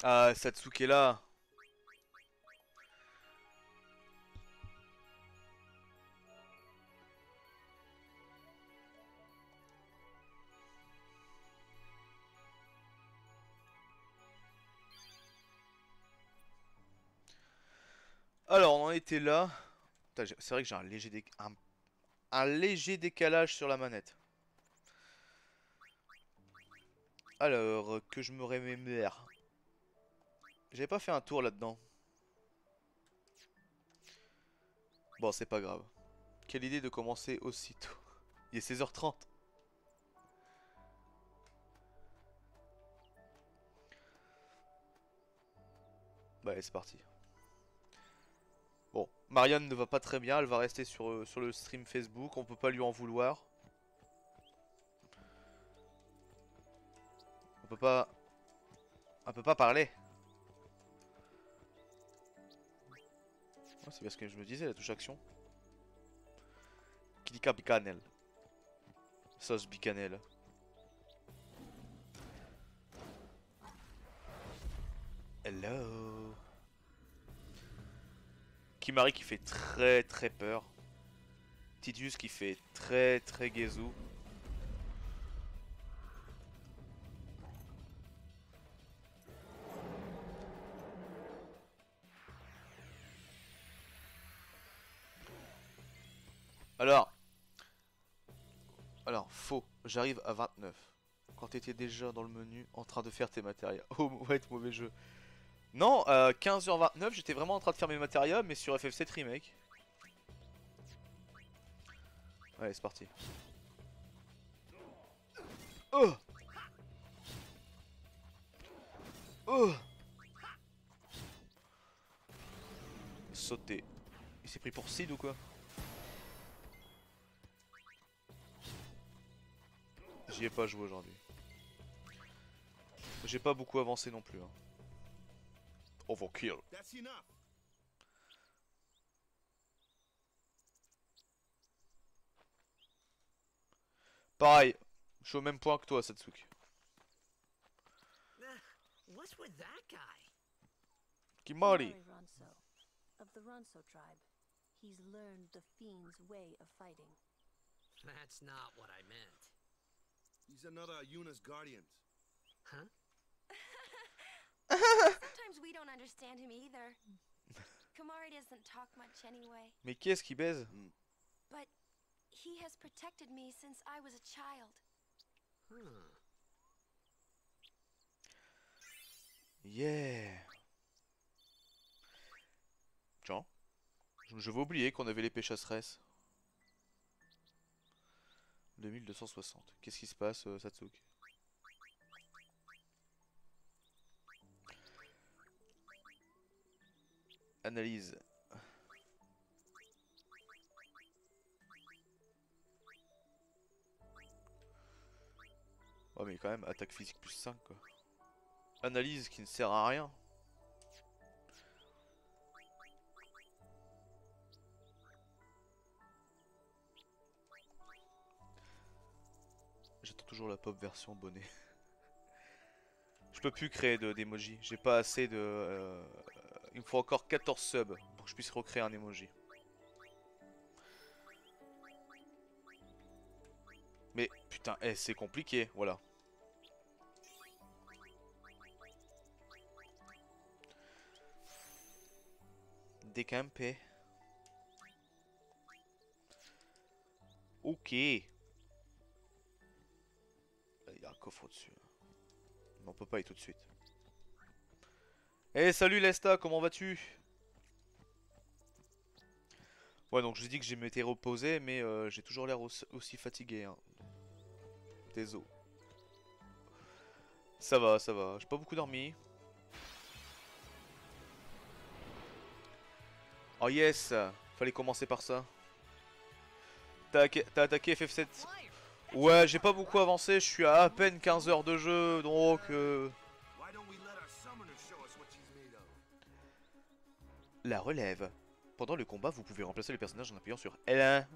Ah, Satsuki est là. Alors, on en était là. C'est vrai que j'ai un léger décalage sur la manette. Alors, que je me remémore. J'avais pas fait un tour là-dedans. Bon, c'est pas grave. Quelle idée de commencer aussitôt. Il est 16h30. Bah, allez, c'est parti. Bon, Marianne ne va pas très bien. Elle va rester sur le stream Facebook. On peut pas lui en vouloir. On peut pas... On peut pas parler. Ah, c'est bien ce que je me disais, la touche action. Kilika Bicanel. Sauce Bicanel. Hello. Kimari qui fait très très peur. Tidius qui fait très très gazou. Alors, faux. J'arrive à 29. Quand t'étais déjà dans le menu en train de faire tes matérias. Oh, ouais, mauvais jeu. Non, 15h29, j'étais vraiment en train de faire mes matérias, mais sur FF7 Remake. Allez, c'est parti. Oh, oh. Sauter. Il s'est pris pour Sid ou quoi? J'y ai pas joué aujourd'hui. J'ai pas beaucoup avancé non plus. Hein. Overkill. Pareil, je suis au même point que toi, Satsuki. What's with that guy? Kimari. Ronso, of the Ronso tribe. He's learned the fiend's way of fighting. That's not what I meant. He's another Yuna's guardians. Huh? Sometimes we don't understand him either. Kamari doesn't talk much anyway, Mais qui est-ce qui baise? but he has protected me since I was a child. Huh. Yeah. Tiens, je vais oublier qu'on avait l'épée chasseresse. 2260. Qu'est-ce qui se passe, Satsuki? Analyse. Ouais mais quand même, attaque physique plus 5 quoi. Analyse qui ne sert à rien. J'attends toujours la pop version bonnet. Je peux plus créer d'emoji. J'ai pas assez de... Il me faut encore 14 subs pour que je puisse recréer un emoji. Mais putain, c'est compliqué, voilà. Décampé. Ok. Il y a un coffre au-dessus. Mais on peut pas y tout de suite. Eh salut Lesta, comment vas-tu? Ouais donc je vous ai dit que je m'étais reposé mais j'ai toujours l'air aussi fatigué hein. Désolé. Ça va, j'ai pas beaucoup dormi. Oh yes, fallait commencer par ça. T'as attaqué FF7. Ouais, j'ai pas beaucoup avancé, je suis à peine 15 heures de jeu, donc... La relève. Pendant le combat, vous pouvez remplacer le personnage en appuyant sur L1.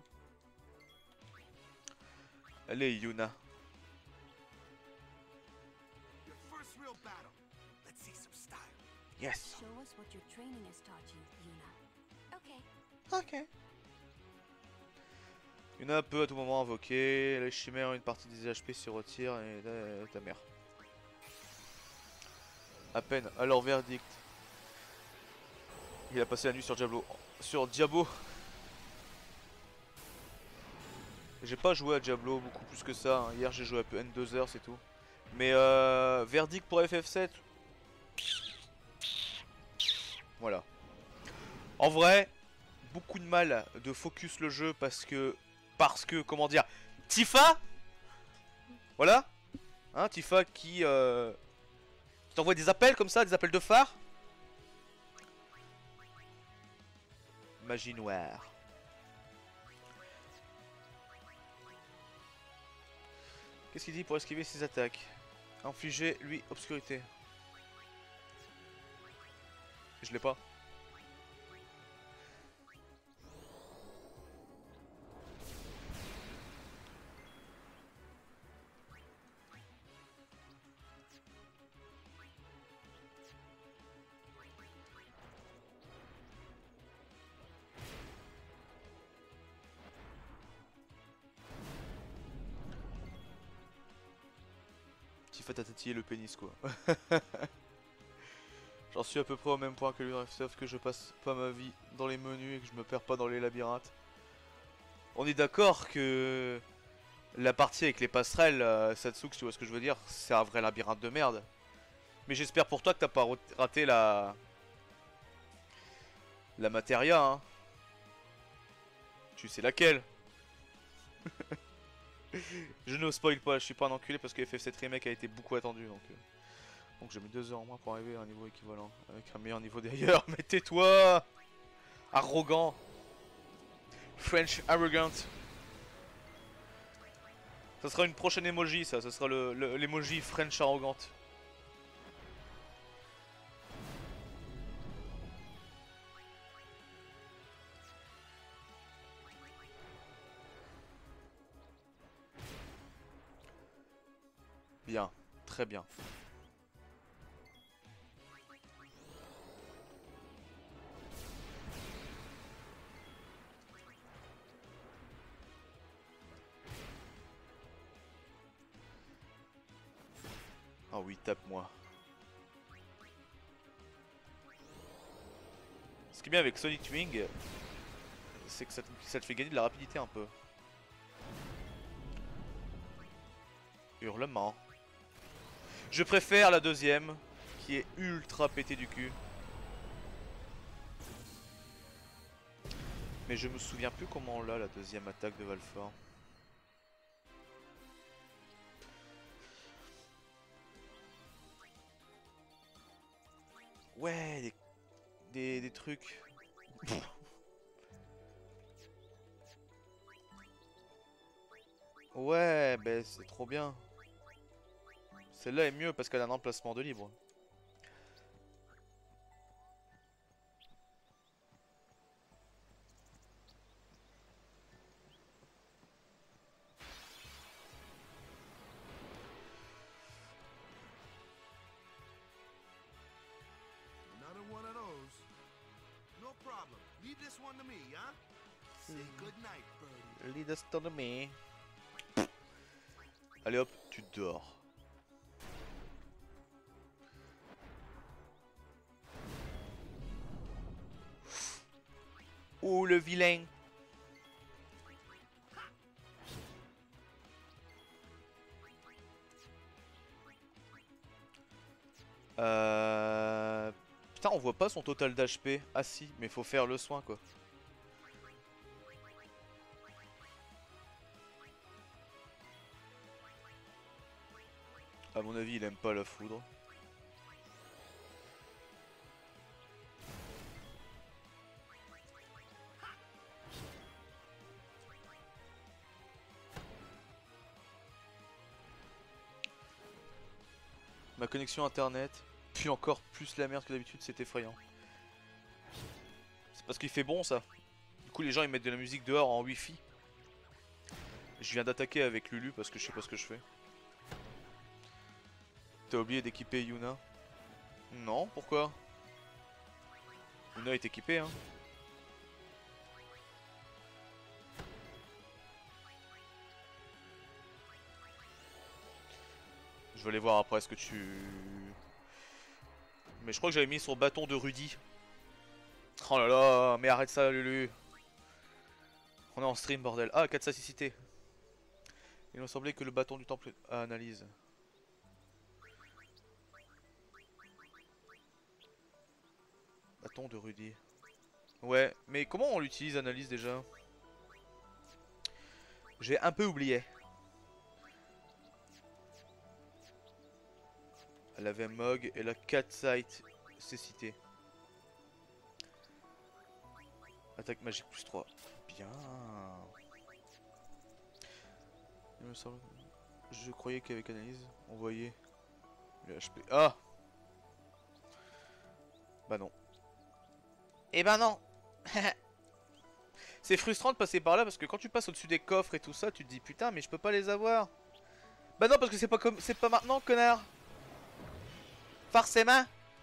Allez, Yuna. Yes. Show us what your training has taught you, Yuna. Okay. Ok. Yuna peut à tout moment invoquer, les chimères, une partie des HP se retire et ta mère. À peine, alors verdict. Il a passé la nuit sur Diablo. Sur Diabo. J'ai pas joué à Diablo beaucoup plus que ça. Hein. Hier j'ai joué à peine 2 heures, c'est tout. Mais verdict pour FF7. Voilà. En vrai, beaucoup de mal de focus le jeu parce que comment dire, Tifa. Voilà. Hein, Tifa qui t'envoie des appels comme ça, des appels de phare. Magie noire. Qu'est-ce qu'il dit pour esquiver ses attaques? Infliger, lui, obscurité. Je l'ai pas. Tifa t'a tatillé le pénis quoi. J'en suis à peu près au même point que lui, sauf que je passe pas ma vie dans les menus et que je me perds pas dans les labyrinthes. On est d'accord que la partie avec les passerelles, Satsuki, tu vois ce que je veux dire, c'est un vrai labyrinthe de merde. Mais j'espère pour toi que t'as pas raté la matéria, hein. Tu sais laquelle. Je ne spoil pas, je suis pas un enculé parce que FF7 Remake a été beaucoup attendu donc j'ai mis 2 heures en moins pour arriver à un niveau équivalent avec un meilleur niveau d'ailleurs. Mais tais-toi, arrogant. French arrogant. Ça sera une prochaine emoji, ça sera l'emoji French arrogante. Bien, très bien. Ah oui, tape-moi. Ce qui est bien avec Sonic Wing, c'est que ça te fait gagner de la rapidité un peu. Hurlement. Je préfère la deuxième, qui est ultra pété du cul. Mais je me souviens plus comment on l'a la deuxième attaque de Valfor. Ouais, des trucs. Ouais, ben c'est trop bien. Celle-là est mieux parce qu'elle a un emplacement de libre. Another one of those. No problem. Leave this one to me, huh? Say good night, birdie. Lead us to me. Allez hop, tu dors. Oh le vilain. Putain, on voit pas son total d'HP. Ah si, mais faut faire le soin quoi. À mon avis, il aime pas la foudre. Ma connexion internet, puis encore plus la merde que d'habitude, c'est effrayant. C'est parce qu'il fait bon ça. Du coup les gens ils mettent de la musique dehors en wifi. Je viens d'attaquer avec Lulu parce que je sais pas ce que je fais. T'as oublié d'équiper Yuna. Non, pourquoi? Luna est équipée, hein. Je vais aller voir après ce que tu... Mais je crois que j'avais mis son bâton de Rudy. Oh là là, mais arrête ça, Lulu. On est en stream, bordel. Ah, 4 sagicité. Il me semblait que le bâton du temple à analyse. Bâton de Rudy. Ouais, mais comment on l'utilise, analyse déjà? J'ai un peu oublié. Elle avait Mog et la 4 sight cécité. Attaque magique plus 3. Bien. Il me semble... Je croyais qu'avec analyse, on voyait le HP. Ah! Bah non. Eh ben non. C'est frustrant de passer par là parce que quand tu passes au-dessus des coffres et tout ça, tu te dis putain mais je peux pas les avoir. Bah non parce que c'est pas maintenant, connard. Forcément.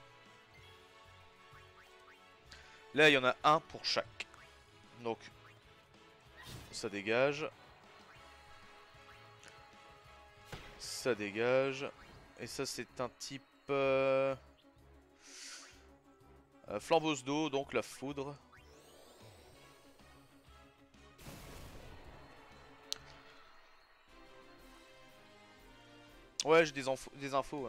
Là il y en a un pour chaque. Donc ça dégage. Ça dégage. Et ça c'est un type flambeuse d'eau, donc la foudre. Ouais, j'ai des infos. Ouais.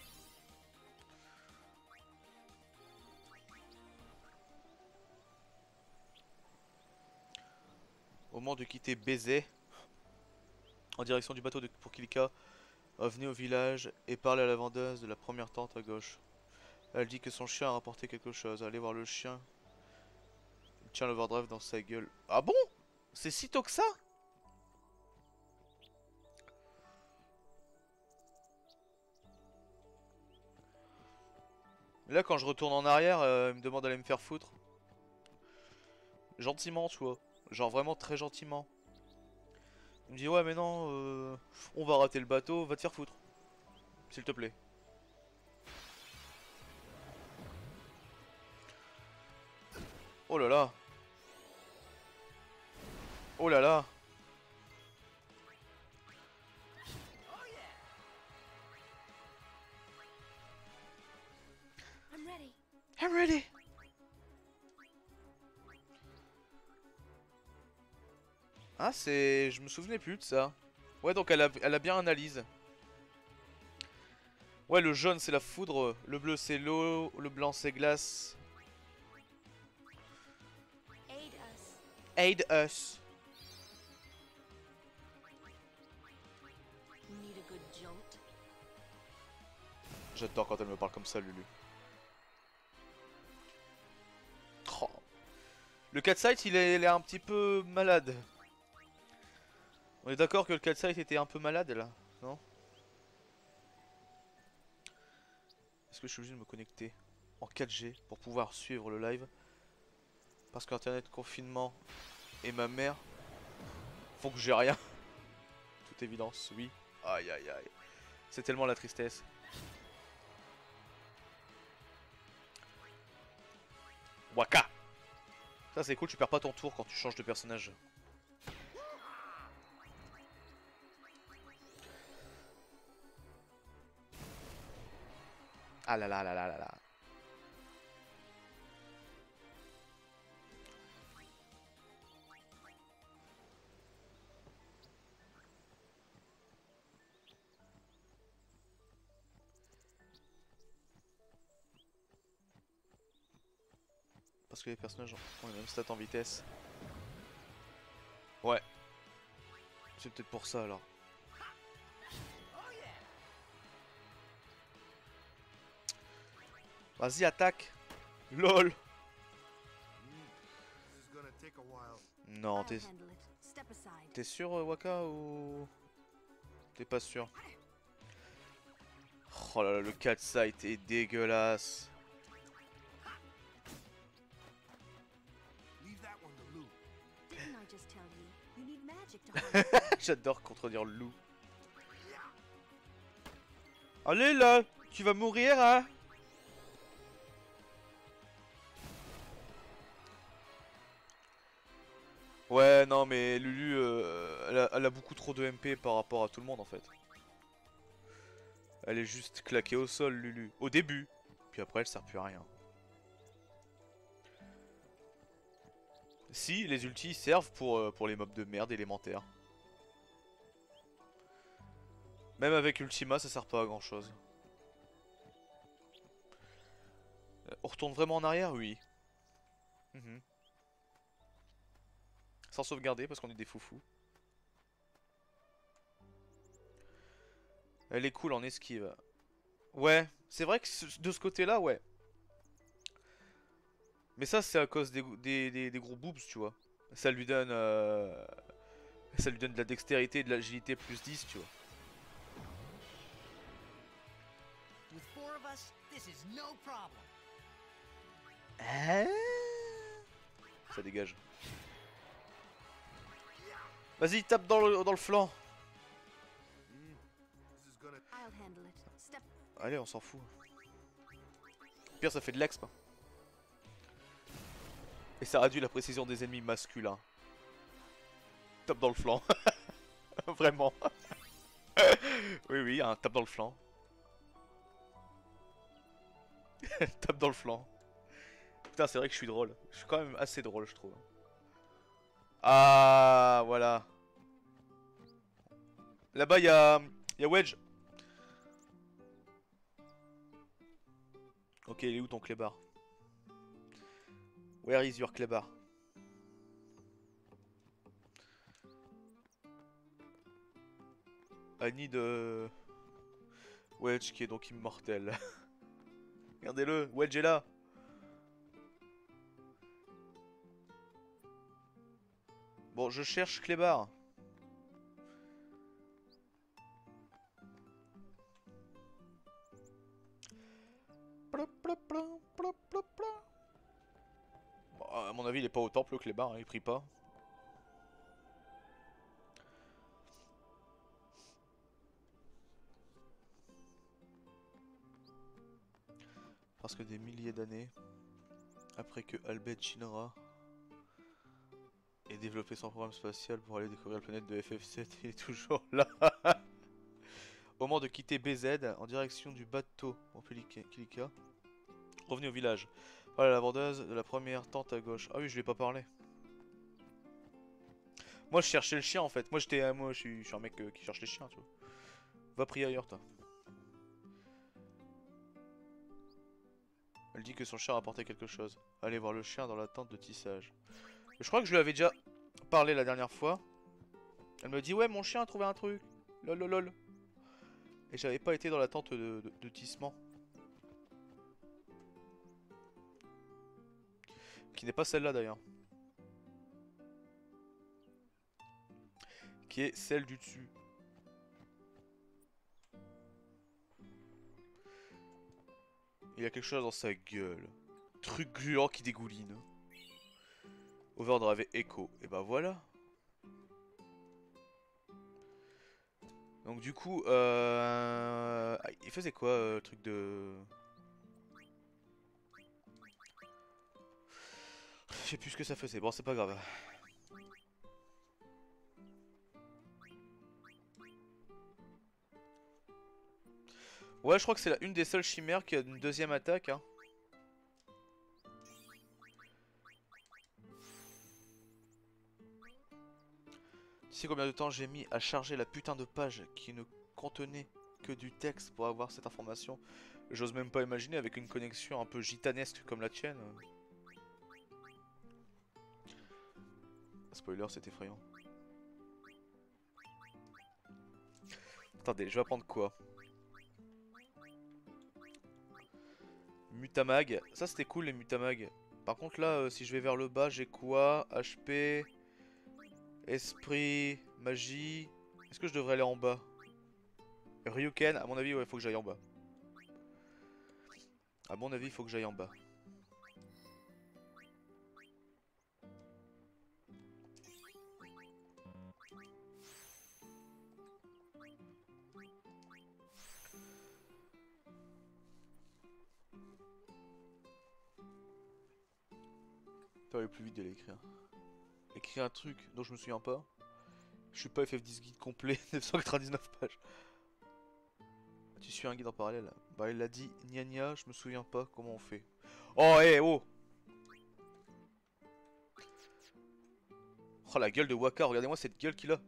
Au moment de quitter Baiser, en direction du bateau pour Kilika, venez au village et parlez à la vendeuse de la première tente à gauche. Elle dit que son chien a rapporté quelque chose. Allez voir le chien. Il tient l'overdrive dans sa gueule. Ah bon? C'est si tôt que ça? Là quand je retourne en arrière, il me demande d'aller me faire foutre. Gentiment tu vois. Genre vraiment très gentiment. Il me dit ouais mais non, on va rater le bateau, va te faire foutre. S'il te plaît. Oh là là. Oh là là. I'm ready. I'm ready. Ah c'est... Je me souvenais plus de ça. Ouais donc elle a bien analyse. Ouais le jaune c'est la foudre, le bleu c'est l'eau, le blanc c'est glace. Aid us. Aid us. Need a good jolt? J'adore quand elle me parle comme ça Lulu. Oh. Le cat sight il est un petit peu malade. On est d'accord que le cat sight était un peu malade là, non? Est-ce que je suis obligé de me connecter en 4G pour pouvoir suivre le live? Parce qu'internet, confinement et ma mère font que j'ai rien. Toute évidence, oui. Aïe aïe aïe. C'est tellement la tristesse. Waka. Ça c'est cool, tu perds pas ton tour quand tu changes de personnage. Ah là là là là là là. Parce que les personnages ont les mêmes stats en vitesse. Ouais. C'est peut-être pour ça alors. Vas-y, attaque. LOL. Non, I'll handle it. Step aside. t'es sûr Waka ou... T'es pas sûr? Oh là là, le 4 sight est dégueulasse. Leave that one to Lou. Didn't I just tell you? You need magic to harness it. J'adore contredire le loup. Allez là, tu vas mourir hein. Ouais, non, mais Lulu, elle a beaucoup trop de MP par rapport à tout le monde en fait. Elle est juste claquée au sol, Lulu. Au début. Puis après, elle sert plus à rien. Si, les ultis servent pour les mobs de merde élémentaires. Même avec Ultima, ça sert pas à grand chose. On retourne vraiment en arrière? Oui. Mhm. Sans sauvegarder parce qu'on est des foufous. Elle est cool en esquive. Ouais, c'est vrai que de ce côté-là, ouais. Mais ça, c'est à cause des gros boobs, tu vois. Ça lui donne, ça lui donne de la dextérité et de l'agilité plus 10, tu vois. With four of us, this is no problem. Hein? Ça dégage. Vas-y, tape dans le flanc. This is gonna. I'll handle it. Step. Allez, on s'en fout. Pire, ça fait de l'exp. Et ça réduit la précision des ennemis masculins. Tape dans le flanc. Vraiment. Oui, oui, un tape dans le flanc. Tape dans le flanc. Putain, c'est vrai que je suis drôle. Je suis quand même assez drôle, je trouve. Ah, voilà. Là-bas, y a Wedge. Ok, il est où ton clébard? Where is your clébard? I need Wedge qui est donc immortel. Regardez-le, Wedge est là. Bon, je cherche clébard. Bon, à mon avis, il est pas au temple, le clébard, hein, il prie pas. Parce que des milliers d'années après que Albert Shinra ait développé son programme spatial pour aller découvrir la planète de FF7, il est toujours là. Au moment de quitter BZ en direction du bateau en Kilika, revenu au village. Voilà la vendeuse de la première tente à gauche. Ah oui, je lui ai pas parlé. Moi je cherchais le chien en fait. Moi je suis un mec qui cherche les chiens, tu vois. Va prier ailleurs toi. Elle dit que son chien a apporté quelque chose. Allez voir le chien dans la tente de tissage. Je crois que je lui avais déjà parlé la dernière fois. Elle me dit ouais mon chien a trouvé un truc. Lol lol lol. Et j'avais pas été dans la tente de tissement. Qui n'est pas celle-là d'ailleurs. Qui est celle du dessus. Il y a quelque chose dans sa gueule. Truc gluant qui dégouline. Overdrive et Echo. Et bah voilà. Donc du coup, il faisait quoi le truc de... Je sais plus ce que ça faisait. Bon, c'est pas grave. Ouais, je crois que c'est une des seules chimères qui a une deuxième attaque. Hein. Tu sais combien de temps j'ai mis à charger la putain de page qui ne contenait que du texte pour avoir cette information? J'ose même pas imaginer avec une connexion un peu gitanesque comme la tienne. Spoiler, c'est effrayant. Attendez, je vais apprendre quoi? Mutamag. Ça c'était cool les mutamag. Par contre là, si je vais vers le bas, j'ai quoi? HP... Esprit... Magie... Est-ce que je devrais aller en bas? Ryuken, à mon avis, ouais, faut que j'aille en bas. À mon avis, il faut que j'aille en bas. Ça va aller plus vite de l'écrire. écrit un truc dont je me souviens pas. Je suis pas FF10 guide complet, 999 pages. Tu suis un guide en parallèle. Bah il a dit gna gna, je me souviens pas comment on fait. Oh hé oh. Oh la gueule de Wakka, regardez-moi cette gueule qu'il a.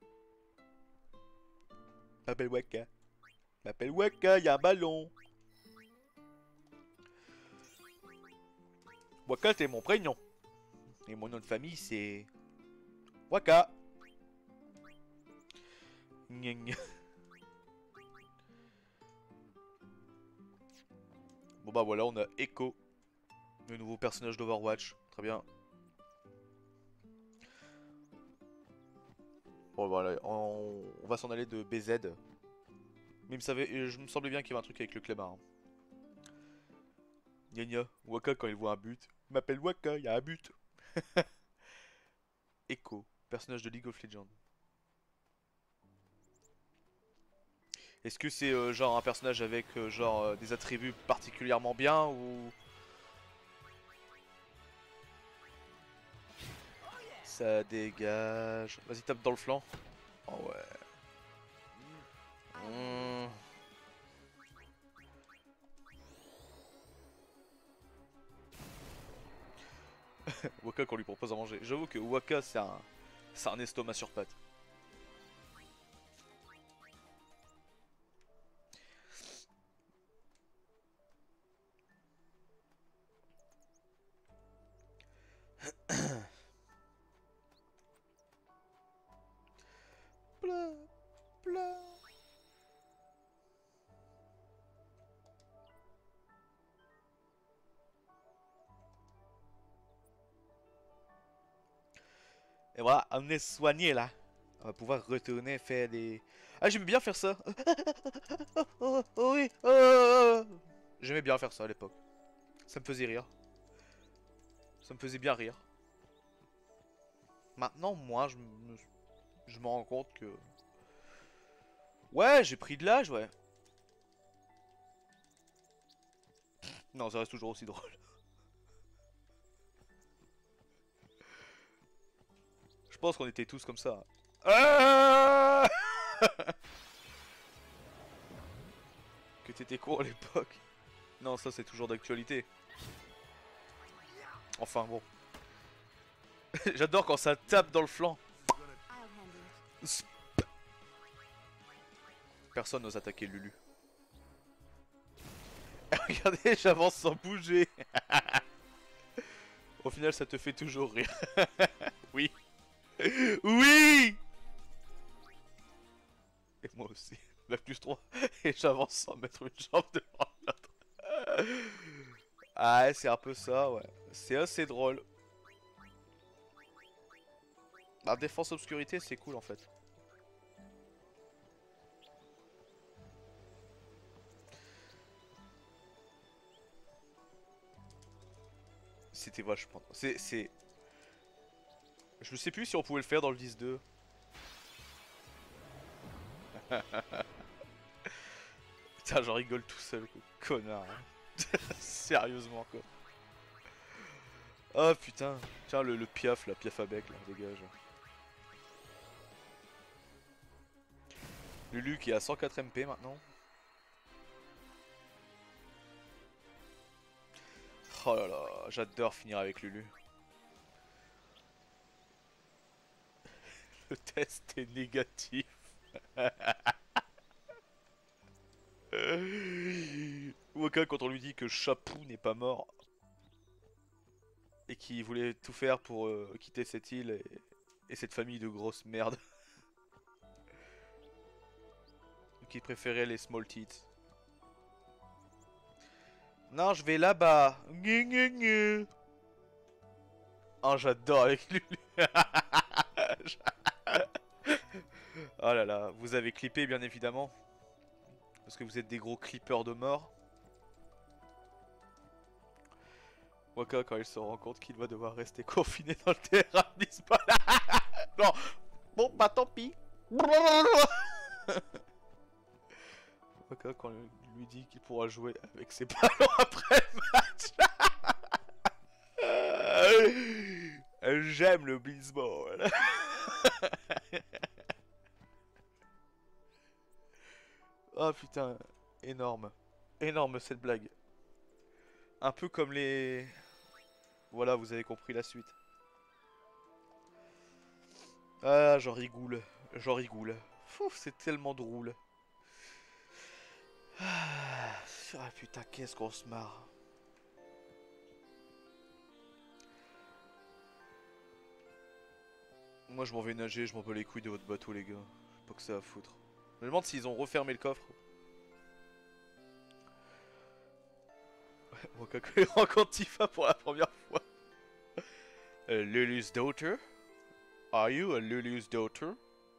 M'appelle Wakka. M'appelle Wakka, y'a un ballon. Wakka c'est mon prénom. Et mon nom de famille c'est... Wakka. Gna gna. Bon bah voilà, on a Echo. Le nouveau personnage d'Overwatch. Très bien. Bon voilà, on va s'en aller de BZ. Mais je me semblait bien qu'il y avait un truc avec le clébard. Gna gna, Wakka quand il voit un but. Il m'appelle Wakka, il y a un but. Echo, personnage de League of Legends. Est-ce que c'est genre un personnage avec genre des attributs particulièrement bien ou... Ça dégage. Vas-y tape dans le flanc. Oh ouais. Wakka qu'on lui propose à manger. J'avoue que Wakka c'est un estomac sur pattes. Bla, bla. Et voilà, on est soigné là. On va pouvoir retourner faire des... Ah j'aimais bien faire ça. Oh, oh, oui. J'aimais bien faire ça à l'époque. Ça me faisait rire. Ça me faisait bien rire. Maintenant moi je me rends compte que... Ouais j'ai pris de l'âge ouais. Non ça reste toujours aussi drôle. Je pense qu'on était tous comme ça. Que t'étais con à l'époque. Non ça c'est toujours d'actualité. Enfin bon. J'adore quand ça tape dans le flanc. Personne n'ose attaquer Lulu. Regardez, j'avance sans bouger. Au final, ça te fait toujours rire. Oui. Oui. Et moi aussi. La plus 3. Et j'avance sans mettre une jambe devant l'autre. Ah, c'est un peu ça, ouais. C'est assez drôle. La défense obscurité, c'est cool en fait. C'était vachement... C'est... Je sais plus si on pouvait le faire dans le 10-2. Putain, j'en rigole tout seul, quoi. Connard. Hein. Sérieusement, quoi. Oh putain. Tiens, le piaf, la piaf à bec, là, dégage. Lulu qui est à 104 MP maintenant. Oh là là, j'adore finir avec Lulu. Le test est négatif. Wakka quand on lui dit que Chapou n'est pas mort et qu'il voulait tout faire pour quitter cette île et cette famille de grosses merdes. Qui préférait les small teeth. Non, je vais là-bas. Oh, j'adore avec Lulu. Oh là là, vous avez clippé bien évidemment. Parce que vous êtes des gros clippers de mort. Wakka quand il se rend compte qu'il va devoir rester confiné dans le terrain d'Isbala. Non. Bon bah tant pis. Wakka quand il lui dit qu'il pourra jouer avec ses ballons après le match. j'aime le baseball. Oh putain, énorme. Énorme cette blague. Un peu comme les... Voilà, vous avez compris la suite. Ah, j'en rigoule. J'en rigoule. Fouf, c'est tellement drôle. Ah putain, qu'est-ce qu'on se marre. Moi je m'en vais nager, je m'en bats les couilles de votre bateau les gars. J'ai pas que ça à foutre. Je me demande s'ils ont refermé le coffre. Moi quand il rencontre Tifa pour la première fois. Lulu's daughter? Are you a Lulu's daughter?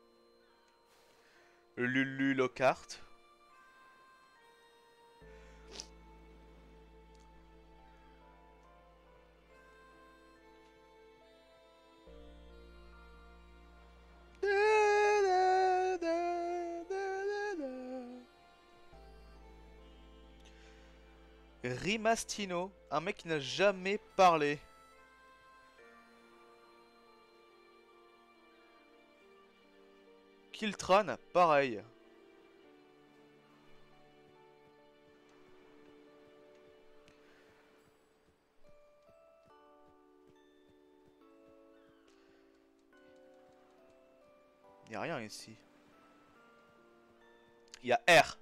Lulu Lockhart? Rimastino, un mec qui n'a jamais parlé. Kiltran, pareil. Y a rien ici. Y a R.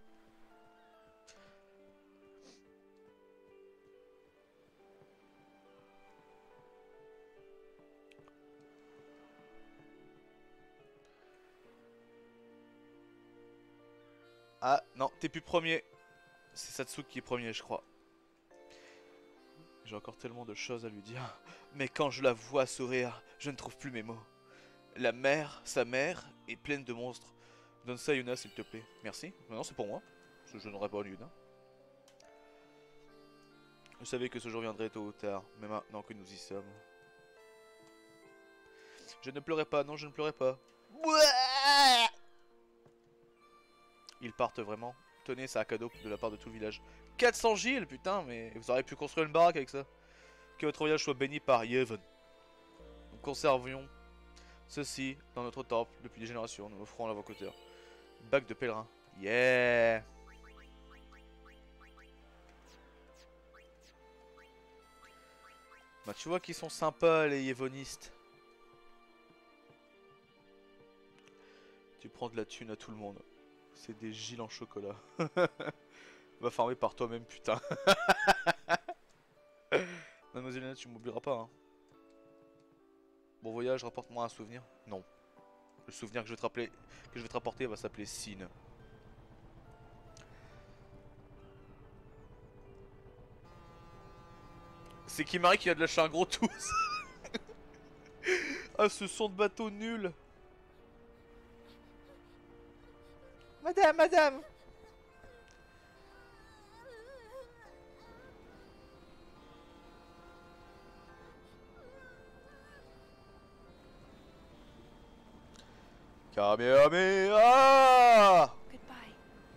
Ah non, t'es plus premier. C'est Satsuki qui est premier, je crois. J'ai encore tellement de choses à lui dire. Mais quand je la vois sourire, je ne trouve plus mes mots. La mer, sa mère, est pleine de monstres. Donne ça à Yuna s'il te plaît. Merci. Non, c'est pour moi. Parce que je n'aurais pas Yuna. Je savais que ce jour viendrait tôt ou tard. Mais maintenant que nous y sommes. Je ne pleurais pas, non je ne pleurais pas. Ils partent vraiment. Tenez, c'est un cadeau de la part de tout le village. 400 Gilles, putain, mais vous auriez pu construire une baraque avec ça. Que votre village soit béni par Yevon. Nous conservions ceci dans notre temple depuis des générations. Nous offrons à l'invocateur. Bague de pèlerin. Yeah. Bah tu vois qu'ils sont sympas les Yevonistes. Tu prends de la thune à tout le monde. C'est des Gilles en chocolat. Va farmer par toi-même, putain. Mademoiselle Lena, tu m'oublieras pas, hein. Bon voyage, rapporte-moi un souvenir. Non. Le souvenir que je vais te rapporter va s'appeler Sin. C'est Kimari qui a de lâcher un gros tous. Ah, ce son de bateau nul. Madame, madame. Kamehameha. Goodbye.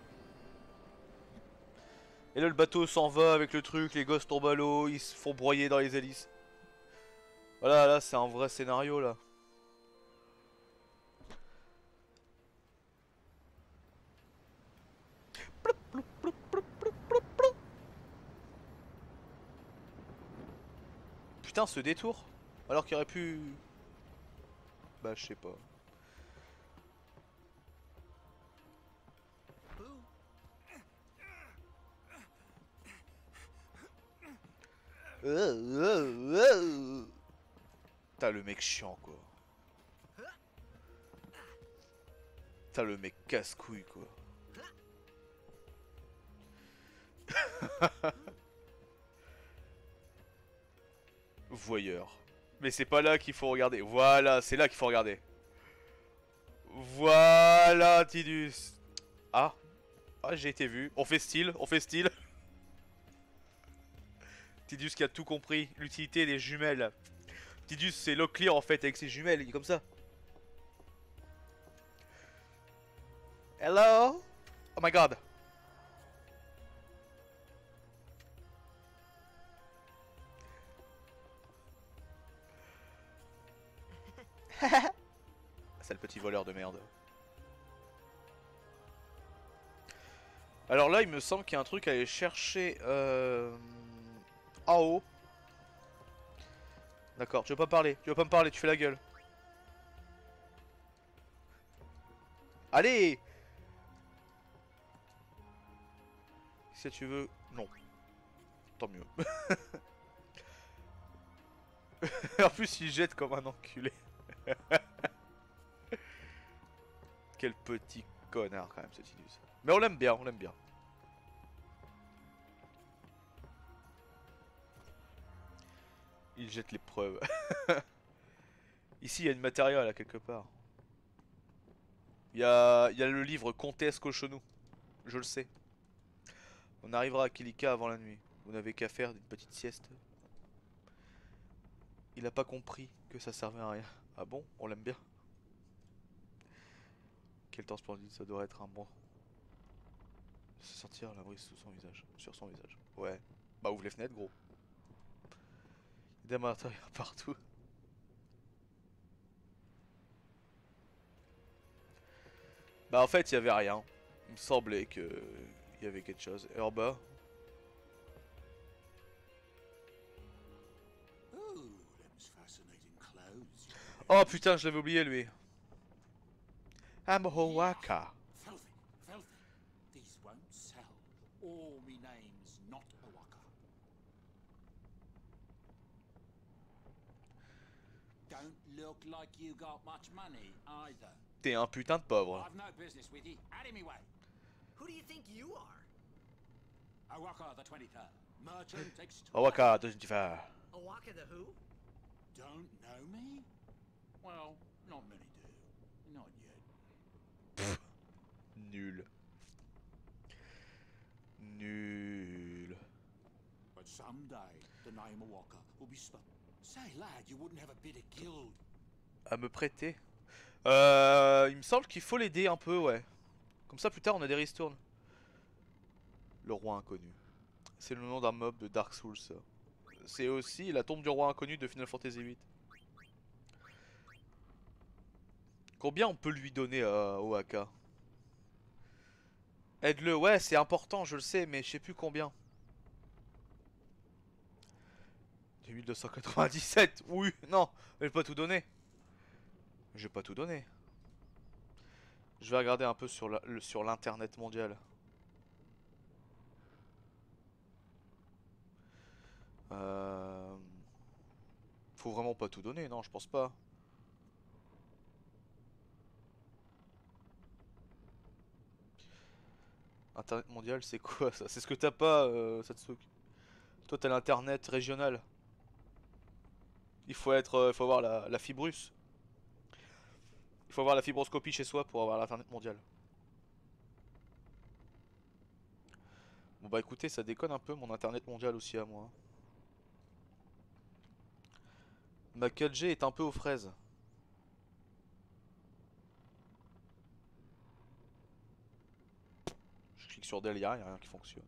Et là le bateau s'en va avec le truc, les gosses tombent à l'eau, ils se font broyer dans les hélices. Voilà, là c'est un vrai scénario là. Putain, ce détour. Alors qu'il aurait pu... Bah je sais pas. T'as le mec chiant quoi. T'as le mec casse-couille quoi. Voyeur. Mais c'est pas là qu'il faut regarder. Voilà, c'est là qu'il faut regarder. Voilà, Tidus. Ah. Ah, j'ai été vu. On fait style, on fait style. Tidus qui a tout compris. L'utilité des jumelles. Tidus, c'est Locklear en fait, avec ses jumelles. Il est comme ça. Hello? Oh my god. C'est le petit voleur de merde. Alors là, il me semble qu'il y a un truc à aller chercher en haut. D'accord, tu veux pas parler, tu veux pas me parler, tu fais la gueule. Allez! Si tu veux... Non. Tant mieux. En plus, il jette comme un enculé. Quel petit connard quand même, ce Tidus. Mais on l'aime bien, on l'aime bien. Il jette les preuves. Ici, il y a une matériel là quelque part. Il y a le livre Comtesse Cochonou. Je le sais. On arrivera à Kilika avant la nuit. Vous n'avez qu'à faire une petite sieste. Il a pas compris que ça servait à rien. Ah bon? On l'aime bien. Quel temps splendide, ça doit être un bon. Se sentir à l'abri sous son visage. Sur son visage. Ouais. Bah ouvre les fenêtres gros. Il y a des matériaux partout. Bah en fait il y avait rien. Il me semblait que il y avait quelque chose. Et en bas. Oh putain, je l'avais oublié lui. Amahowaka. Filthy, filthy. These won't sell. All me name's not Owaka. Don't look like you got much money either. T'es un putain de pauvre. I've no business with you. Out of me way. Who do you think you are? Owaka the 23rd. Merchant extortioner. Owaka, doesn't you fair? Awaka the who? Don't know me? Well, not many do. Not yet. Nul. Nul. But someday, the name Owaka will be spoken. Say, lad, you wouldn't have a bit of guild. À me prêter. Il me semble qu'il faut l'aider un peu, ouais. Comme ça, plus tard, on a des ristournes. Le roi inconnu. C'est le nom d'un mob de Dark Souls, ça. C'est aussi la tombe du roi inconnu de Final Fantasy VIII. Combien on peut lui donner à Owaka? Aide-le, ouais, c'est important, je le sais, mais je sais plus combien. 2297, oui, non, je vais pas tout donner. Je vais pas tout donner. Je vais regarder un peu sur l'internet mondial. Faut vraiment pas tout donner, non, je pense pas. Internet mondial, c'est quoi ça? C'est ce que t'as pas, Satsuki. Toi, t'as l'internet régional. Il faut avoir la fibrus. Il faut avoir la fibroscopie chez soi pour avoir l'internet mondial. Bon bah écoutez, ça déconne un peu mon internet mondial aussi à moi. Ma 4G est un peu aux fraises. Je clique sur Delia, il n'y a rien qui fonctionne.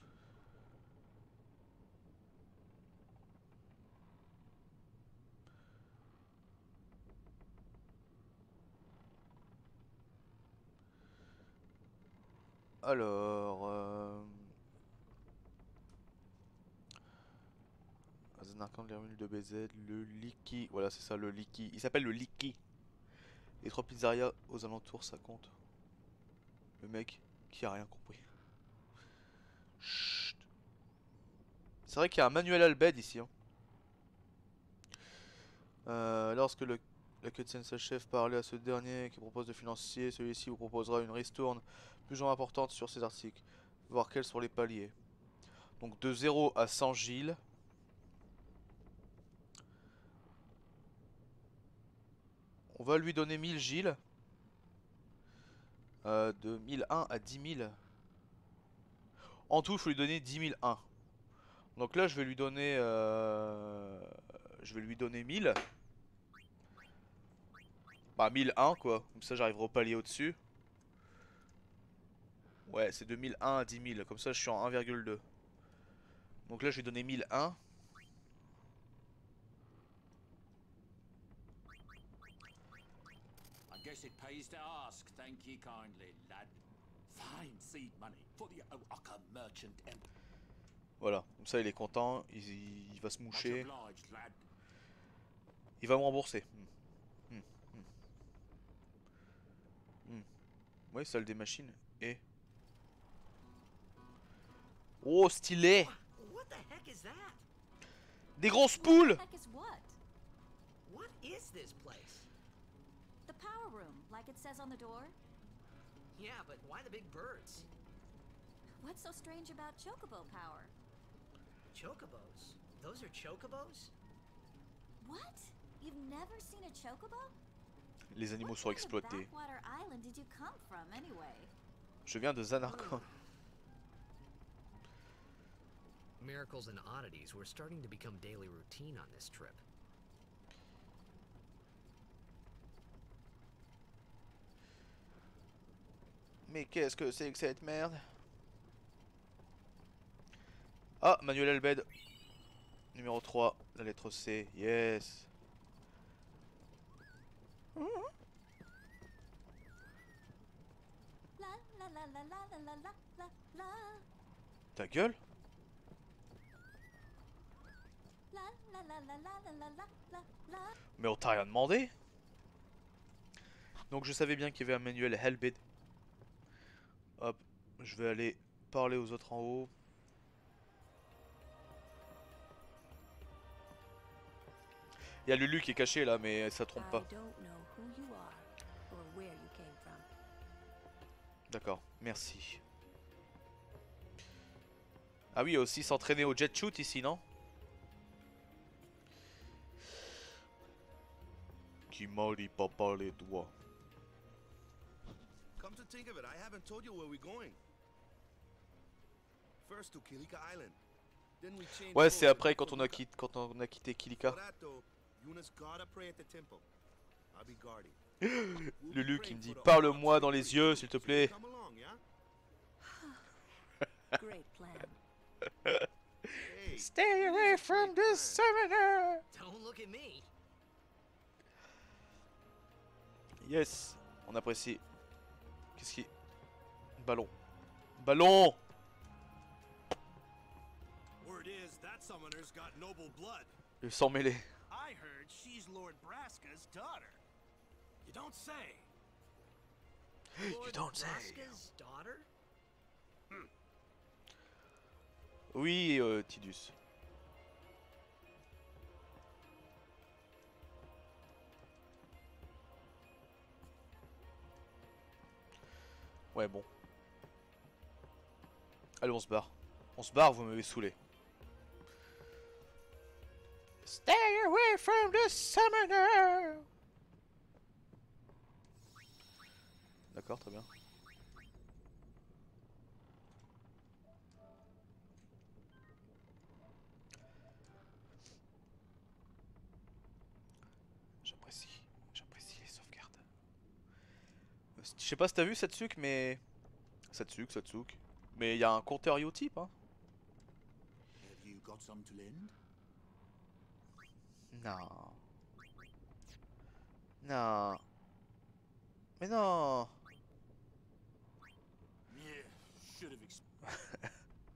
Alors... Aznarkand, l'Hermule de BZ, le Liki. Voilà, c'est ça, le Liki. Il s'appelle le Liki. Les 3 pizzerias aux alentours, ça compte. Le mec qui a rien compris. Chut. C'est vrai qu'il y a un manuel Albed ici. Hein. Lorsque la cutscene s'achève, parlez à ce dernier qui propose de financer. Celui-ci vous proposera une ristourne plus ou moins importante sur ces articles. Voir quels sont les paliers. Donc de 0 à 100 Gilles. On va lui donner 1000 Gilles. De 1001 à 10 000. En tout, il faut lui donner 10 001. Donc là, je vais lui donner 1000. Bah 1001 quoi. Comme ça, j'arriverai au palier au-dessus. Ouais, c'est de 1001 à 10 000. Comme ça, je suis en 1,2. Donc là, je vais donner 1001. guess it pays to ask. Thank ye kindly, lad. Fine seed money for the Oaka Merchant Empire. Voilà, comme ça il est content, il va se Much moucher, obliged, lad. il va me rembourser. Ouais, salle des machines. Et... Oh, stylé! What the heck is that? Des grosses poules! Heck is what? What is this place? The power room, like it says on the door? Yeah, but why the big birds? What's so strange about chocobo power? Chocobos? Those are chocobos? What? You've never seen a chocobo? Les animaux What sont kind of exploités. backwater island did you come from, anyway? Je viens de Zanarkand. Miracles and oddities were starting to become daily routine on this trip. Mais qu'est-ce que c'est que cette merde? Ah, Manuel Elbed. Numéro 3, la lettre C. Yes. La la la la la la la la la Ta gueule? la la la la la la la la la. Mais on t'a rien demandé. Donc je savais bien qu'il y avait un Manuel Elbed. Hop, je vais aller parler aux autres en haut. Il y a Lulu qui est caché là, mais ça trompe I pas. don't know who you are or where you came from. D'accord, merci. Ah oui, il y a aussi s'entraîner au jet shoot ici, non? Qui m'a dit pas les doigts. Come to think of it, I haven't told you where we're going. First to Kilika Island. Then we changed Ouais, c'est course après to quand on a quitté For Kilika. that though, Yuna's gotta pray at the temple. I'll be guarding. We'll be Lulu qui praying me dit for the parle-moi Oaks dans les victory. yeux s'il te So you plaît. come along, yeah? Great plan. Hey, Stay away from the summoner. Don't look at me. Yes, on apprécie. Qu'est-ce qui... Ballon. Ballon. word is that summoner's got noble blood. Le sang mêlé. I heard she's Lord Braska's daughter. You don't say. You don't say. Braska's daughter? Oui, Tidus. Ouais, bon. Allez, on se barre. On se barre, vous m'avez saoulé. Stay away from the summoner. D'accord, très bien. J'apprécie les sauvegardes. Je sais pas si t'as vu Satsuki, mais... Satsuki. Mais il y a un compteur Utip, hein. Have you got some to lend? Non. Non. Mais non. Yeah, should have expected.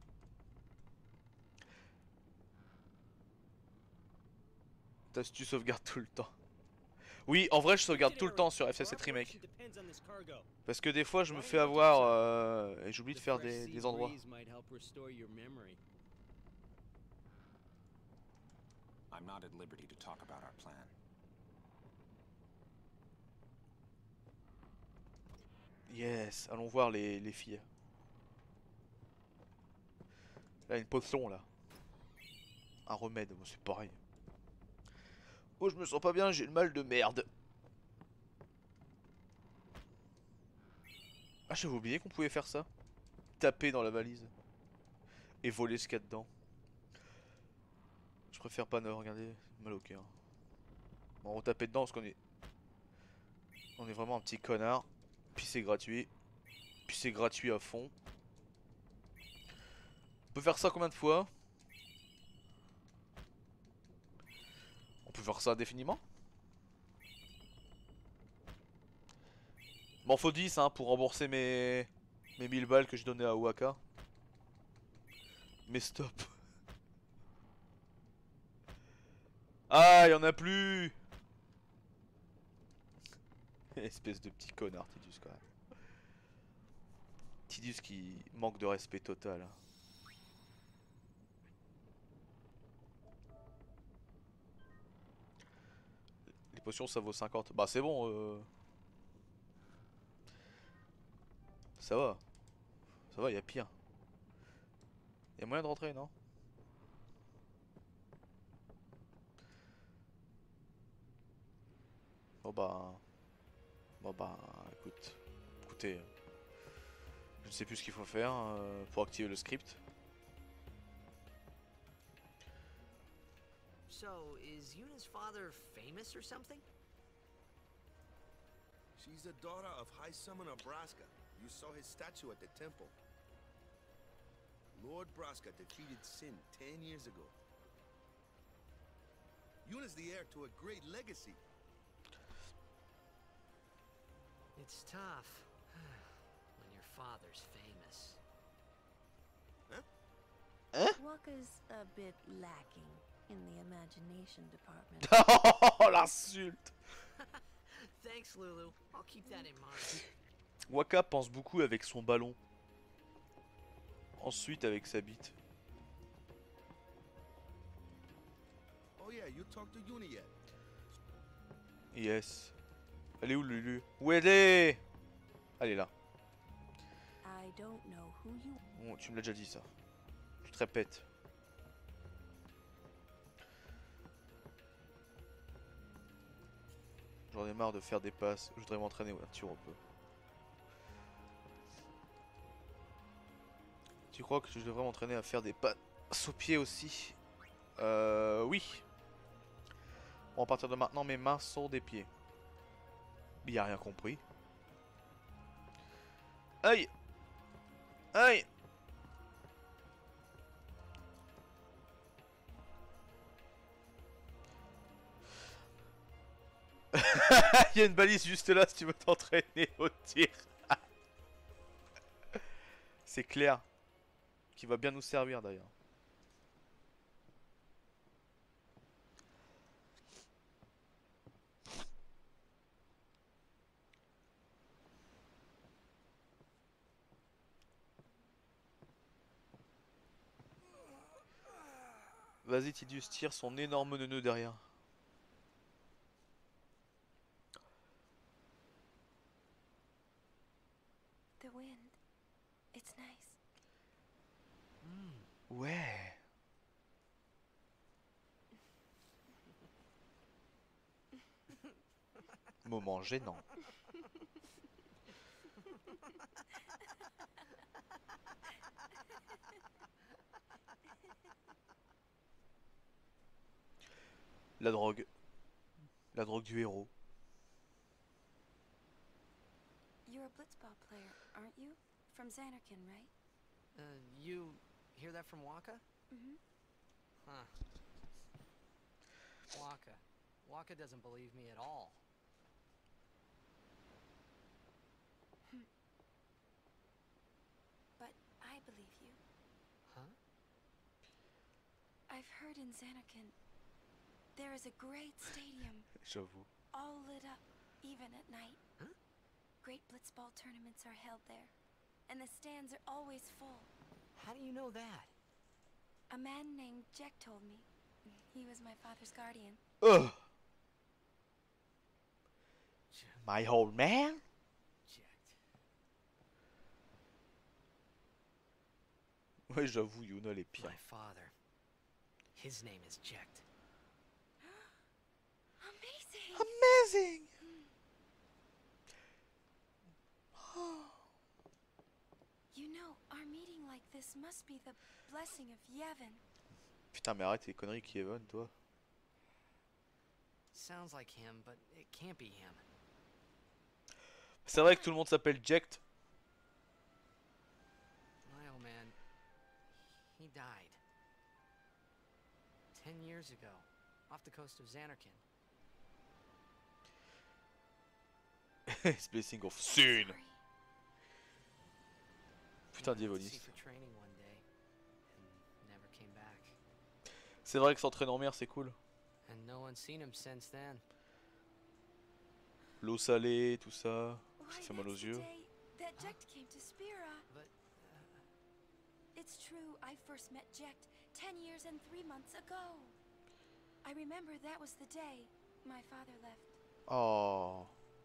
T'as si tu sauvegardes tout le temps. Oui, en vrai je sauvegarde tout le temps sur FF7 Remake. Parce que des fois je me fais avoir et j'oublie de faire des endroits. I'm not at liberty to talk about our plan. Yes, allons voir les filles. Là, une potion là. Un remède, bon, c'est pareil. Oh, je me sens pas bien, j'ai le mal de merde. Ah, j'avais oublié qu'on pouvait faire ça. Taper dans la valise. Et voler ce qu'il y a dedans. Je préfère pas ne regarder, mal au cœur. Bon, on va taper dedans parce qu'on est... On est vraiment un petit connard. Puis c'est gratuit. Puis c'est gratuit à fond. On peut faire ça combien de fois? On peut faire ça indéfiniment? Bon, faut 10 hein, pour rembourser mes 1000 balles que j'ai donné à Waka. Mais stop. Ah, y en a plus. Espèce de petit connard, Tidus, quand même. Tidus qui manque de respect total. Les potions, ça vaut 50. Bah, c'est bon. Ça va. Ça va, y a pire. Y a moyen de rentrer, non? Bon bah... Bon bah... Écoutez... Je ne sais plus ce qu'il faut faire pour activer le script. So, is Yuna's father famous or something? She's the daughter of High Summoner Braska. You saw his statue at the temple. Lord Braska defeated Sin 10 years ago. Yuna's the heir to a great legacy. It's tough when your father's famous. Waka's a bit lacking in the imagination department. Oh l'insulte. Thanks, Lulu. I'll keep that in mind. Waka pense beaucoup avec son ballon. Ensuite avec sa bite. Oh yeah, you talked to Yuna yet? Yes. Elle est où Lulu? Où elle est? Elle est là. I don't know who you... Bon, tu me l'as déjà dit ça. Tu te répètes. J'en ai marre de faire des passes. Je voudrais m'entraîner un tir au peu. Tu crois que je devrais m'entraîner à faire des passes au pied aussi? Oui. Bon, à partir de maintenant, mes mains sont des pieds. Il a rien compris. Aïe! Aïe! Il y a une balise juste là si tu veux t'entraîner au tir. C'est clair. Qui va bien nous servir d'ailleurs. Vas-y Tidus, tire son énorme neuneu derrière. The wind. It's nice. Ouais. Moment gênant. La drogue. La drogue du héros. You're a blitzball player, aren't you? From Xanarkin, right? You hear that from Waka? Mm-hmm. Huh. Waka. Waka doesn't believe me at all. But I believe you. Huh? I've heard in Xanarkin there is a great stadium J'avoue. all lit up, even at night. Huh? Great blitzball tournaments are held there, and the stands are always full. How do you know that? A man named Jack told me. He was my father's guardian. Ugh. My old man? Jacked. Ouais, j'avoue, Yuna les pire. My father. His name is Jacked. Amazing! Amazing! You know, our meeting like this must be the blessing of Yevon. Putain, mais arrête tes conneries, Kevin, toi. Sounds like him, but it can't be him. C'est vrai que tout le monde s'appelle Jacked. My old man, he died 10 years ago, off the coast of Xanarkin. It's blessing of sin. Putain d'Ievonis. C'est vrai que s'entraîner en mer c'est cool. L'eau salée, tout ça, ça fait mal aux yeux. It's true, I first met Jecht 10 years and 3 months ago. I remember that was the day my father left. Oh.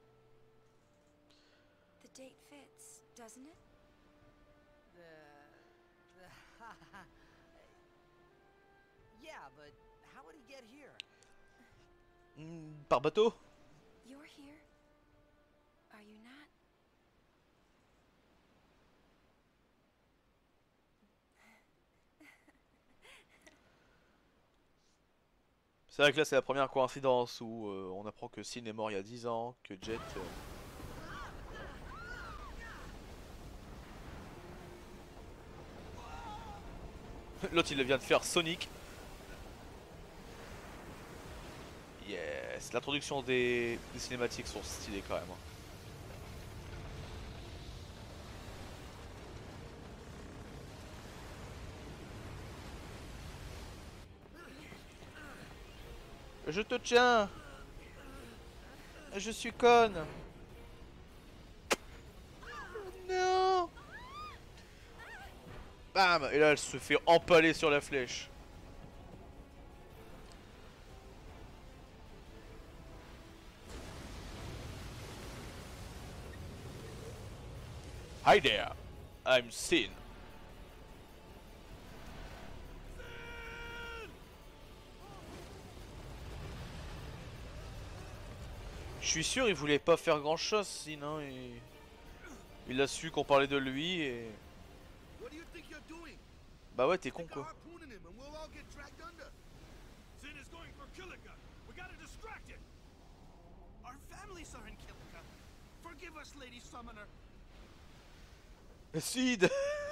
The date fits, doesn't it? Yeah, but how would he get here? Par bateau? You're here. Are you not? C'est vrai que là c'est la première coïncidence où on apprend que Sin est mort il y a 10 ans, que Jet... L'autre il vient de faire Sonic. Yes, l'introduction des cinématiques sont stylées quand même. Je te tiens. Je suis conne. Non. Bam. Et là elle se fait empaler sur la flèche. Hi there. I'm Sin. Je suis sûr il voulait pas faire grand chose sinon il a su qu'on parlait de lui et... Bah ouais t'es con quoi. Sid.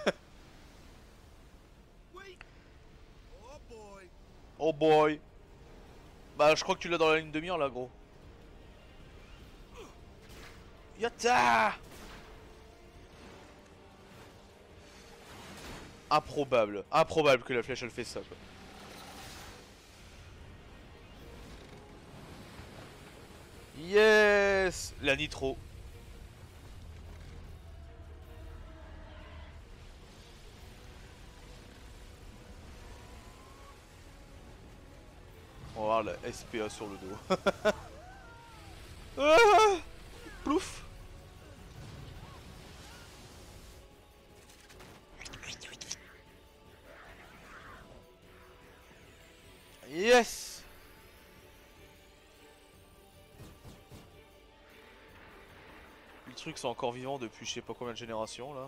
Oh boy. Bah je crois que tu l'as dans la ligne de mire là gros. Yata. Improbable. Improbable que la flèche elle fait ça quoi. Yes. La nitro. On va voir la SPA sur le dos. Ah, plouf. Yes. Le truc c'est encore vivant depuis je sais pas combien de générations là.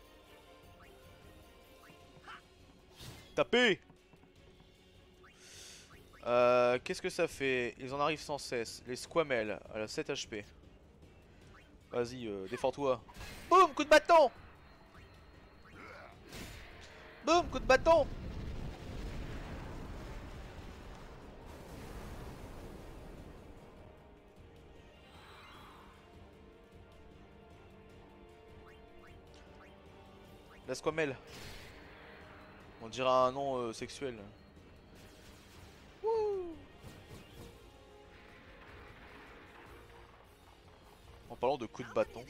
Tapez. Qu'est-ce que ça fait? Ils en arrivent sans cesse. Les squamels à la 7 HP. Vas-y, défends-toi. Boum, coup de bâton. Boum, coup de bâton. La squamel. On dirait un nom sexuel. Wouh. En parlant de coups de bâton.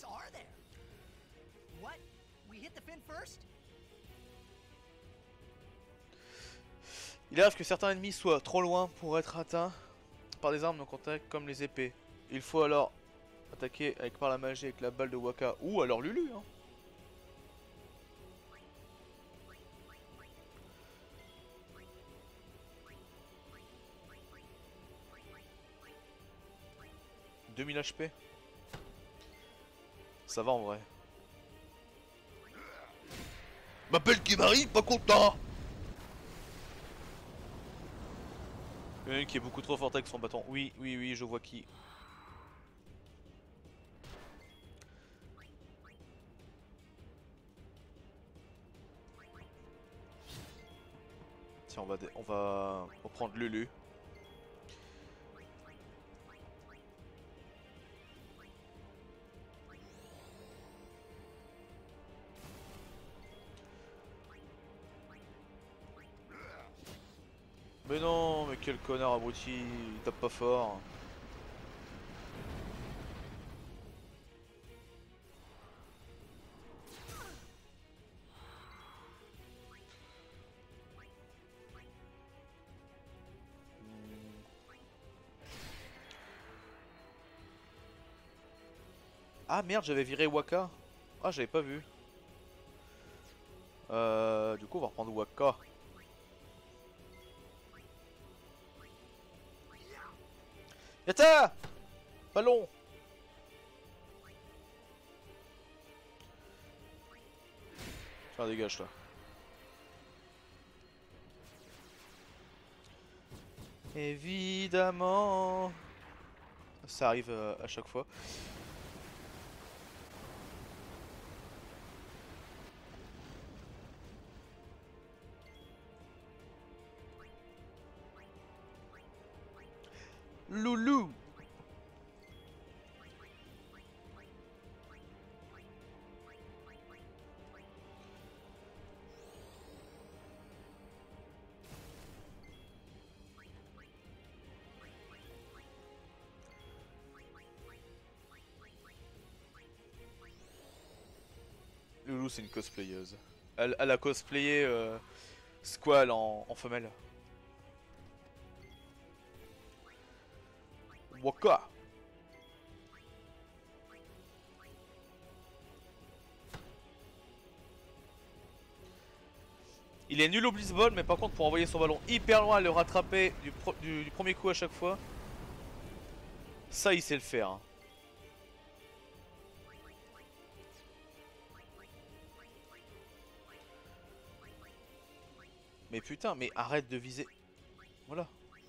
Il arrive que certains ennemis soient trop loin pour être atteints par des armes non contact comme les épées. Il faut alors attaquer avec par la magie avec la balle de Waka ou alors Lulu. Hein. « 2000 HP. Ça va en vrai. M'appelle Kimari, pas content. Il y en a une qui est beaucoup trop forte avec son bâton. Oui, oui, oui, je vois qui. Tiens, on va reprendre Lulu. Mais non, mais quel connard abruti, il tape pas fort. Ah merde, j'avais viré Waka. Ah, j'avais pas vu. Du coup, on va reprendre Waka. Yata! Ballon! Tiens, dégage toi. Évidemment. Ça arrive à chaque fois. Loulou. Loulou, c'est une cosplayeuse. Elle a cosplayé Squall en femelle. Waka. Il est nul au blitzball, mais par contre pour envoyer son ballon hyper loin et le rattraper du premier coup à chaque fois, ça il sait le faire. Hein. Mais putain, mais arrête de viser. Voilà.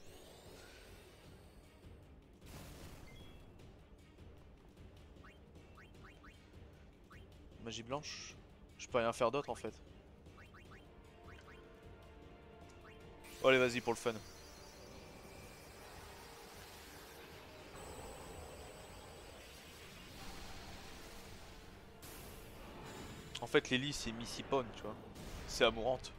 Magie blanche. Je peux rien faire d'autre en fait. Oh, allez, vas-y pour le fun. En fait, Lily c'est Missy Pond, tu vois. C'est amourante.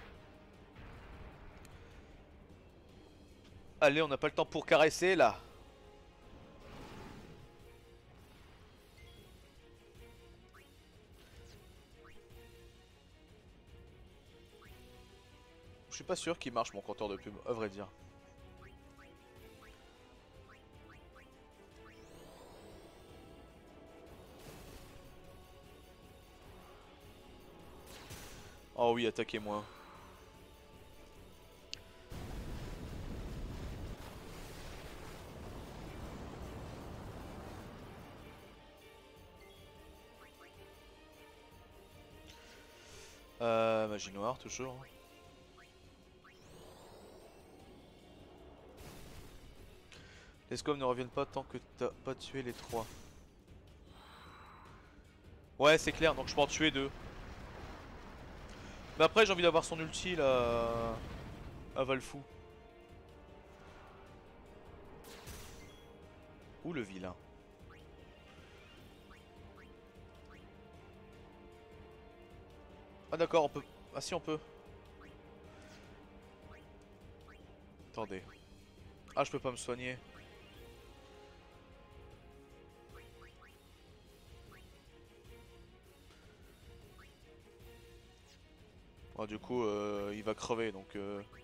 Allez, on n'a pas le temps pour caresser là. Je suis pas sûr qu'il marche mon compteur de pub, à vrai dire. Oh oui, attaquez-moi. Magie noire toujours. Les scums ne reviennent pas tant que t'as pas tué les 3. Ouais, c'est clair, donc je peux en tuer 2. Mais après, j'ai envie d'avoir son ulti là. À Valfou. Ouh, le vilain. Ah, d'accord, on peut. Ah, si, on peut. Attendez. Ah, je peux pas me soigner. Oh, du coup, il va crever donc.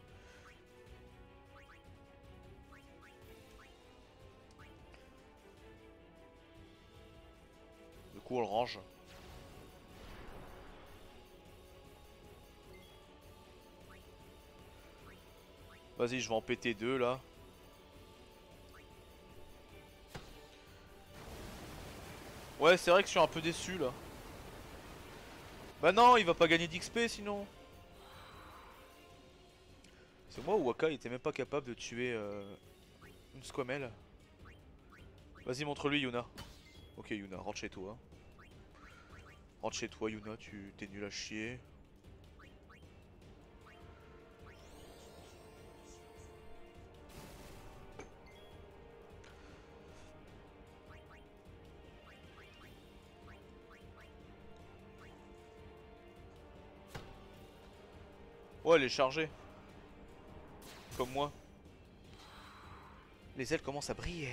Du coup, on le range. Vas-y, je vais en péter 2 là. Ouais, c'est vrai que je suis un peu déçu là. Bah non, il va pas gagner d'XP sinon. C'est moi ou Waka il était même pas capable de tuer une squamelle. Vas-y, montre-lui Yuna. Ok Yuna, rentre chez toi. Rentre chez toi Yuna, tu t'es nul à chier. Ouais, elle est chargée. Comme moi. Les ailes commencent à briller.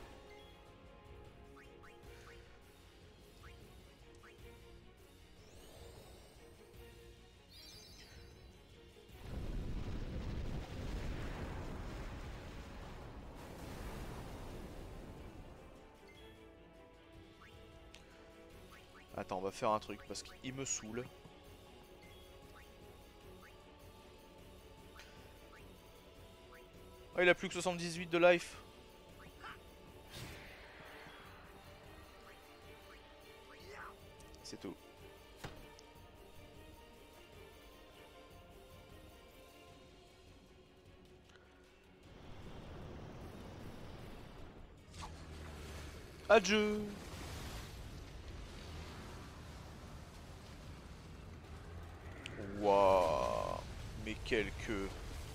Attends, on va faire un truc parce qu'il me saoule. Oh, il a plus que 78 de life. C'est tout. Adieu. Waouh. Mais quelle queue.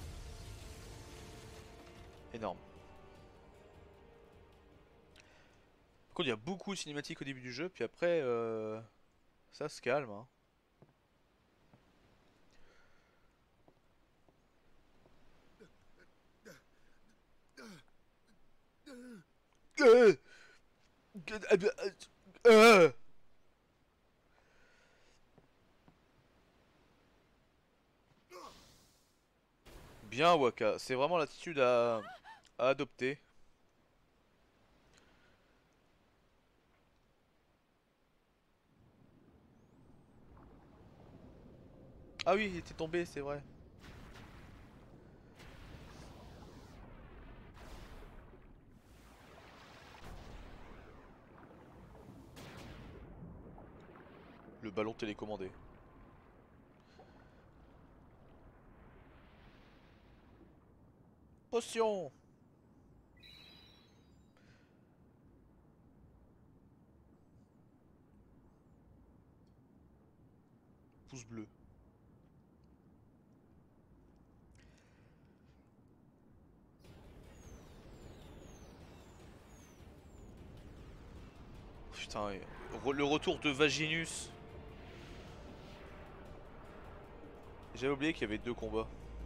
Énorme. Par contre, il y a beaucoup de cinématiques au début du jeu, puis après, ça se calme. Hein. Bien Waka, c'est vraiment l'attitude à adopter. Ah oui, il était tombé, c'est vrai. Le ballon télécommandé. Potion. Pouce bleu. Putain, le retour de Vaginus. J'avais oublié qu'il y avait 2 combats.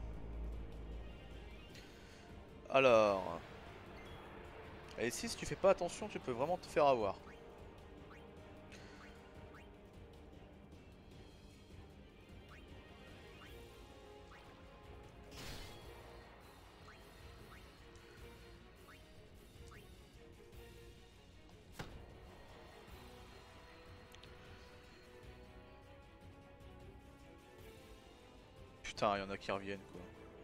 Alors... Et si tu fais pas attention, tu peux vraiment te faire avoir. Putain, il y en a qui reviennent quoi.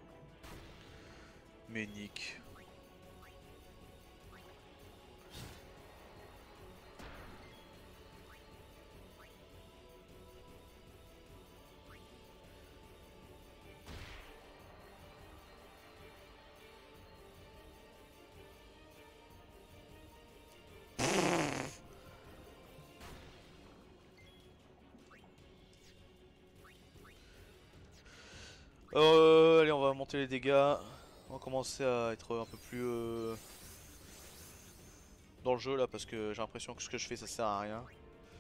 Mais nique. Allez, on va monter les dégâts. On va commencer à être un peu plus dans le jeu là parce que j'ai l'impression que ce que je fais ça sert à rien.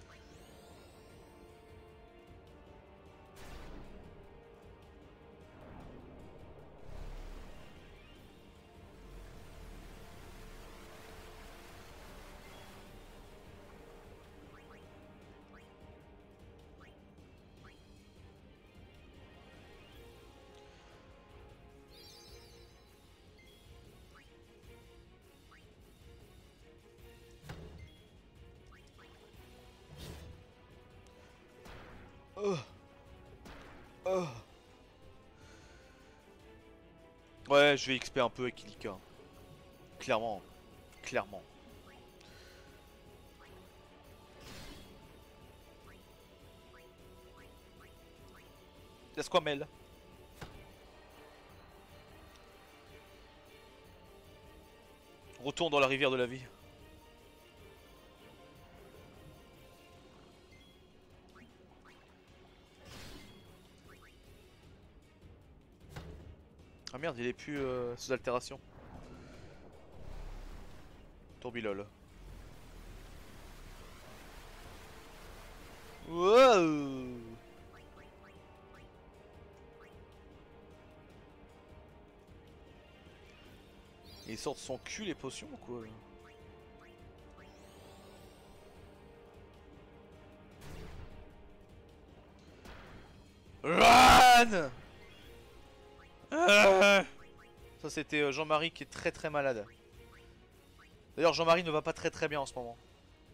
Ouais, je vais XP un peu avec Ilika. Clairement. Clairement. Laisse quoi, Mel? Retourne dans la rivière de la vie. Ah merde, il est plus sous altération. Tourbilol. Wow. Il sort de son cul les potions ou quoi? Run! Ça c'était Jean-Marie qui est très malade. D'ailleurs Jean-Marie ne va pas très bien en ce moment.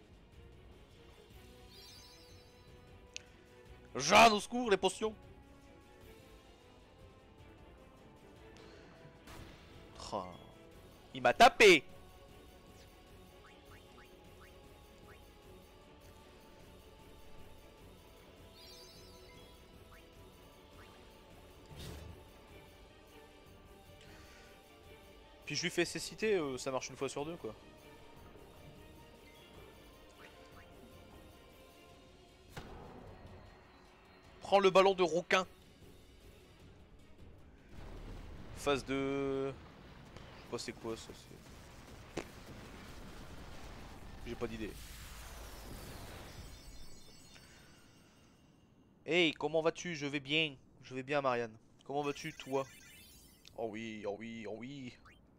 Jeanne au secours, les potions! Oh. Il m'a tapé! Puis je lui fais cécité, ça marche une fois sur deux quoi. Prends le ballon de rouquin. Phase de... Je sais pas c'est quoi ça. J'ai pas d'idée. Hey, comment vas-tu? Je vais bien. Je vais bien Marianne. Comment vas-tu toi? Oh oui, oh oui, oh oui.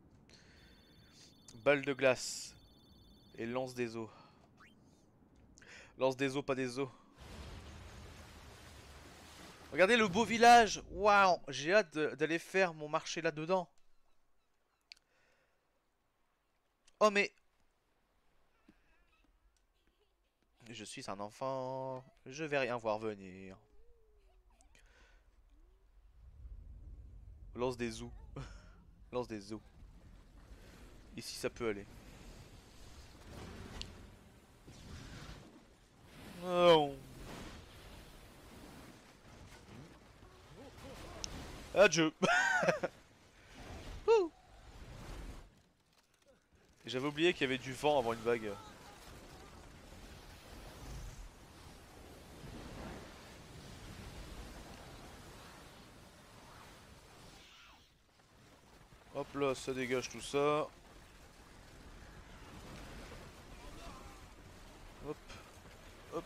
Balle de glace. Et lance des os. Lance des os, pas des os. Regardez le beau village. Waouh, j'ai hâte d'aller faire mon marché là-dedans. Oh mais... Je suis un enfant. Je vais rien voir venir. Lance des os. Lance des os. Ici ça peut aller. Oh. Adieu. J'avais oublié qu'il y avait du vent avant une vague. Hop là, ça dégage tout ça. Hop. Hop.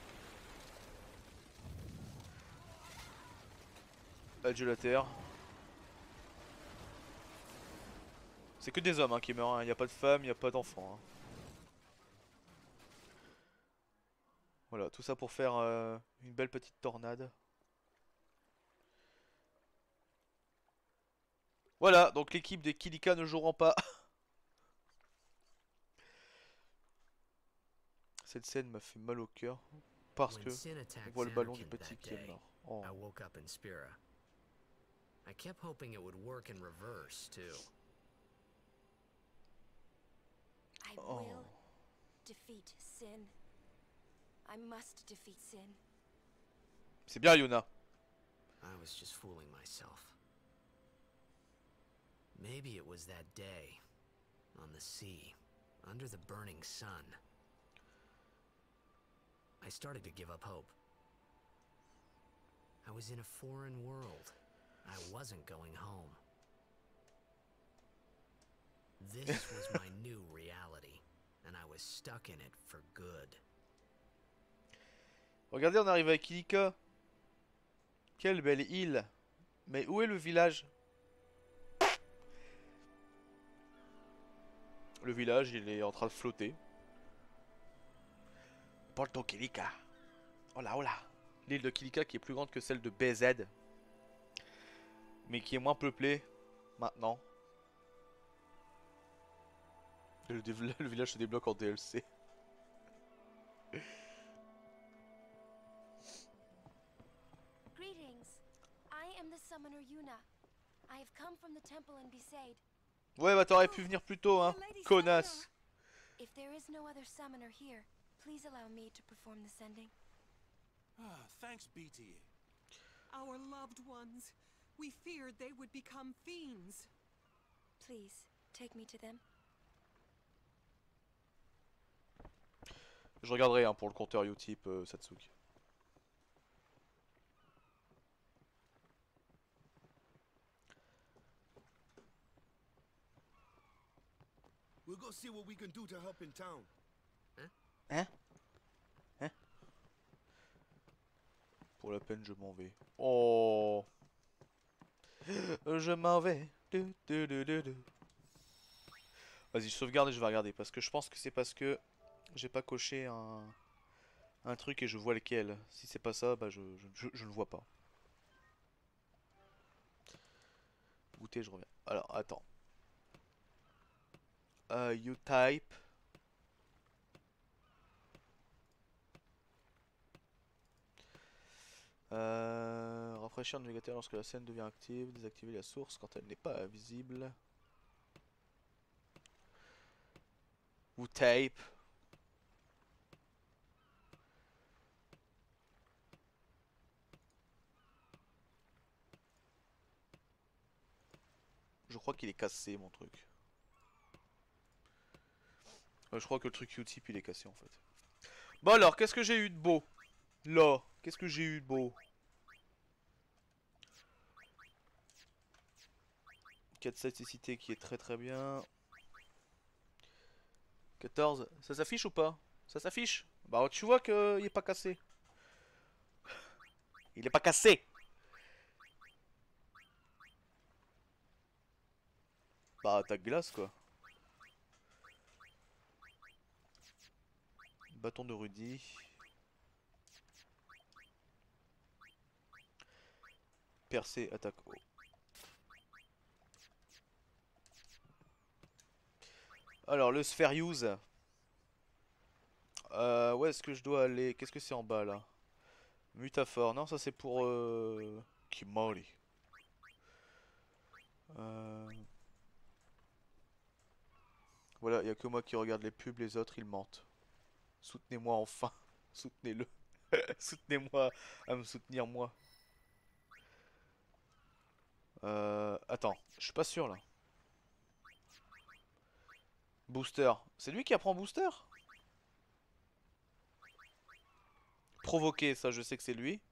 Adieu la terre. C'est que des hommes hein, qui meurent, il n'y a pas de femmes, il n'y a pas d'enfants. Hein. Voilà, tout ça pour faire une belle petite tornade. Voilà, donc l'équipe des Kilika ne joueront pas. Cette scène m'a fait mal au cœur. Parce que on voit le ballon du petit qui est mort. Oh. I kept hoping it would work in reverse too. I will defeat Sin. I must defeat Sin. C'est bien Yuna. I was just fooling myself. Maybe it was that day on the sea, under the burning sun. I started to give up hope. I was in a foreign world. I wasn't going home. This was my new reality, and I was stuck in it for good. Regardez, on arrive à Kilika. Quelle belle île. Mais où est le village? Le village, il est en train de flotter. Porto Kilika. Oh là, oh là. L'île de Kilika qui est plus grande que celle de BZ. Mais qui est moins peuplée maintenant. Le village se débloque en DLC. Greetings. I am the summoner Yuna. I have come from the temple in Besaid. Ouais, bah t'aurais pu venir plus tôt, hein, connasse. If there is no other summoner here, please allow me to perform the sending. Ah, thanks, BT. Our loved ones. We feared they would become fiends. Please, take me to them. Je regarderai hein, pour le compteur Utip Satsuki. We'll go see what we can do to help in town. Hein? Hein? Pour la peine, je m'en vais. Oh! Je m'en vais. Vas-y, je sauvegarde et je vais regarder. Parce que je pense que c'est parce que j'ai pas coché un truc et je vois lequel. Si c'est pas ça, bah je le vois pas. Goûter, je reviens. Alors, attends. You type. Rafraîchir le navigateur lorsque la scène devient active. Désactiver la source quand elle n'est pas visible. Ou tape. Je crois qu'il est cassé mon truc. Je crois que le truc Utip il est cassé en fait. Bon alors, qu'est-ce que j'ai eu de beau? Là, qu'est-ce que j'ai eu de beau? 4 statisticité qui est très très bien. 14, ça s'affiche ou pas? Ça s'affiche? Bah tu vois qu'il est pas cassé. Il est pas cassé. Bah attaque glace quoi. Bâton de Rudy. Percée, attaque haut. Alors le Sphere Use. Où est-ce que je dois aller? Qu'est-ce que c'est en bas là? Mutaphore, non ça c'est pour Kimori. Voilà, il n'y a que moi qui regarde les pubs, les autres ils mentent. Soutenez-moi enfin. Soutenez-le. Soutenez-moi à me soutenir moi. Attends, je suis pas sûr là. Booster. C'est lui qui apprend Booster? Provoquer, ça je sais que c'est lui.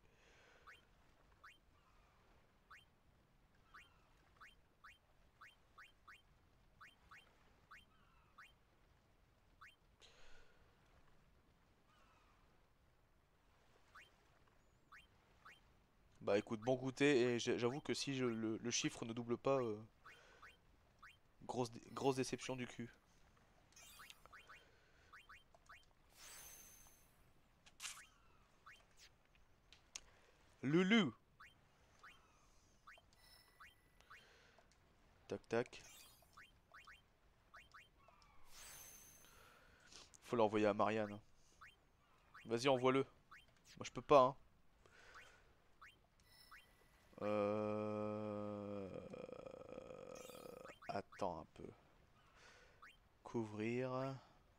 Bah écoute, bon goûter et j'avoue que si le chiffre ne double pas, grosse déception du cul. Loulou. Tac tac. Faut l'envoyer à Marianne. Vas-y, envoie-le. Moi je peux pas hein. Attends un peu. Couvrir.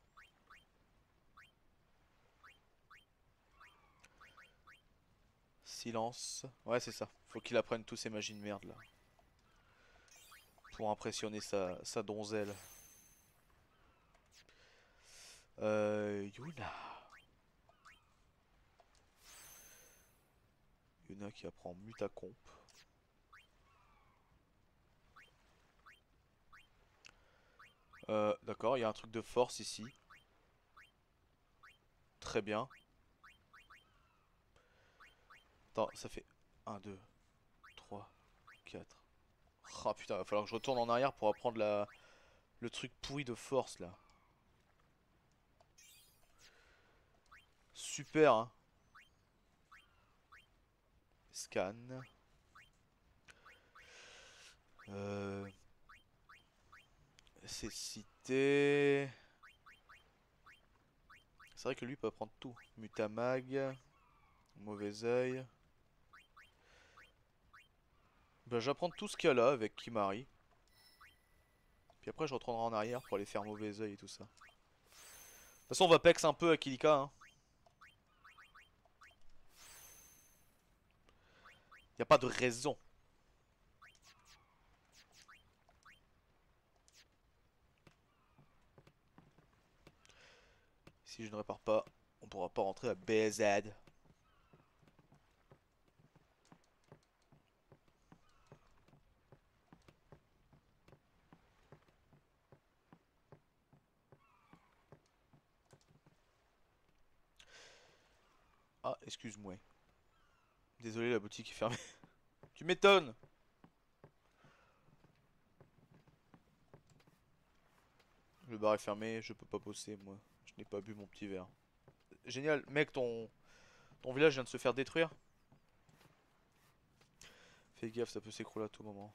Silence. Ouais c'est ça. Faut qu'il apprenne tous ces magies de merde là. Pour impressionner sa donzelle. Yuna. Yuna qui apprend Mutacomp. D'accord, il y a un truc de force ici. Très bien. Attends, ça fait 1, 2, 3, 4. Ah putain, va falloir que je retourne en arrière pour apprendre le truc pourri de force là. Super hein. Scan. C'est cité. C'est vrai que lui peut apprendre tout. Mutamag. Mauvais oeil. Bah j'apprends tout ce qu'il y a là avec Kimari. Puis après je retournerai en arrière pour aller faire mauvais oeil et tout ça. De toute façon on va pex un peu à Kilika hein. Y a pas de raison. Si je ne répare pas, on pourra pas rentrer à BZ. Ah, excuse-moi. Désolé, la boutique est fermée. Tu m'étonnes. Le bar est fermé, je peux pas bosser moi. Je n'ai pas bu mon petit verre. Génial, mec, ton village vient de se faire détruire. Fais gaffe, ça peut s'écrouler à tout moment.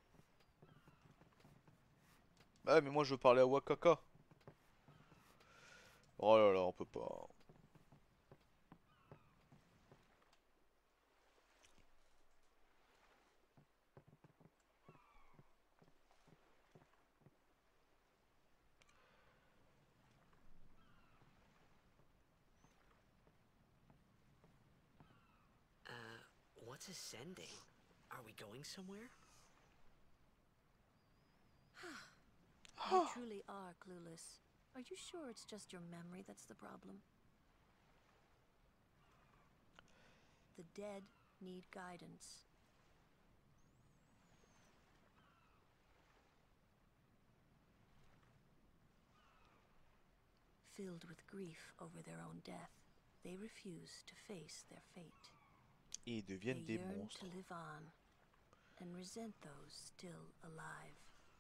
Ah mais moi je veux parler à Wakaka. Oh là là, on peut pas. What's ascending? Are we going somewhere? You truly are clueless. Are you sure it's just your memory that's the problem? The dead need guidance. Filled with grief over their own death, they refuse to face their fate. Et ils deviennent They des yearn monstres. to live on and resent those still alive.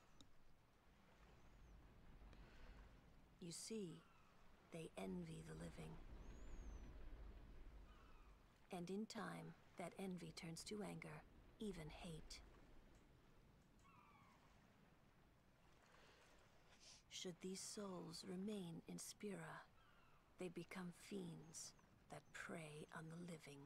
You see, they envy the living. And in time, that envy turns to anger, even hate. Should these souls remain in Spira, they become fiends that prey on the living.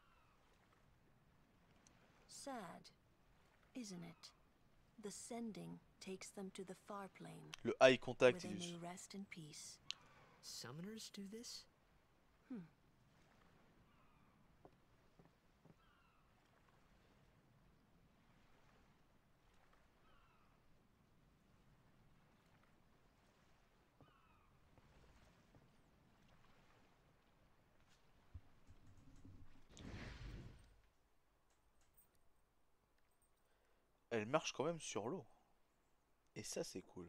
Sad, isn't it? The sending takes them to the far plane, Le eye where contact, they il may est... rest in peace. Summoners do this? Elle marche quand même sur l'eau. Et ça c'est cool.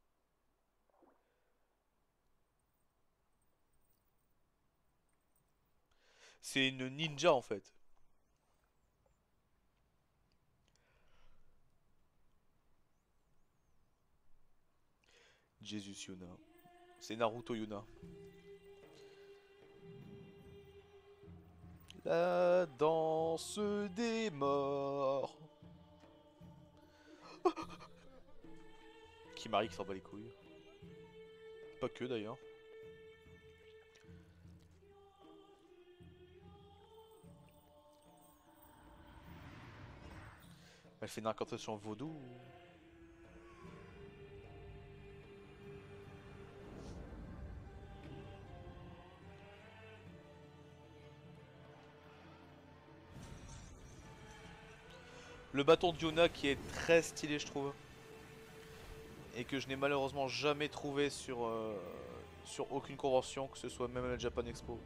C'est une ninja en fait. Jesus Yuna. C'est Naruto Yuna. La danse des morts. Kimari qui s'en bat les couilles. Pas que d'ailleurs. Elle fait une incantation vaudou. Le bâton de Yuna qui est très stylé je trouve. Et que je n'ai malheureusement jamais trouvé sur aucune convention, que ce soit même à la Japan Expo.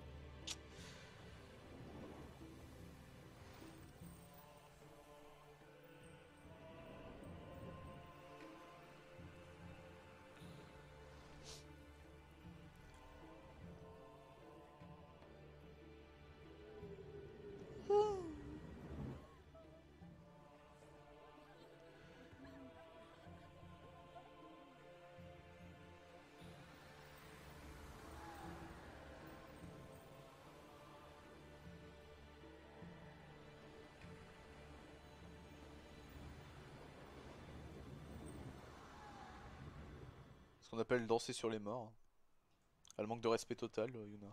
Ce qu'on appelle danser sur les morts. Elle manque de respect total, Yuna.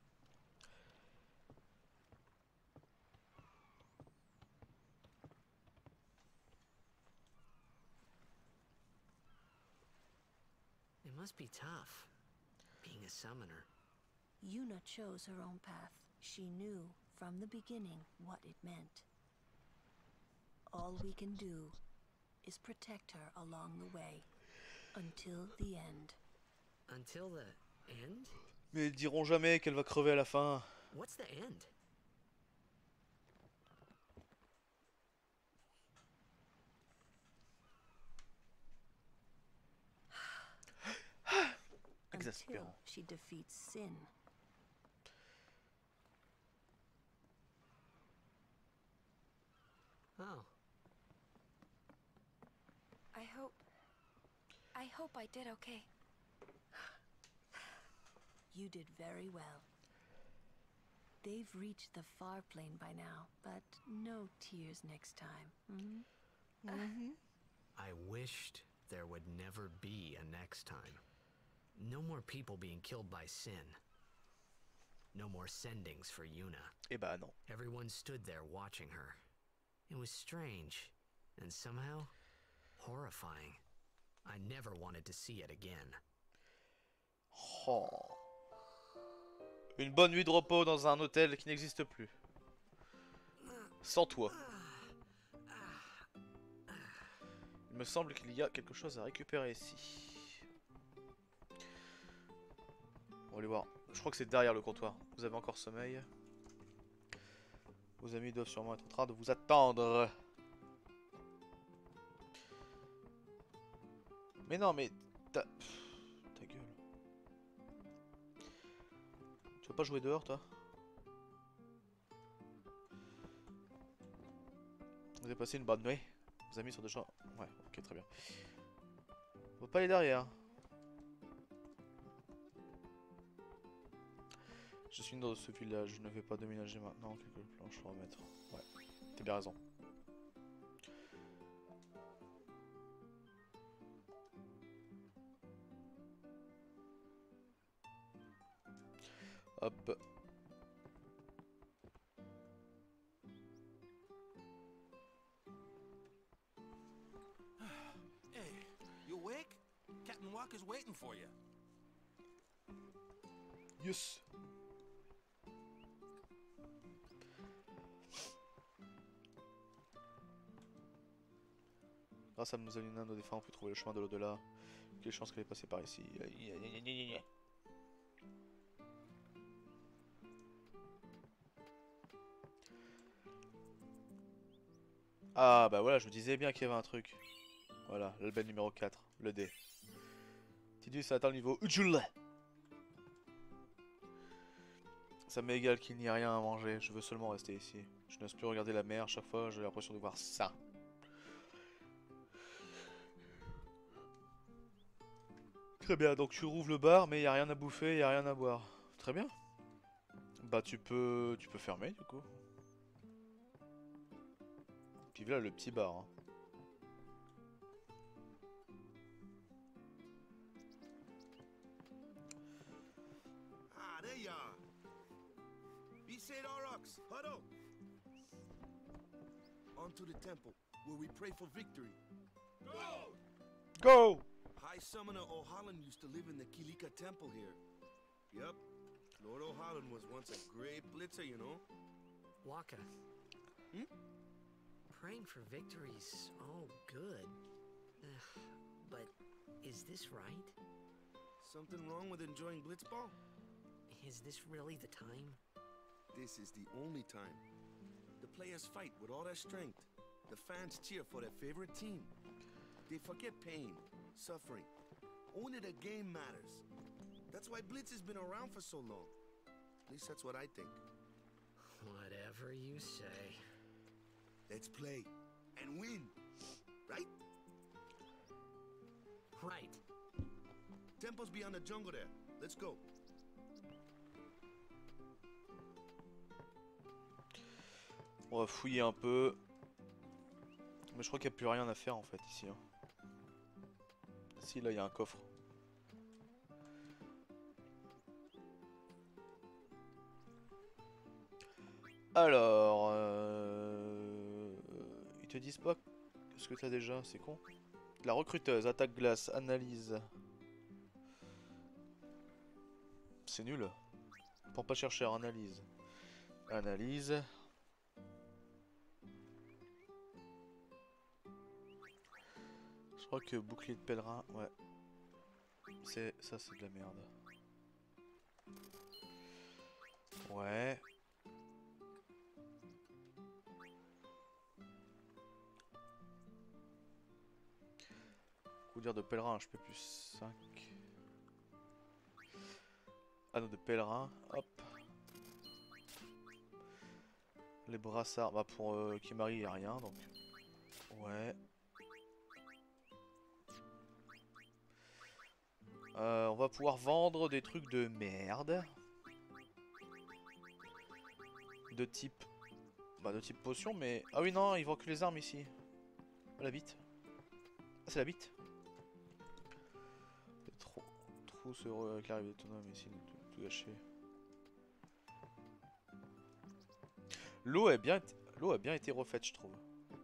It must be tough, being a summoner. Yuna chose her own path. She knew from the beginning what it meant. All we can do is protect her along the way, until the end. Until the end? Mais ils diront jamais qu'elle va crever à la fin. What's the end? Until Exaspérant. she defeats sin. Oh. I I hope I did okay. You did very well. They've reached the far plane by now, but no tears next time. I wished there would never be a next time. No more people being killed by sin. No more sendings for Yuna. Eh bah non. Everyone stood there watching her. It was strange, and somehow horrifying. I never wanted to see it again. Oh. Une bonne nuit de repos dans un hôtel qui n'existe plus. Sans toi. Il me semble qu'il y a quelque chose à récupérer ici. On va aller voir. Je crois que c'est derrière le comptoir. Vous avez encore sommeil. Vos amis doivent sûrement être en train de vous attendre. Mais non, mais... Ta gueule. Tu veux pas jouer dehors, toi? Vous avez passé une bonne nuit? Vos amis sont déjà... Ouais, ok, très bien. On va pas aller derrière. Je suis dans ce village, je ne vais pas déménager maintenant. Quelques planches à remettre. Ouais, t'as bien raison. Hop. Hey, you awake? Captain Walker's waiting for you. Yes. Grâce à Moussalina, nos défunts ont pu trouver le chemin de l'au-delà. Quelle chance qu'elle est passée par ici. Ah bah voilà, je vous disais bien qu'il y avait un truc. Voilà, l'album numéro 4, le D. Tidus atteint le niveau Ujul. Ça m'est égal qu'il n'y ait rien à manger, je veux seulement rester ici. Je n'ose plus regarder la mer, chaque fois j'ai l'impression de voir ça. Très bien, donc tu rouvres le bar, mais il n'y a rien à bouffer, il n'y a rien à boire. Très bien. Bah tu peux fermer du coup. Puis voilà le petit bar. Hein. Ah, there you are. Besaid Aurochs, huddle. On to the temple, where we pray for victory. Go! Go! High Summoner O'Holland used to live in the Kilika Temple here. Yep. Lord O'Holland was once a great blitzer, you know. Waka. Praying for victory's all good. But is this right? Something wrong with enjoying blitzball? Is this really the time? This is the only time. The players fight with all their strength. The fans cheer for their favorite team. They forget pain, suffering. Only the game matters. That's why Blitz has been around for so long. At least that's what I think. Whatever you say. Let's play and win, right? Right. Temple's beyond the jungle there. Let's go. On va fouiller un peu. Mais je crois qu'il n'y a plus rien à faire en fait ici. Hein. Si, là il y a un coffre. Alors... Ils te disent pas ce que t'as déjà, c'est con. La recruteuse, attaque glace, analyse. C'est nul. Pour pas chercher, analyse. Analyse. Je crois que bouclier de pèlerin, ouais. Ça c'est de la merde. Ouais. Coudière de pèlerin, je peux plus 5. Anneau de pèlerin, hop. Les brassards, bah pour Kimari il n'y a rien donc. Ouais. On va pouvoir vendre des trucs de merde. De type... Bah de type potion, mais... Ah oui non, ils vendent que les armes ici. Oh, la bite. Ah c'est la bite. Trop heureux avec l'arrivée de ton homme ici, de tout gâcher. L'eau a bien été refaite, je trouve.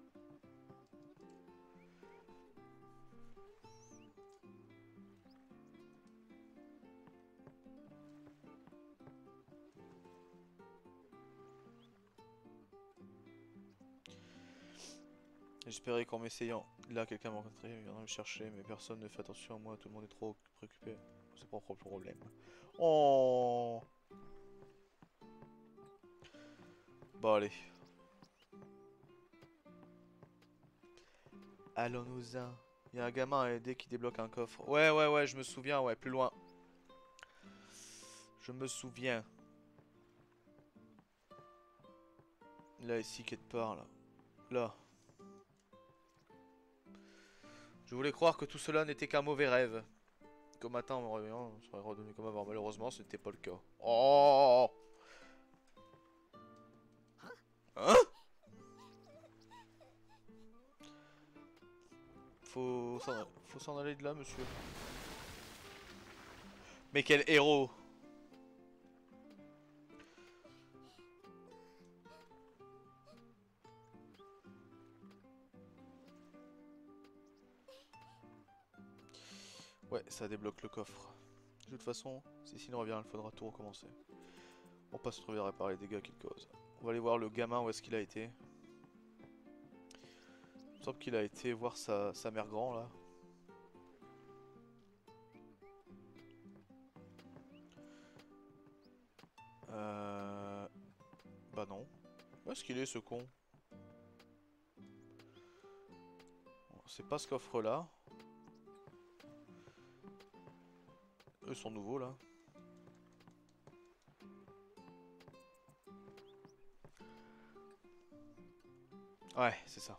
J'espérais qu'en m'essayant, là quelqu'un m'a rencontré, il viendra me chercher, mais personne ne fait attention à moi, tout le monde est trop préoccupé. C'est pas propre problème. Oh. Bon allez. Allons-nous-en. Il y a un gamin à aider qui débloque un coffre. Ouais, je me souviens, ouais, plus loin. Je me souviens. Là, ici, quelque part, là. Là. Je voulais croire que tout cela n'était qu'un mauvais rêve. Qu'au matin, en me réveillant, on serait redevenu comme avant. Malheureusement, ce n'était pas le cas. Oh! Hein? Faut s'en aller de là, monsieur. Mais quel héros! Ouais, ça débloque le coffre. De toute façon, si Sin revient, il faudra tout recommencer. On va pas se trouver à réparer les dégâts qu'il cause. On va aller voir le gamin où est-ce qu'il a été. Il me semble qu'il a été voir sa mère grand là. Bah non. Où est-ce qu'il est ce con? C'est pas ce coffre là. Eux sont nouveaux là. Ouais, c'est ça.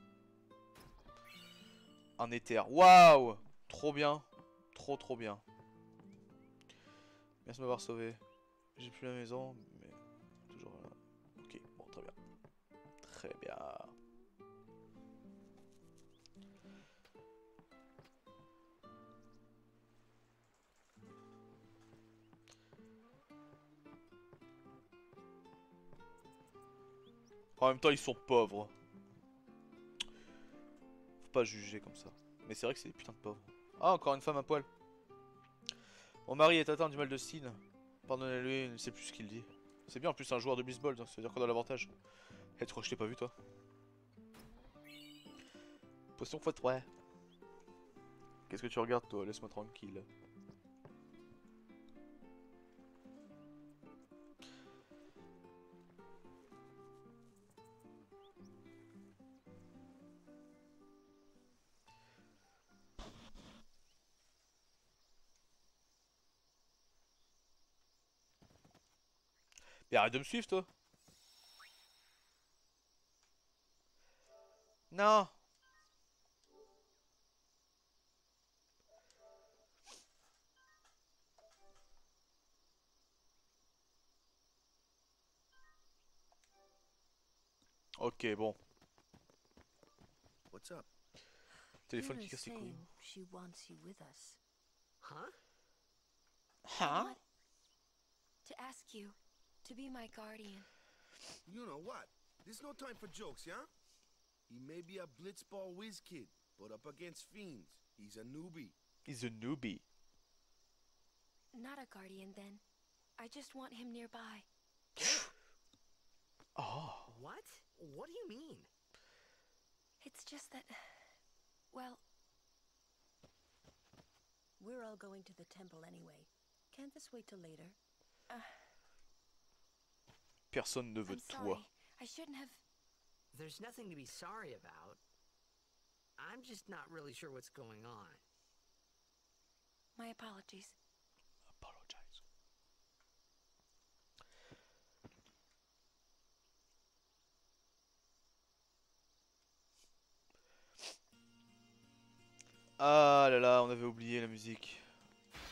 Un éther. Waouh! Trop bien. Trop bien. Merci de m'avoir sauvé. J'ai plus la maison, mais toujours là. Ok, bon, très bien. Très bien. En même temps, ils sont pauvres. Faut pas juger comme ça. Mais c'est vrai que c'est des putains de pauvres. Ah, encore une femme à poil. Mon mari est atteint du mal de Sin. Pardonnez-lui, il ne sait plus ce qu'il dit. C'est bien, en plus, c'est un joueur de baseball, donc ça veut dire qu'on a l'avantage. Eh, tu crois que je t'ai pas vu, toi? Potion x3. Qu'est-ce que tu regardes, toi? Laisse-moi tranquille. Mais arrête de me suivre, toi. Non. Ok, bon. What's up? Téléphone qui Mira's casse les couilles. saying she wants you with us. Huh? Huh? To ask you to be my guardian. You know what? There's no time for jokes, yeah? He may be a blitzball whiz kid, but up against fiends, he's a newbie. He's a newbie. Not a guardian, then. I just want him nearby. Oh. What? What do you mean? It's just that... Well, We're all going to the temple anyway. Can't this wait till later? Personne ne veut I'm de toi. sorry. I shouldn't have... There's nothing to be sorry about. I'm just not really sure what's going on. My apologies. Apologize. Ah là là, on avait oublié la musique.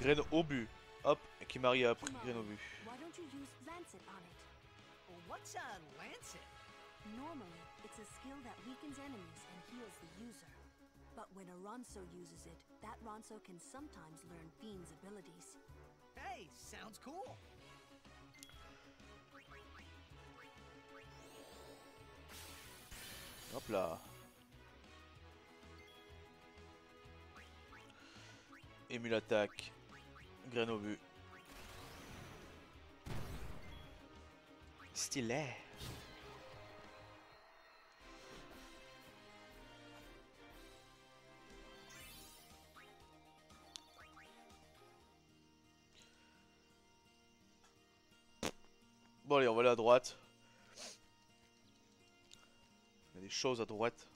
Graine au but. Hop, qui marie à graine au but. Why don't you use Lancet on it? Well, what's a lancet? Normally, it's a skill that weakens enemies and heals the user. But when a Ronso uses it, that Ronso can sometimes learn Fiend's abilities. Hey, sounds cool. Hop là. Émule attaque. Graine au but. Stylé. Bon allez, on va aller à droite. Il y a des choses à droite.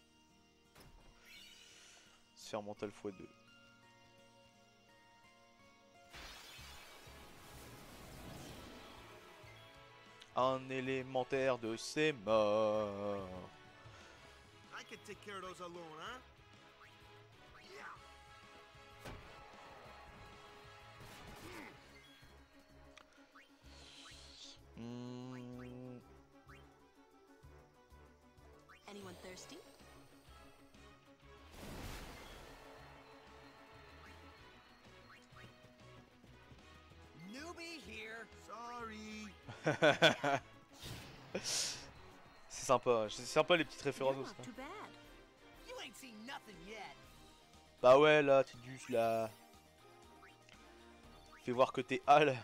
Sphère mentale x2. Un élémentaire de ses morts. I could take care of those alone, huh? Anyone thirsty? Newbie here. Sorry. C'est sympa les petites références You're comme not ça. too bad. You ain't seen nothing yet. Bah ouais là, Tidus là. Fais voir que t'es Hal.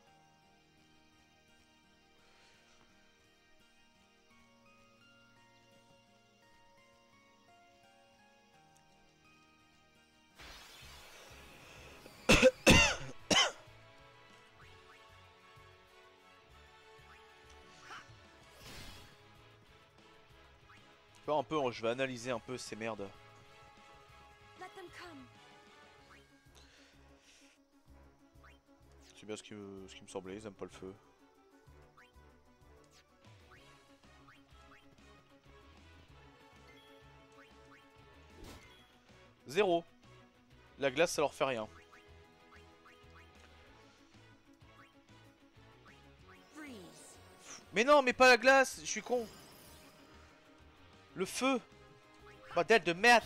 Un peu, je vais analyser un peu ces merdes. Let them come. C'est bien ce qui me semblait, ils aiment pas le feu. Zéro. La glace ça leur fait rien. Freeze. Mais non, mais pas la glace, je suis con. Le feu. Bordel de merde.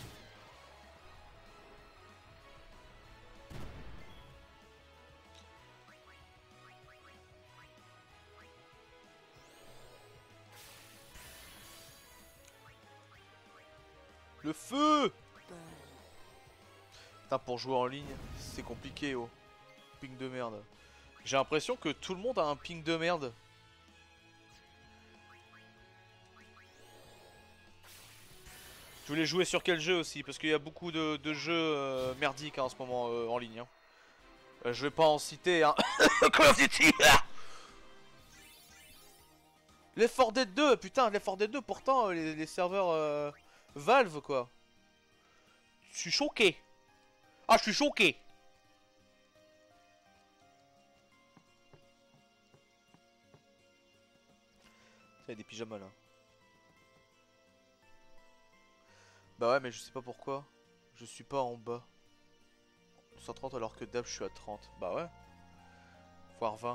Le feu. Putain, pour jouer en ligne, c'est compliqué, oh. Ping de merde. J'ai l'impression que tout le monde a un ping de merde. Je voulais jouer sur quel jeu aussi, parce qu'il y a beaucoup de jeux merdiques hein, en ce moment en ligne. Hein. Je vais pas en citer. Hein. Call of Duty. Left 4 Dead 2, putain, Left 4 Dead 2, pourtant les serveurs Valve quoi. Je suis choqué. Ah, je suis choqué. Ça y a des pyjamas là. Bah ouais mais je sais pas pourquoi. Je suis pas en bas. 130 alors que d'hab je suis à 30. Bah ouais. Voire 20.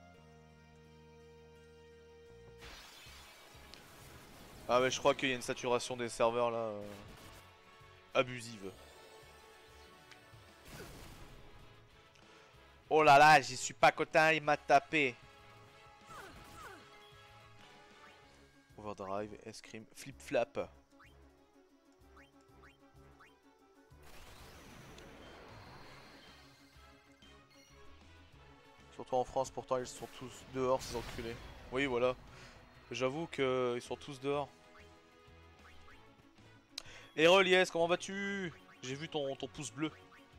Ah mais je crois qu'il y a une saturation des serveurs là. Abusive. Oh là là, j'y suis pas content, il m'a tapé. Overdrive, escrime, flip flap. Surtout en France, pourtant ils sont tous dehors ces enculés. Oui voilà. J'avoue que ils sont tous dehors. Erol, yes, comment vas-tu? J'ai vu ton pouce bleu.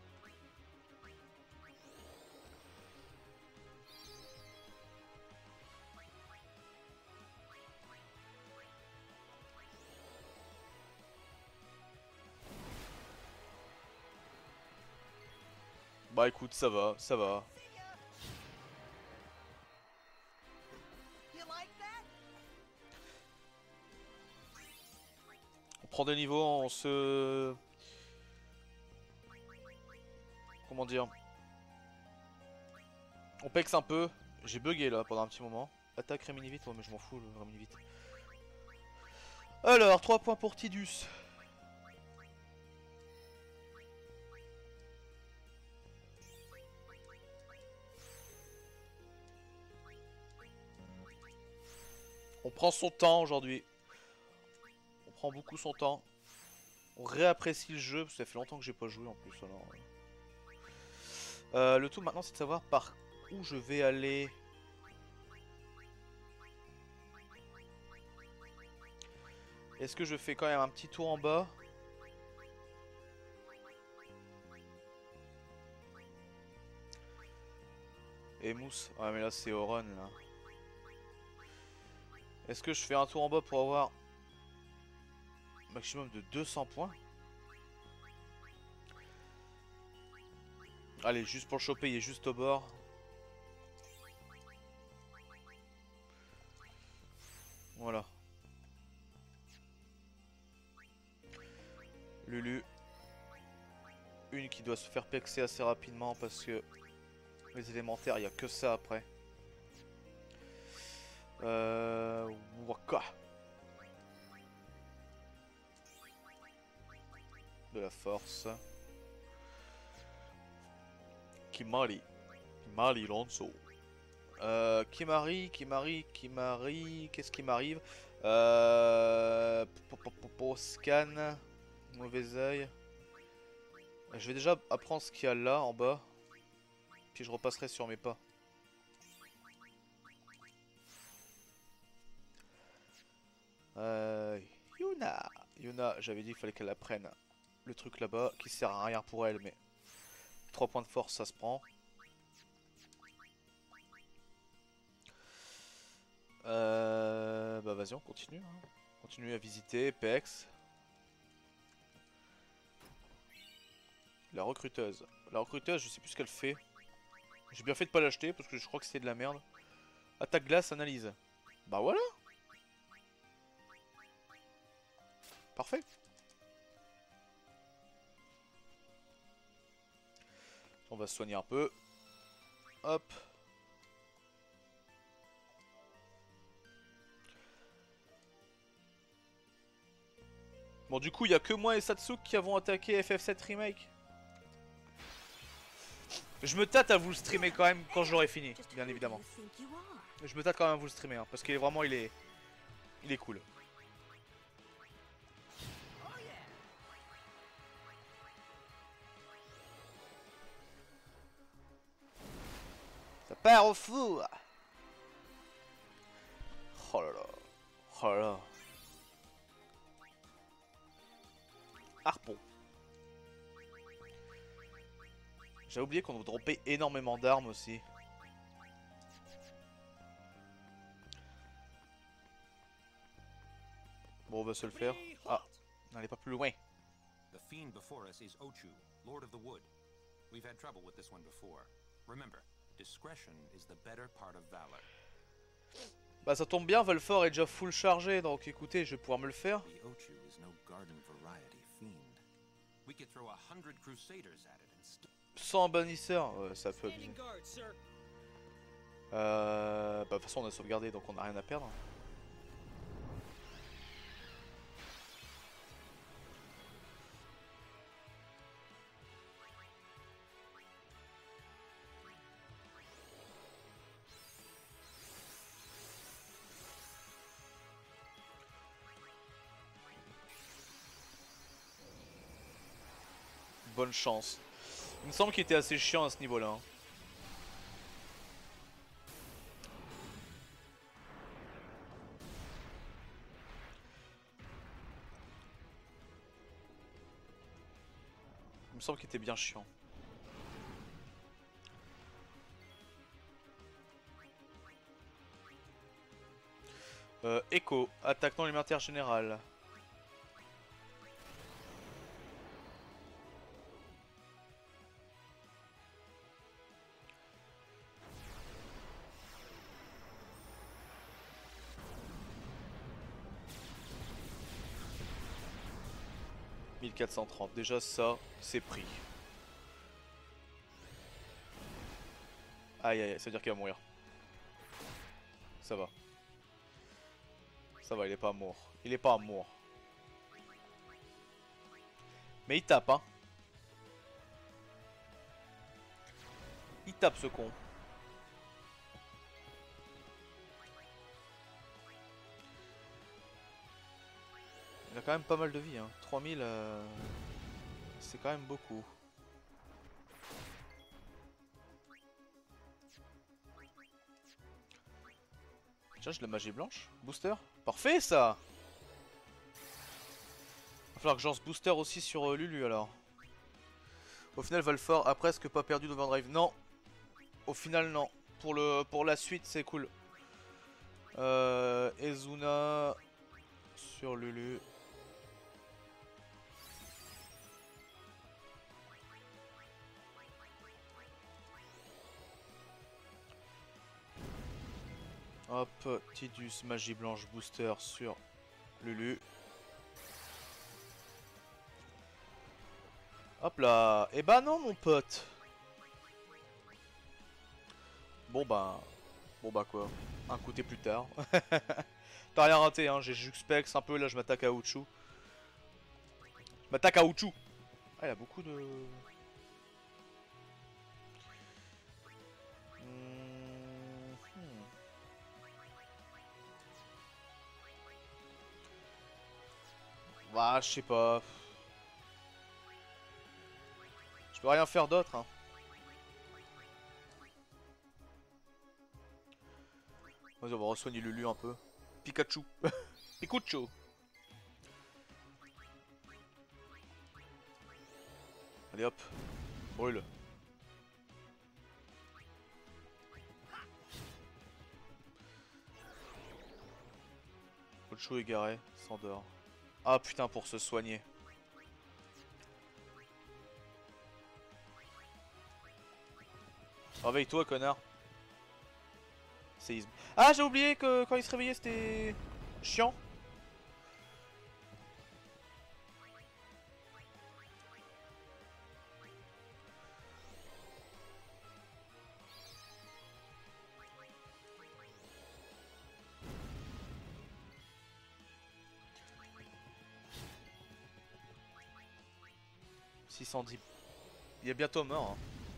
Bah écoute, ça va, ça va. You like that? On prend des niveaux, on se... Comment dire? On pexe un peu. J'ai bugué là pendant un petit moment. Attaque Réminivite, ouais mais je m'en fous le Réminivite. Alors, 3 points pour Tidus. On prend son temps aujourd'hui. On prend beaucoup son temps. On réapprécie le jeu, parce que ça fait longtemps que j'ai pas joué en plus. Alors. Le tout maintenant c'est de savoir par où je vais aller. Est-ce que je fais quand même un petit tour en bas? Et Mousse. Ouais mais là c'est Oron là. Est-ce que je fais un tour en bas pour avoir maximum de 200 points? Allez, juste pour le choper, il est juste au bord. Voilà. Lulu. Une qui doit se faire pexer assez rapidement parce que les élémentaires, il n'y a que ça après. Waka. De la force. Kimari. Kimari Lonzo. Kimari. Qu'est-ce qui m'arrive? Scan. Mauvais oeil. Je vais déjà apprendre ce qu'il y a là en bas. Puis je repasserai sur mes pas. Yuna. Yuna, j'avais dit qu'il fallait qu'elle apprenne le truc là-bas qui sert à rien pour elle, mais 3 points de force ça se prend. Bah vas-y on continue. Hein. Continue à visiter, Pex. La recruteuse. La recruteuse, je sais plus ce qu'elle fait. J'ai bien fait de pas l'acheter parce que je crois que c'était de la merde. Attaque glace, analyse. Bah voilà. Parfait. On va se soigner un peu. Hop. Bon du coup il n'y a que moi et Satsuki qui avons attaqué FF7 Remake. Je me tâte à vous le streamer quand même quand j'aurai fini, bien évidemment. Je me tâte quand même à vous le streamer hein, parce qu'il est vraiment il est cool. Ça part au fou. Oh là là. Oh là là. Harpon. J'ai oublié qu'on nous droppait énormément d'armes aussi. Bon, on va se le faire. Ah, n'allez pas plus loin. The fiend before us is Ochu, Lord of the Wood. We've had trouble with this one before. Remember, discretion is the better part of valor. Bah ça tombe bien, Valfort est déjà full chargé, donc écoutez, je vais pouvoir me le faire. The Ochu is no garden variety fiend. We could throw 100 crusaders at it and still... 100 bannisseurs, ça peut abuser. Bah de toute façon on a sauvegardé donc on n'a rien à perdre. Bonne chance. Il me semble qu'il était assez chiant à ce niveau-là. Hein. Il me semble qu'il était bien chiant. Echo, attaque non alimentaire générale. « 1430, déjà ça, c'est pris. Aïe aïe, ça veut dire qu'il va mourir. Ça va. Ça va, il est pas mort. Il est pas mort. Mais il tape, hein. Il tape ce con. Il a quand même pas mal de vie, hein. 3000, c'est quand même beaucoup. Tiens, j'ai de la magie blanche. Booster. Parfait, ça. Va falloir que j'en booster aussi sur Lulu, alors. Au final, Valfor a presque pas perdu d'Overdrive. Non. Au final, non. Pour la suite, c'est cool. Ezuna sur Lulu. Hop, Tidus, magie blanche, booster sur Lulu. Hop là. Eh bah non, mon pote. Bon bah quoi. Un côté plus tard. T'as rien raté, hein. J'ai Juxpex un peu. Là, je m'attaque à Uchu. Je m'attaque à Uchu. Ah, il a beaucoup de... Bah, je sais pas. Je peux rien faire d'autre, hein. Vas-y, on va re-soigner Lulu un peu. Pikachu. Pikachu. Allez hop. Brûle. Pikachu égaré. S'endort. Ah putain, pour se soigner. Réveille-toi, connard. Séisme. Ah, j'ai oublié que quand il se réveillait, c'était chiant. Il est bientôt mort, hein.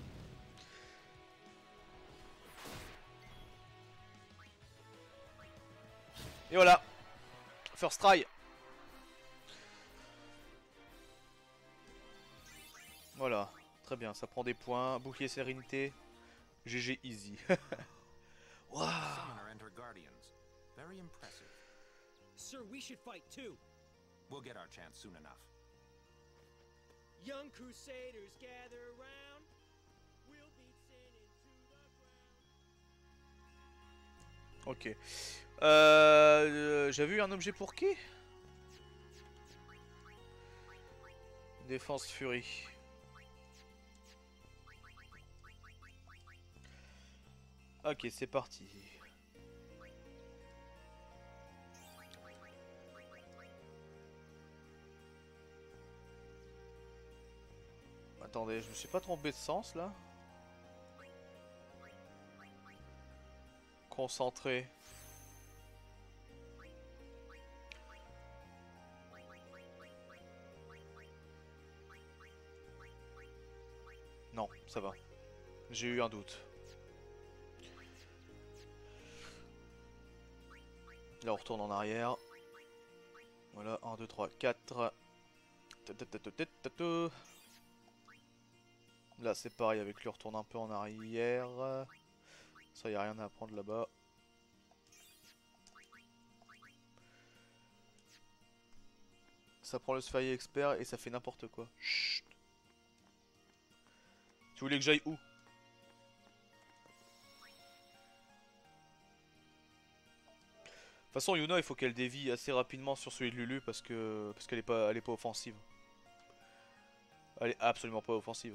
Et voilà. First try. Voilà. Très bien, ça prend des points. Bouclier sérénité. GG easy. Wow. Sir, we should fight too. We'll get our chance soon enough. Young crusaders gather around. We'll beat sin into the ground. Ok. J'avais eu un objet pour qui? Défense Fury. Ok, c'est parti. Attendez, je me suis pas trompé de sens là? Concentré. Non, ça va. J'ai eu un doute. Là on retourne en arrière. Voilà, 1, 2, 3, 4. Là c'est pareil avec lui, on retourne un peu en arrière. Ça y a rien à apprendre là-bas. Ça prend le sphérié expert et ça fait n'importe quoi. Chut. Tu voulais que j'aille où? De toute façon, Yuna, il faut qu'elle dévie assez rapidement sur celui de Lulu parce qu'elle est pas offensive. Elle est absolument pas offensive.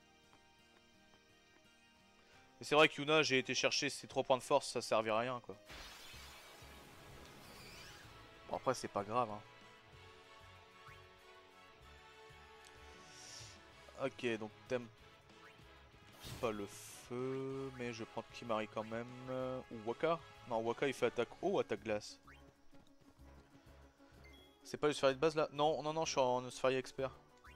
Et c'est vrai que Yuna, j'ai été chercher ses 3 points de force, ça servait à rien quoi. Bon après c'est pas grave hein. Ok, donc t'aimes pas le feu, mais je vais prendre Kimari quand même. Ou Waka. Non, Waka il fait attaque eau ou attaque glace. C'est pas le sphérié de base là? Non, non, non, je suis en sphérié expert.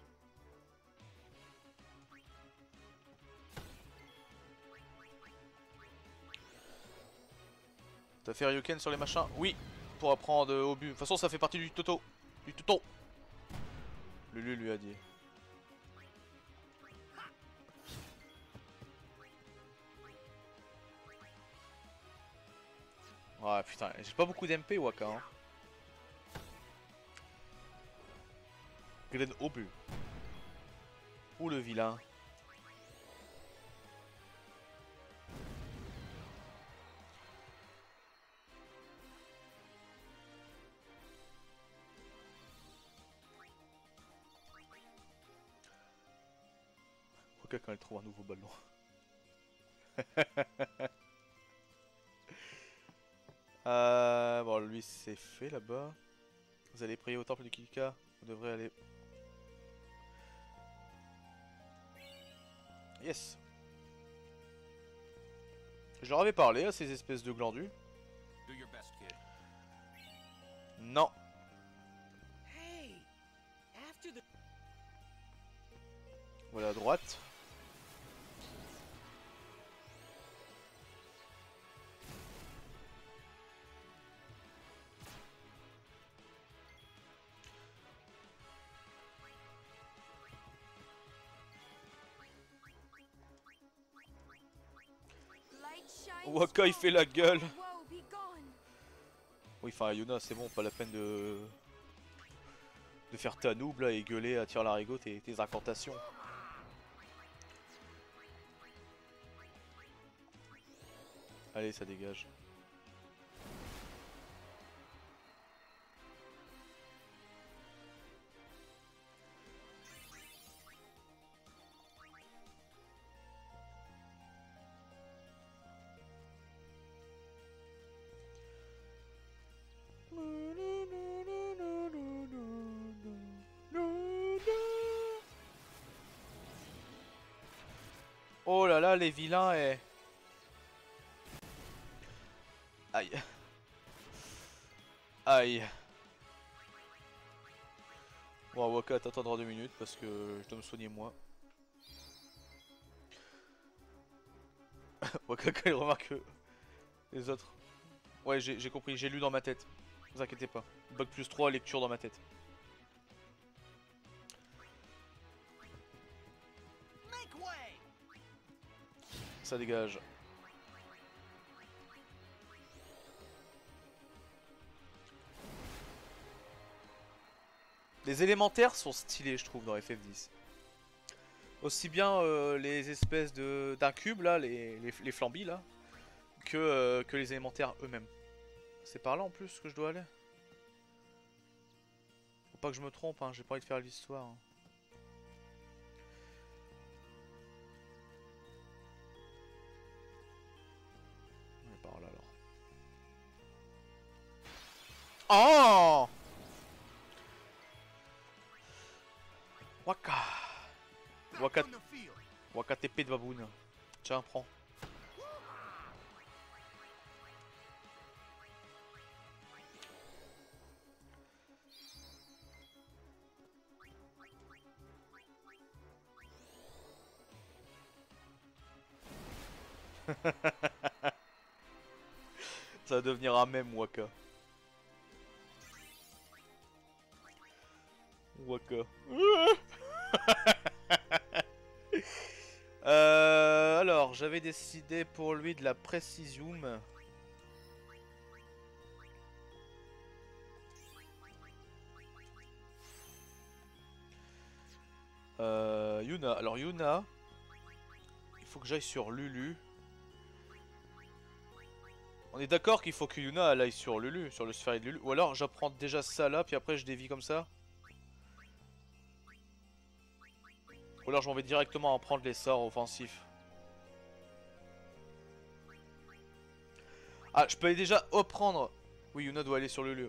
T'as fait Ryuken sur les machins? Oui, pour apprendre au but. De toute façon, ça fait partie du Toto. Du Toto. Lulu lui a dit. Ouais, putain, j'ai pas beaucoup d'MP, Waka. Hein. Glen au but. Ou le vilain. Waka quand elle trouve un nouveau ballon. Bon, lui c'est fait là-bas. Vous allez prier au temple du Kilka. Vous devrez aller. Yes. Je leur avais parlé à ces espèces de glandus. Do your best, kid. Non. Hey, after the Voilà à droite. Waka il fait la gueule. Oui, enfin Yuna c'est bon, pas la peine de faire ta noob là et gueuler à tirer l'arigot tes incantations. Allez, ça dégage. Oh là là, les vilains et... Aïe. Aïe. Bon, Waka t'attendra 2 minutes parce que je dois me soigner moi. Waka quand il remarque que les autres... Ouais, j'ai compris, j'ai lu dans ma tête. Ne vous inquiétez pas. Bug plus 3, lecture dans ma tête. Ça dégage. Les élémentaires sont stylés, je trouve, dans FF10. Aussi bien les espèces d'incubes, là, les flambis, là, que les élémentaires eux-mêmes. C'est par là en plus que je dois aller. Faut pas que je me trompe, hein, j'ai pas envie de faire l'histoire. Hein. Par là alors. Oh Waka. Waka TP de baboune. Tiens, prends. Ça va devenir un mème, Waka. Waka. Alors, j'avais décidé pour lui de la Precision. Yuna. Alors, Yuna, il faut que j'aille sur Lulu. On est d'accord qu'il faut que Yuna elle aille sur Lulu, sur le sphérique de Lulu. Ou alors j'apprends déjà ça là, puis après je dévie comme ça. Ou alors je m'en vais directement en prendre les sorts offensifs. Ah, je peux aller déjà prendre. Oui, Yuna doit aller sur Lulu.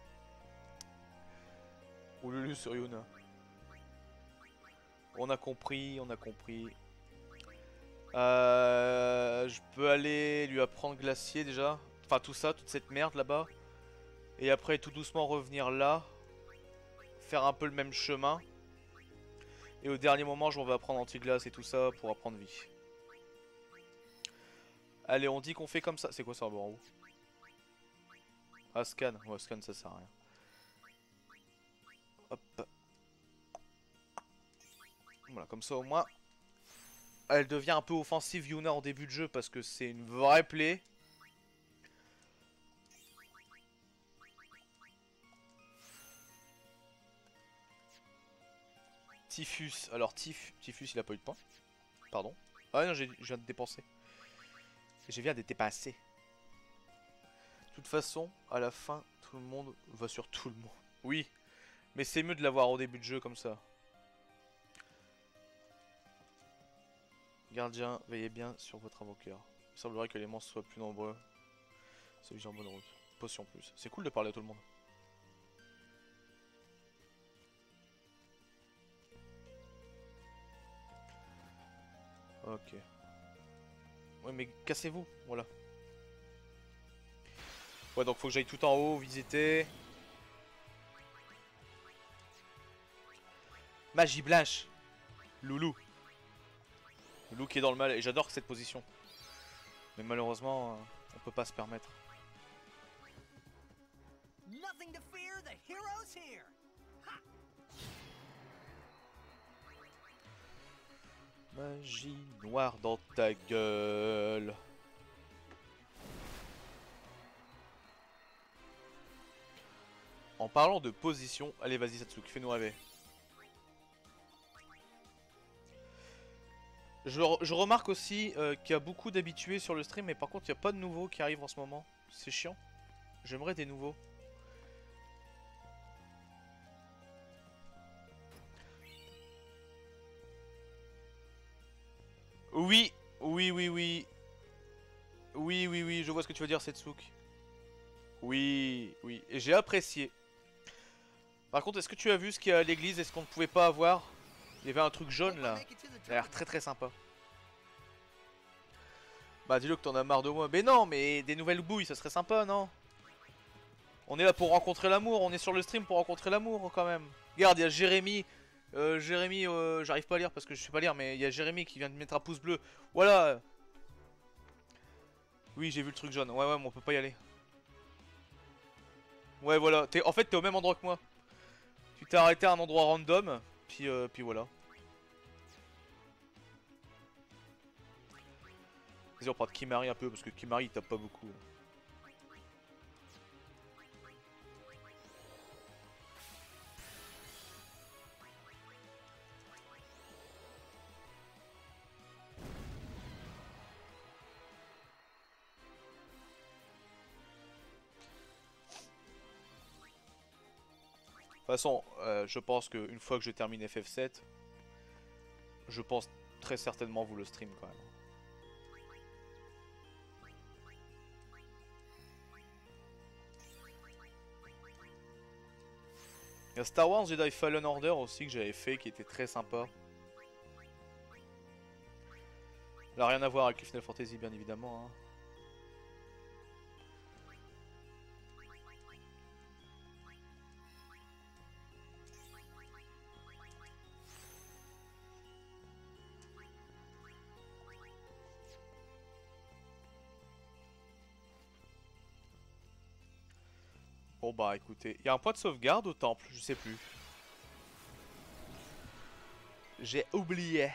Ou Lulu sur Yuna. On a compris, on a compris. Je peux aller lui apprendre glacier déjà. Enfin tout ça, toute cette merde là-bas. Et après tout doucement revenir là. Faire un peu le même chemin. Et au dernier moment je m'en vais apprendre anti-glace et tout ça pour apprendre vie. Allez, on dit qu'on fait comme ça. C'est quoi ça en haut? Ah, scan. Ouais, scan ça sert à rien. Hop. Voilà, comme ça au moins. Elle devient un peu offensive Yuna en début de jeu parce que c'est une vraie plaie. Typhus. Alors Typhus il a pas eu de points. Pardon. Ah non, je viens de dépenser. Je viens de dépasser. De toute façon, à la fin, tout le monde va sur tout le monde. Oui, mais c'est mieux de l'avoir au début de jeu comme ça. Gardien, veillez bien sur votre invoqueur. Il semblerait que les monstres soient plus nombreux. Celui en bonne route. Potion plus. C'est cool de parler à tout le monde. Ok. Ouais mais cassez-vous, voilà. Ouais donc faut que j'aille tout en haut, visiter. Magie blanche. Loulou. Loulou qui est dans le mal, et j'adore cette position. Mais malheureusement, on peut pas se permettre. Nothing to fear, the hero's here. Magie noire dans ta gueule. En parlant de position, allez vas-y Satsuki, fais-nous rêver. Je remarque aussi qu'il y a beaucoup d'habitués sur le stream, mais par contre il n'y a pas de nouveaux qui arrivent en ce moment. C'est chiant. J'aimerais des nouveaux. Oui, oui, oui, oui. Oui, oui, oui, je vois ce que tu veux dire, Setsuki. Oui, oui, et j'ai apprécié. Par contre, est-ce que tu as vu ce qu'il y a à l'église? Est-ce qu'on ne pouvait pas avoir? Il y avait un truc jaune là. Ça a l'air très très sympa. Bah dis-le que t'en as marre de moi. Mais non, mais des nouvelles bouilles, ça serait sympa, non? On est là pour rencontrer l'amour, on est sur le stream pour rencontrer l'amour quand même. Regarde, il y a Jérémy. J'arrive pas à lire parce que je sais pas lire, mais il y a Jérémy qui vient de mettre un pouce bleu. Voilà. Oui, j'ai vu le truc jaune. Ouais, ouais, mais on peut pas y aller. Ouais, voilà. En fait, t'es au même endroit que moi. Tu t'es arrêté à un endroit random. Puis voilà. Vas-y, on prend de Kimari un peu parce que Kimari il tape pas beaucoup. De toute façon, je pense qu'une fois que je termine FF7, je pense très certainement vous le stream quand même. Il y a Star Wars Jedi Fallen Order aussi que j'avais fait qui était très sympa. Il n'a rien à voir avec les Final Fantasy bien évidemment. Hein. Bon bah écoutez, il y a un point de sauvegarde au temple, je sais plus. J'ai oublié.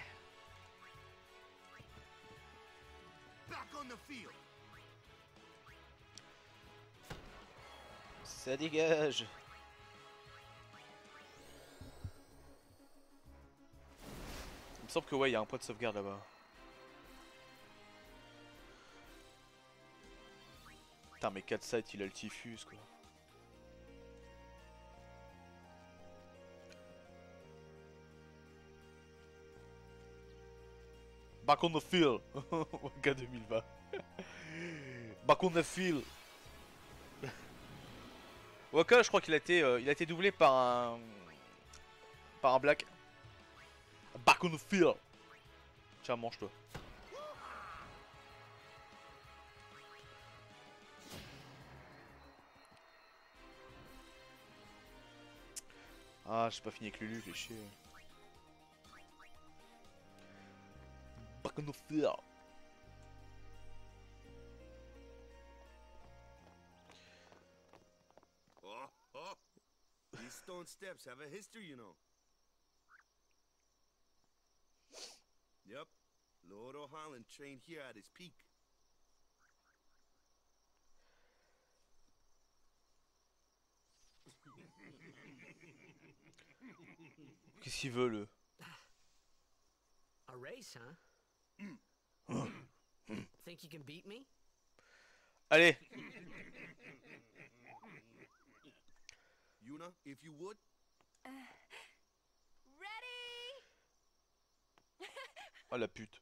Ça dégage. Il me semble que ouais, il y a un point de sauvegarde là-bas. Putain mais 4 sites, il a le typhus quoi. Back on the field. Waka 2020. Back on the field. Waka, je crois qu'il a été doublé par un black. Back on the field. Tiens, mange-toi. Ah, j'ai pas fini avec Lulu, fais chier. Back on the floor. Oh, oh. These stone steps have a history, you know. Yep. Lord O'Holland trained here at his peak. Qu'est-ce qu'il veut, le... A race, huh? Think you can beat me? Allez. Yuna, if you would. Ready? Oh la pute.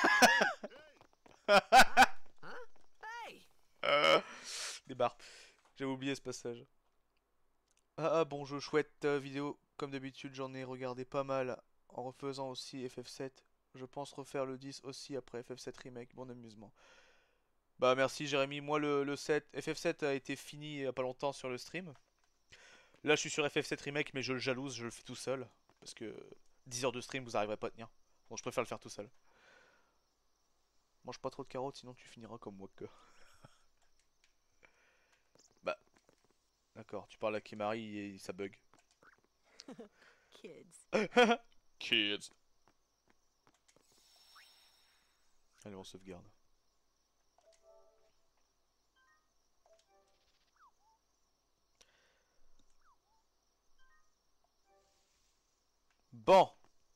Débarque. J'avais oublié ce passage. Ah bon jeu chouette vidéo. Comme d'habitude j'en ai regardé pas mal en refaisant aussi FF7. Je pense refaire le 10 aussi après FF7 Remake. Bon amusement. Bah merci Jérémy. Moi le 7, FF7 a été fini il y a pas longtemps sur le stream. Là je suis sur FF7 Remake mais je le jalouse, je le fais tout seul. Parce que 10 heures de stream vous arriverez pas à tenir. Donc je préfère le faire tout seul. Mange pas trop de carottes sinon tu finiras comme moi que. Bah. D'accord, tu parles à Kimari et ça bug. Kids. Kids. Allez on sauvegarde. Bon.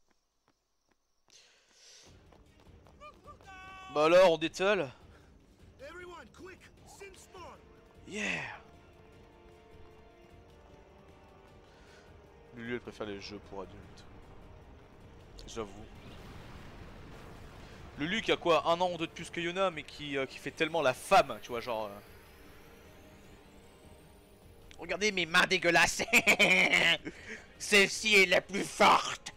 Bah alors on détale. Everyone, quick! Sin spawn! Yeah. Lulu elle préfère les jeux pour adultes. J'avoue. Lulu qui a quoi, 1 an ou 2 de plus que Yuna mais qui fait tellement la femme, tu vois genre... Regardez mes mains dégueulasses. Celle-ci est la plus forte.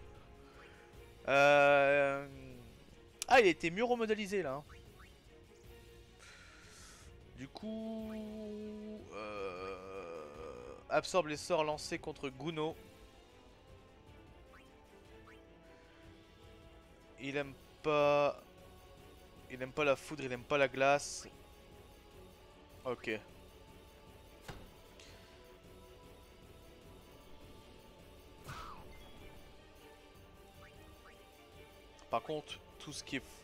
Ah il a été mieux remodélisé là. Du coup... absorbe les sorts lancés contre Guno. Il aime pas... Il aime pas la foudre, il aime pas la glace. Ok. Par contre, tout ce qui est...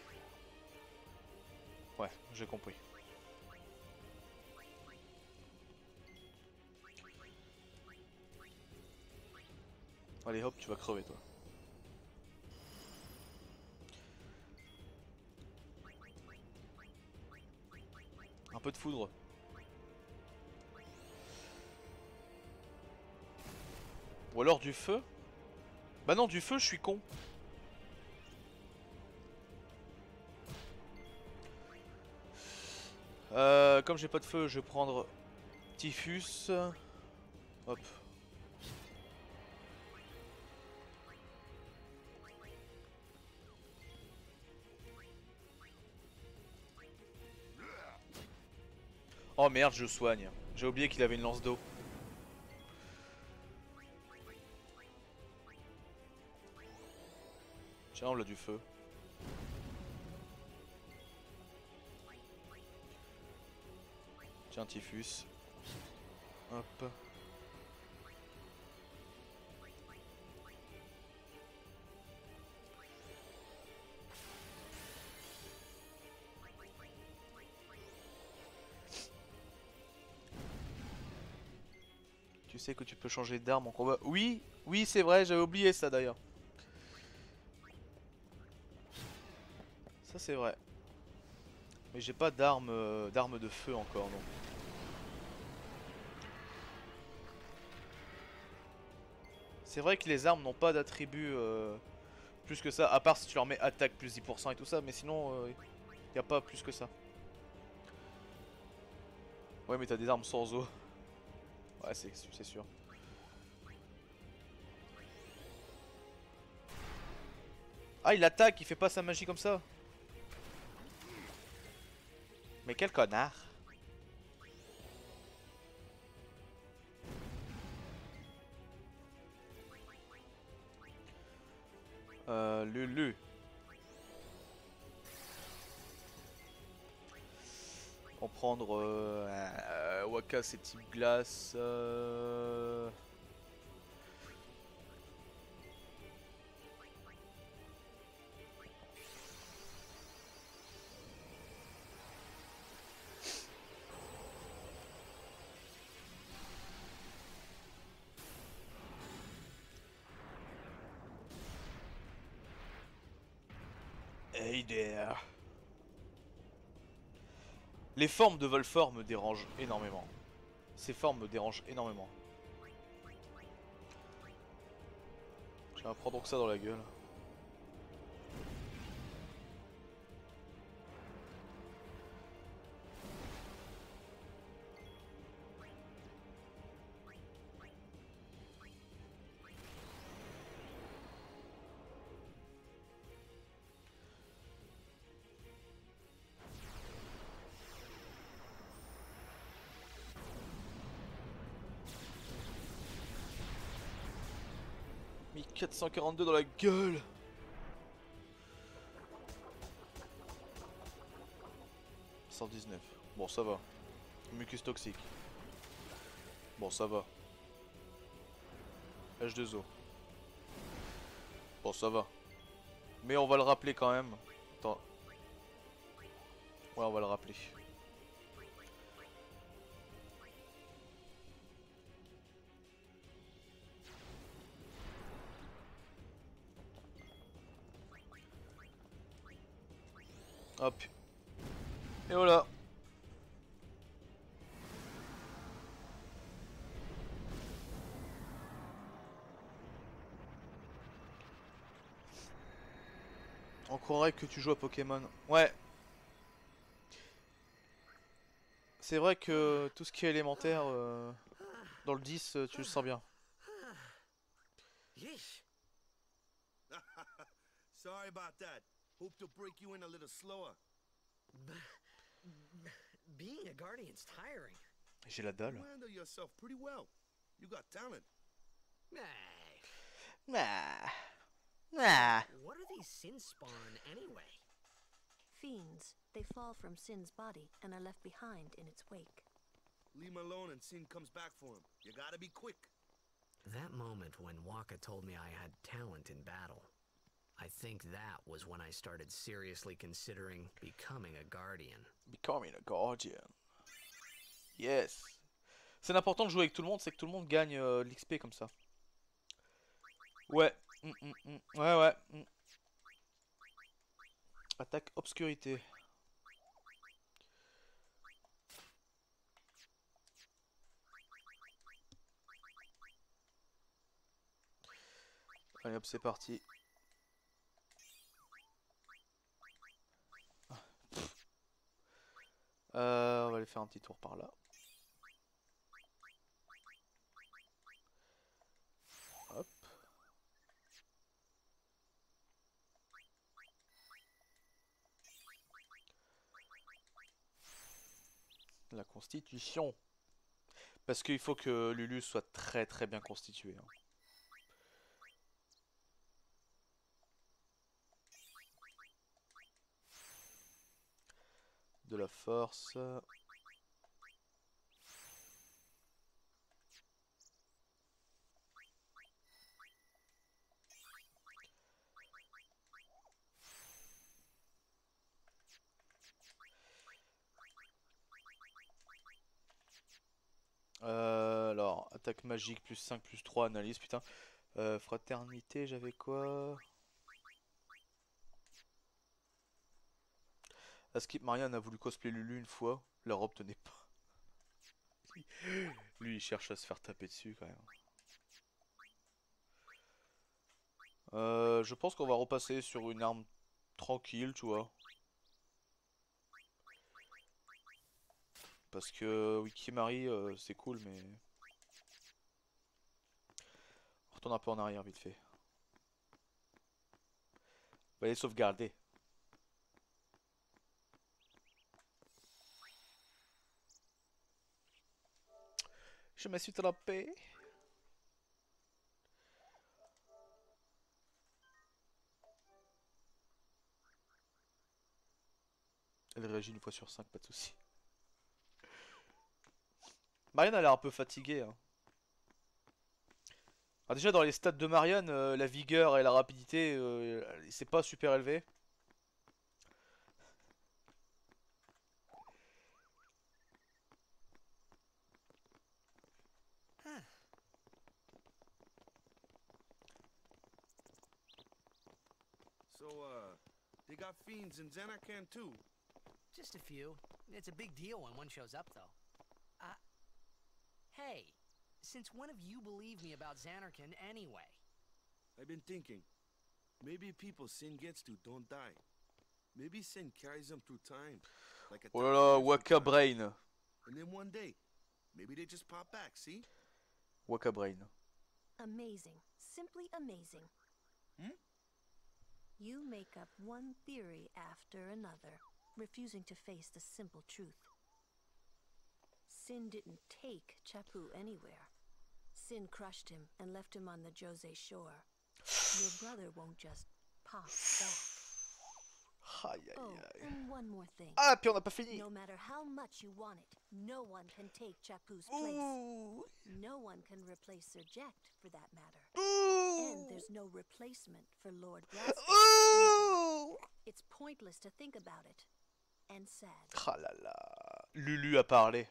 Ouais, j'ai compris. Allez hop, tu vas crever toi. Un peu de foudre. Ou alors du feu. Bah non, du feu, je suis con. Comme j'ai pas de feu, je vais prendre Typhus. Hop. Oh merde, je soigne. J'ai oublié qu'il avait une lance d'eau. Tiens, on l'a du feu. Tiens, Typhus. Hop. Tu sais que tu peux changer d'arme en combat. Oui, oui, c'est vrai, j'avais oublié ça d'ailleurs. Ça c'est vrai. Mais j'ai pas d'arme de feu encore non. C'est vrai que les armes n'ont pas d'attribut plus que ça, à part si tu leur mets attaque plus 10% et tout ça, mais sinon y a pas plus que ça. Ouais mais t'as des armes sans eau. Ouais c'est sûr. Ah il attaque, il fait pas sa magie comme ça. Mais quel connard. Lulu. On va prendre Waka, c'est type glace. Hey there. Les formes de Volfor me dérangent énormément. Ces formes me dérangent énormément. Je vais me prendre donc ça dans la gueule. Mis 442 dans la gueule. « 119. Bon, ça va. Mucus toxique. Bon, ça va. H2O. Bon, ça va. Mais on va le rappeler quand même. Attends. Ouais, on va le rappeler. Hop. Et voilà. On croirait que tu joues à Pokémon. Ouais. C'est vrai que tout ce qui est élémentaire dans le 10, tu le sens bien. Yeesh. Sorry about that. Hope to break you in a little slower. Being a guardian's tiring. J'ai la dalle. You handle yourself pretty well. You got talent. Nah. Nah. What are these sin spawn anyway? Fiends. They fall from Sin's body and are left behind in its wake. Leave him alone and Sin comes back for him. You gotta be quick. That moment when Waka told me I had talent in battle, I think that was when I started seriously considering becoming a guardian. Becoming a guardian. Yes. C'est important de jouer avec tout le monde, c'est que tout le monde gagne l'XP comme ça. Ouais. Ouais. Attaque obscurité. Allez hop, c'est parti. On va aller faire un petit tour par là. Hop. La constitution. Parce qu'il faut que Lulu soit très très bien constituée. Hein. De la force. Alors, attaque magique plus 5 plus 3, analyse, putain. Fraternité, j'avais quoi? Askip Marianne a voulu cosplay Lulu une fois, la robe tenait pas. Lui il cherche à se faire taper dessus quand même. Je pense qu'on va repasser sur une arme tranquille, tu vois. Parce que Wikimari c'est cool mais... On retourne un peu en arrière vite fait. On va aller sauvegarder. Je me suis trompé. Elle réagit une fois sur 5, pas de soucis. Marianne a l'air un peu fatiguée. Hein. Alors déjà dans les stats de Marianne, la vigueur et la rapidité, c'est pas super élevé. So, they got fiends in Xanarkand too. Just a few. It's a big deal when one shows up, though. Hey, since when have you believed me about Xanarkand anyway? I've been thinking. Maybe people Sin gets to don't die. Maybe Sin carries them through time. Like a Oh là là, Waka Brain. And then one day, maybe they just pop back, see? Waka Brain. Amazing. Simply amazing. You make up one theory after another, refusing to face the simple truth. Sin didn't take Chappu anywhere. Sin crushed him and left him on the Jose shore. Your brother won't just pop back. Aïe aïe Oh, aïe. and one more thing. Ah, puis on n'a pas fini. No matter how much you want it, no one can take Chappu's place. No one can replace Sir Jekt, for that matter. And there's no replacement for Lord Graspar. It's pointless to think about it. And sad. Ah là là. Lulu a parlé.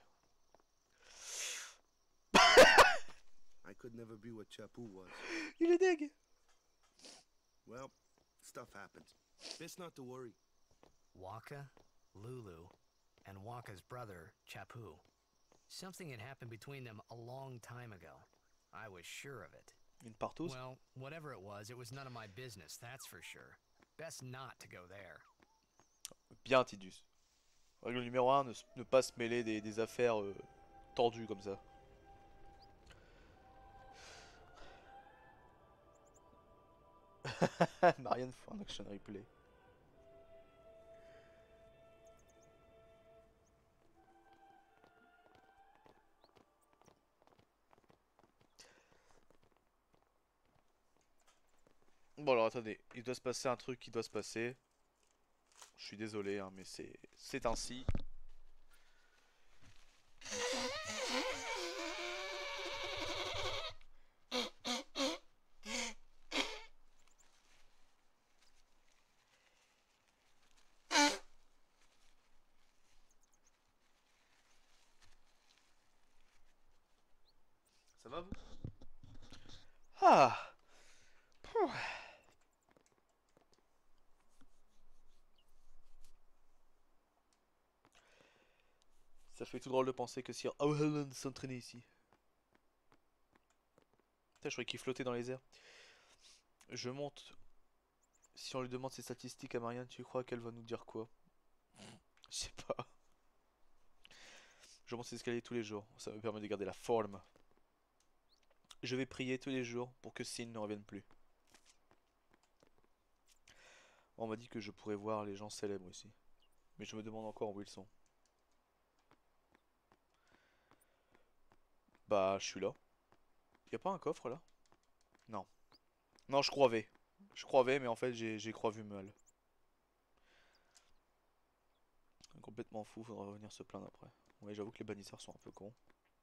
I could never be what Chappu was. Il est deg. Well, stuff happens. Best not to worry. Waka, Lulu, and Waka's brother, Chappu. Something had happened between them a long time ago. I was sure of it. Une partouze. Well, whatever it was none of my business, that's for sure. Best not to go there. Bien, Tidus. Règle numéro 1, ne pas se mêler des affaires tordues comme ça. Marianne fait un action replay. Bon alors attendez, il doit se passer un truc qui doit se passer. Je suis désolé hein, mais c'est ainsi. Ça va vous? Ah. Pouh. Ça fait tout drôle de penser que Sir O'Halloran s'entraînait ici. Putain, je croyais qu'il flottait dans les airs. Je monte. Si on lui demande ses statistiques à Marianne, tu crois qu'elle va nous dire quoi? Je sais pas. Je monte ces escaliers tous les jours. Ça me permet de garder la forme. Je vais prier tous les jours pour que Sin ne revienne plus. On m'a dit que je pourrais voir les gens célèbres ici. Mais je me demande encore où ils sont. Bah, je suis là. Y'a pas un coffre là? Non. Non, je croyais. Je croyais, mais en fait, j'ai croivu mal. Complètement fou, faudra revenir se plaindre après. Ouais, j'avoue que les bannisseurs sont un peu cons.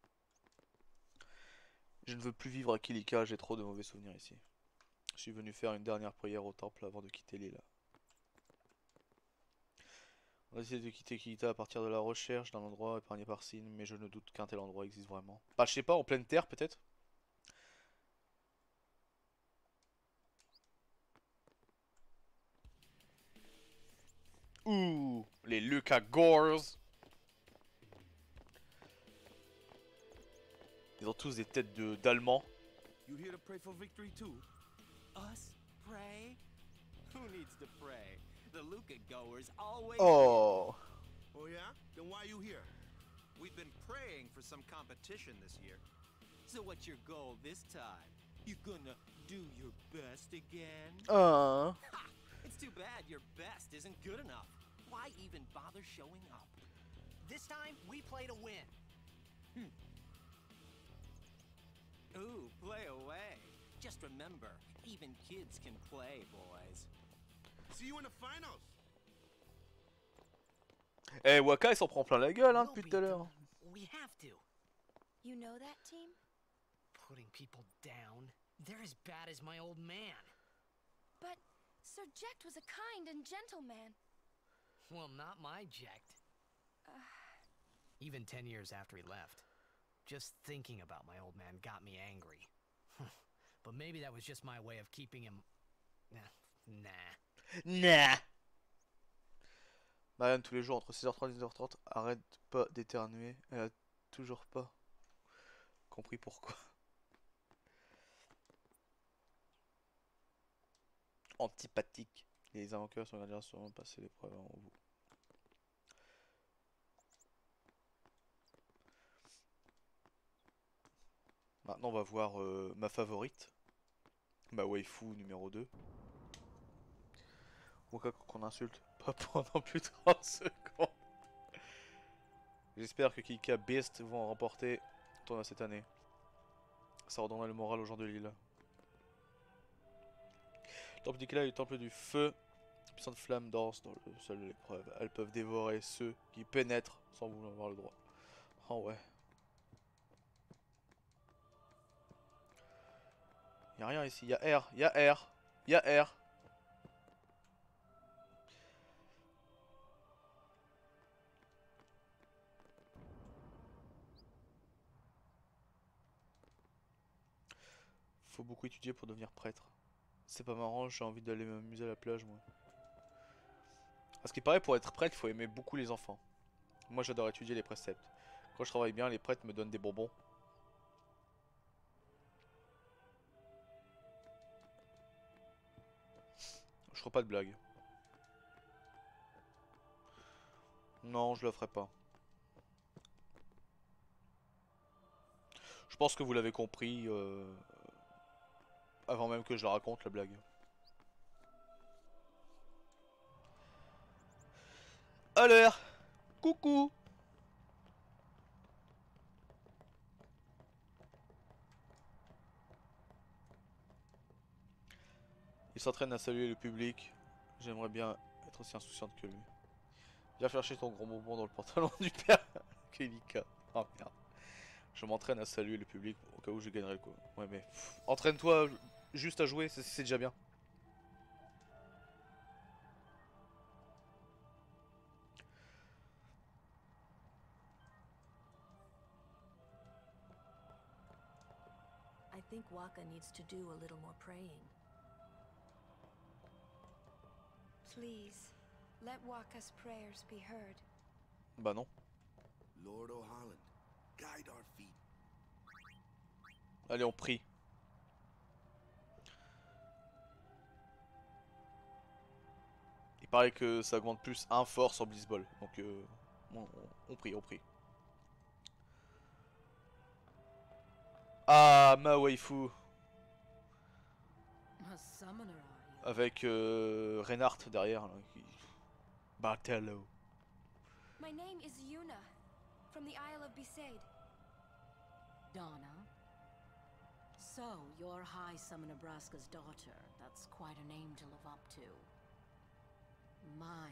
Je ne veux plus vivre à Kilika, j'ai trop de mauvais souvenirs ici. Je suis venu faire une dernière prière au temple avant de quitter l'île. On a essayé de quitter Kilika à partir de la recherche d'un endroit épargné par Sin, mais je ne doute qu'un tel endroit existe vraiment. Bah, je sais pas, en pleine terre peut-être? Ouh, les Lucas Gores. Ils ont tous des têtes d'Allemands. You here to pray for victory too? Us pray? Who needs to pray? The Luca goers always. Oh. Oh yeah? Then why you here? We've been praying for some competition this year. So what's your goal this time? You gonna do your best again? Ha! It's too bad your best isn't good enough. Why even bother showing up? This time, we play to win. Ooh, play away. Just remember, even kids can play, boys. See you in the finals. Eh, Waka, il s'en prend plein la gueule, hein, depuis tout à l'heure. We have to. You know that team? Putting people down. They're as bad as my old man. But Sir Jecht was a kind and gentle man. Well, not my Jecht. Even 10 years after he left. Just thinking about my old man got me angry. But maybe that was just my way of keeping him... Nah. Marianne, tous les jours, entre 6h30 et 10h30, arrête pas d'éternuer. Elle a toujours pas compris pourquoi. Antipathique. Les invaincus sont gardés sûrement passer l'épreuve avant vous. Maintenant, on va voir ma favorite. Ma waifu numéro 2. Waka qu'on insulte pas pendant plus de 30 secondes. J'espère que Kika Beast vont remporter le tournoi cette année. Ça redonnera le moral aux gens de l'île. Le temple d'Ikela et le temple du feu. Puissante flamme danse dans le sol de l'épreuve. Elles peuvent dévorer ceux qui pénètrent sans vouloir avoir le droit. Oh ouais. Y'a rien ici, y'a R, y'a R, y'a R. Faut beaucoup étudier pour devenir prêtre. C'est pas marrant, j'ai envie d'aller m'amuser à la plage moi. À ce qui paraît, pour être prêtre, il faut aimer beaucoup les enfants. Moi j'adore étudier les préceptes. Quand je travaille bien, les prêtres me donnent des bonbons. Je ferai pas de blague. Non, je le ferai pas. Je pense que vous l'avez compris avant même que je la raconte la blague. Alors, coucou. Il s'entraîne à saluer le public. J'aimerais bien être aussi insouciante que lui. Viens chercher ton gros bonbon dans le pantalon du père Kelika. Oh merde. Je m'entraîne à saluer le public au cas où je gagnerai le coup. Ouais mais entraîne-toi juste à jouer, c'est déjà bien. I think Waka needs to do a little more praying. Please, let Waka's prayers be heard. Bah non. Lord O'Holland, guide our feet. Allez, on prie. Il paraît que ça augmente plus 1 force en Blitzball. Donc on prie, on prie. Ah, ma waifu. A summoner, are you? Avec Reinhardt derrière. Là, qui... Bartello. My name is Yuna, from the Isle of Besaid. Donna? So, you're High Summoner Braska's daughter. That's quite a name to live up to. My.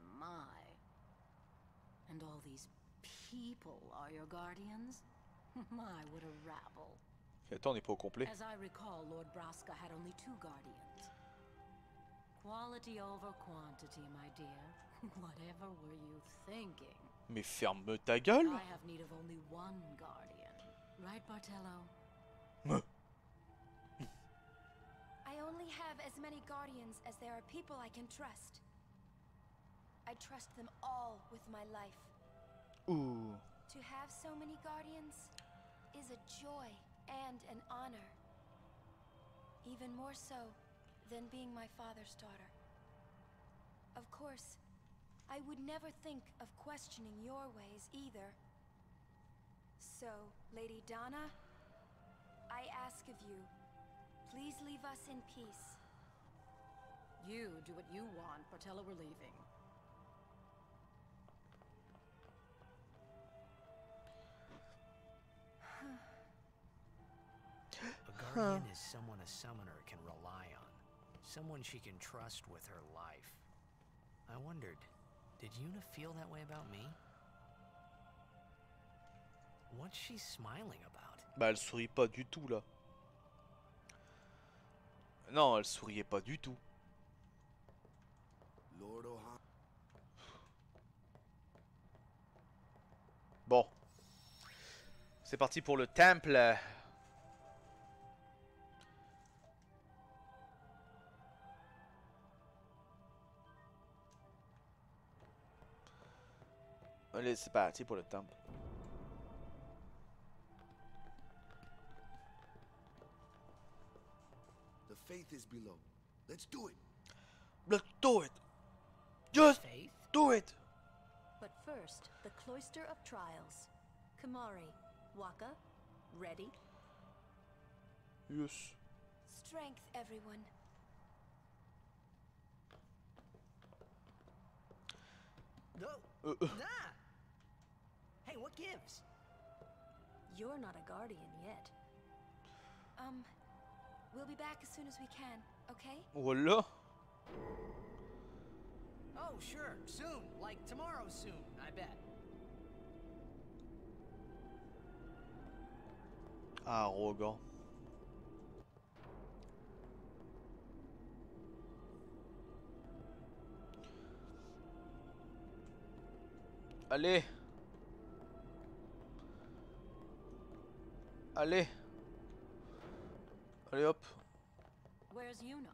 And all these people are your guardians? My, what a rabble. Et attends, on n'est pas au complet. As I recall, Lord Braska had only 2 guardians. Quality over quantity, my dear. Whatever were you thinking? Mais ferme ta gueule! I have need of only 1 guardian. Right, Bartello? I only have as many guardians as there are people I can trust. I trust them all with my life. Ooh. To have so many guardians is a joy and an honor. Even more so than being my father's daughter. Of course, I would never think of questioning your ways either. So, Lady Donna, I ask of you, please leave us in peace. You do what you want, Bartello, we're leaving. A guardian is someone a summoner can rely on. Someone she can trust with her life. I wondered, Did Yuna feel that way about me? What's she smiling about? Bah elle sourit pas du tout là. Non, elle souriait pas du tout. Lord O'Hara. Bon. C'est parti pour le temple. Allez, c'est parti pour le temple. The faith is below. Let's do it. Let's do it. Just Faith? do it. But first, the Cloister of Trials. Kamari, Waka, ready? Yes. Strength, everyone. No. Uh. Nah. Hey, what gives? You're not a guardian yet. We'll be back as soon as we can, okay? Voilà. Oh, sure. Soon. Like tomorrow soon, I bet. Arrogant. Allez. Allez. Allez hop. Where's Yuna?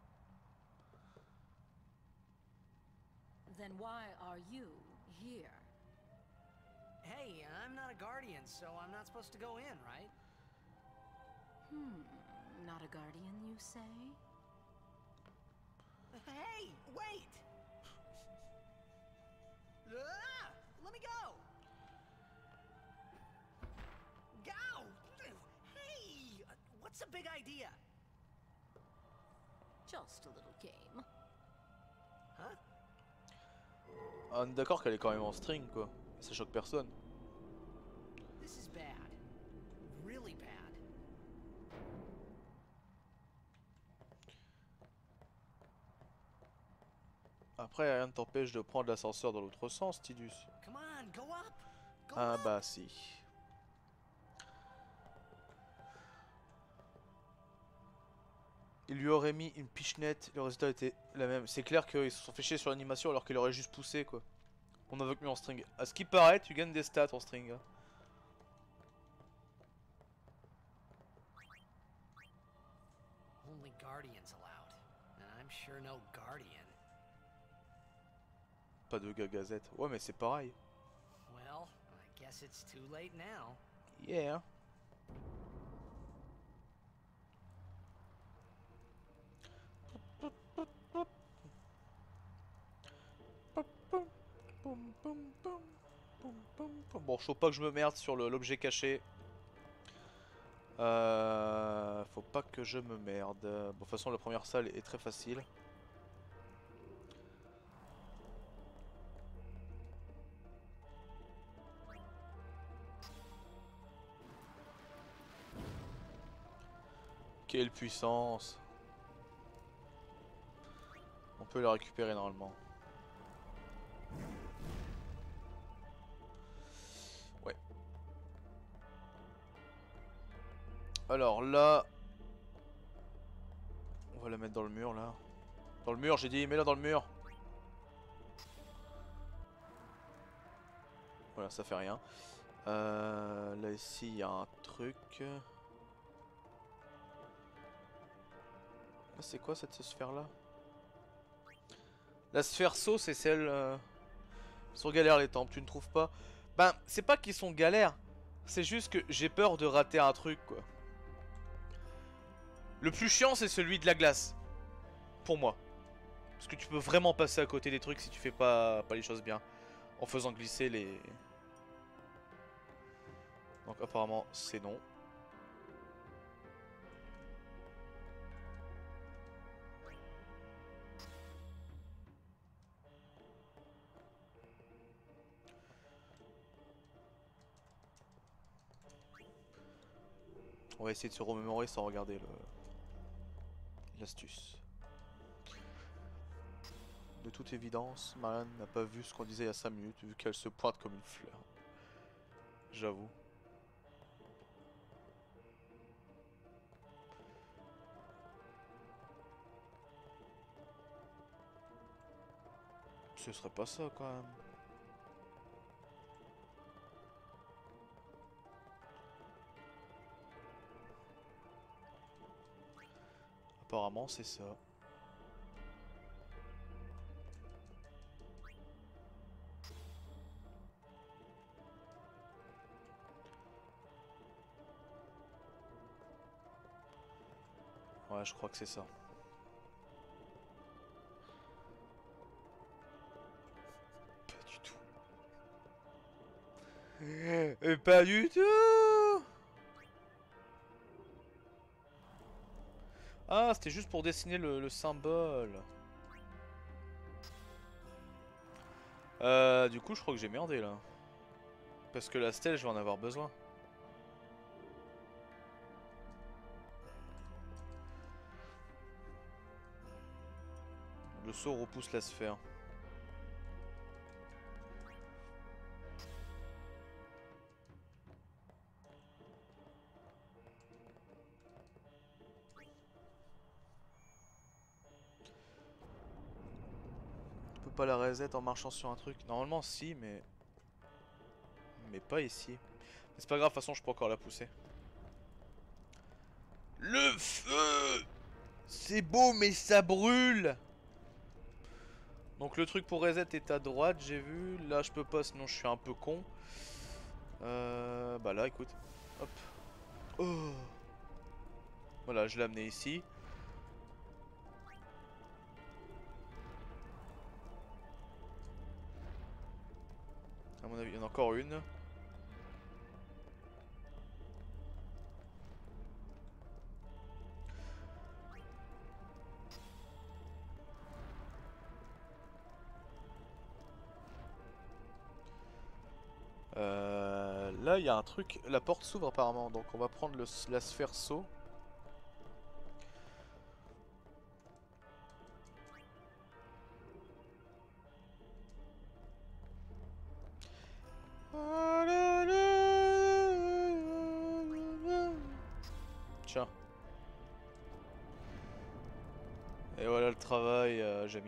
Then why are you here? Hey, I'm not a guardian, so I'm not supposed to go in, right? Not a guardian, you say? Hey, wait! Ah, let me go! Go! Hey! What's the big idea? Just a little game. Huh? On est d'accord qu'elle est quand même en string quoi. Ça choque personne. This is bad. Really bad. Après rien ne t'empêche de prendre l'ascenseur dans l'autre sens, Tidus. Come on, go up! Go Ah up! bah si. Il lui aurait mis une pichenette, le résultat était la même. C'est clair qu'ils se sont fait chier sur l'animation alors qu'il aurait juste poussé quoi. On invoque mieux en string. À ce qui paraît, tu gagnes des stats en string. Hein. Only guardians allowed. And I'm sure no guardian. Pas de gagazette. Ouais mais c'est pareil. Well, I guess it's too late now. Yeah. Bon, faut pas que je me merde sur l'objet caché. Faut pas que je me merde. Bon, de toute façon, la première salle est très facile. Quelle puissance! On peut la récupérer normalement. Ouais. Alors là... On va la mettre dans le mur là. Dans le mur, j'ai dit, mets-la dans le mur. Voilà, ça fait rien. Là ici, il y a un truc. C'est quoi cette sphère là? La sphère saut, c'est celle... Ils sont galères les temples, tu ne trouves pas? Ben, c'est pas qu'ils sont galères. C'est juste que j'ai peur de rater un truc, quoi. Le plus chiant, c'est celui de la glace. Pour moi. Parce que tu peux vraiment passer à côté des trucs si tu fais pas les choses bien. En faisant glisser les... Donc apparemment, c'est non. On va essayer de se remémorer sans regarder l'astuce. De toute évidence, Marianne n'a pas vu ce qu'on disait il y a 5 minutes, vu qu'elle se pointe comme une fleur. J'avoue. Ce serait pas ça quand même. Apparemment c'est ça. Ouais, je crois que c'est ça. Pas du tout. Pas du tout. Ah, c'était juste pour dessiner le symbole. Du coup, je crois que j'ai merdé là. Parce que la stèle, je vais en avoir besoin. Le saut repousse la sphère. On peut pas la reset en marchant sur un truc. Normalement si, mais pas ici. Mais c'est pas grave, de toute façon je peux encore la pousser. Le feu! C'est beau mais ça brûle! Donc le truc pour reset est à droite, j'ai vu. Là je peux pas, sinon je suis un peu con. Bah là écoute. Hop. Oh. Voilà, je l'ai amené ici. À mon avis, il y en a encore une. Là, il y a un truc. La porte s'ouvre apparemment, donc on va prendre la sphère saut. Tiens. Et voilà le travail, Jamie.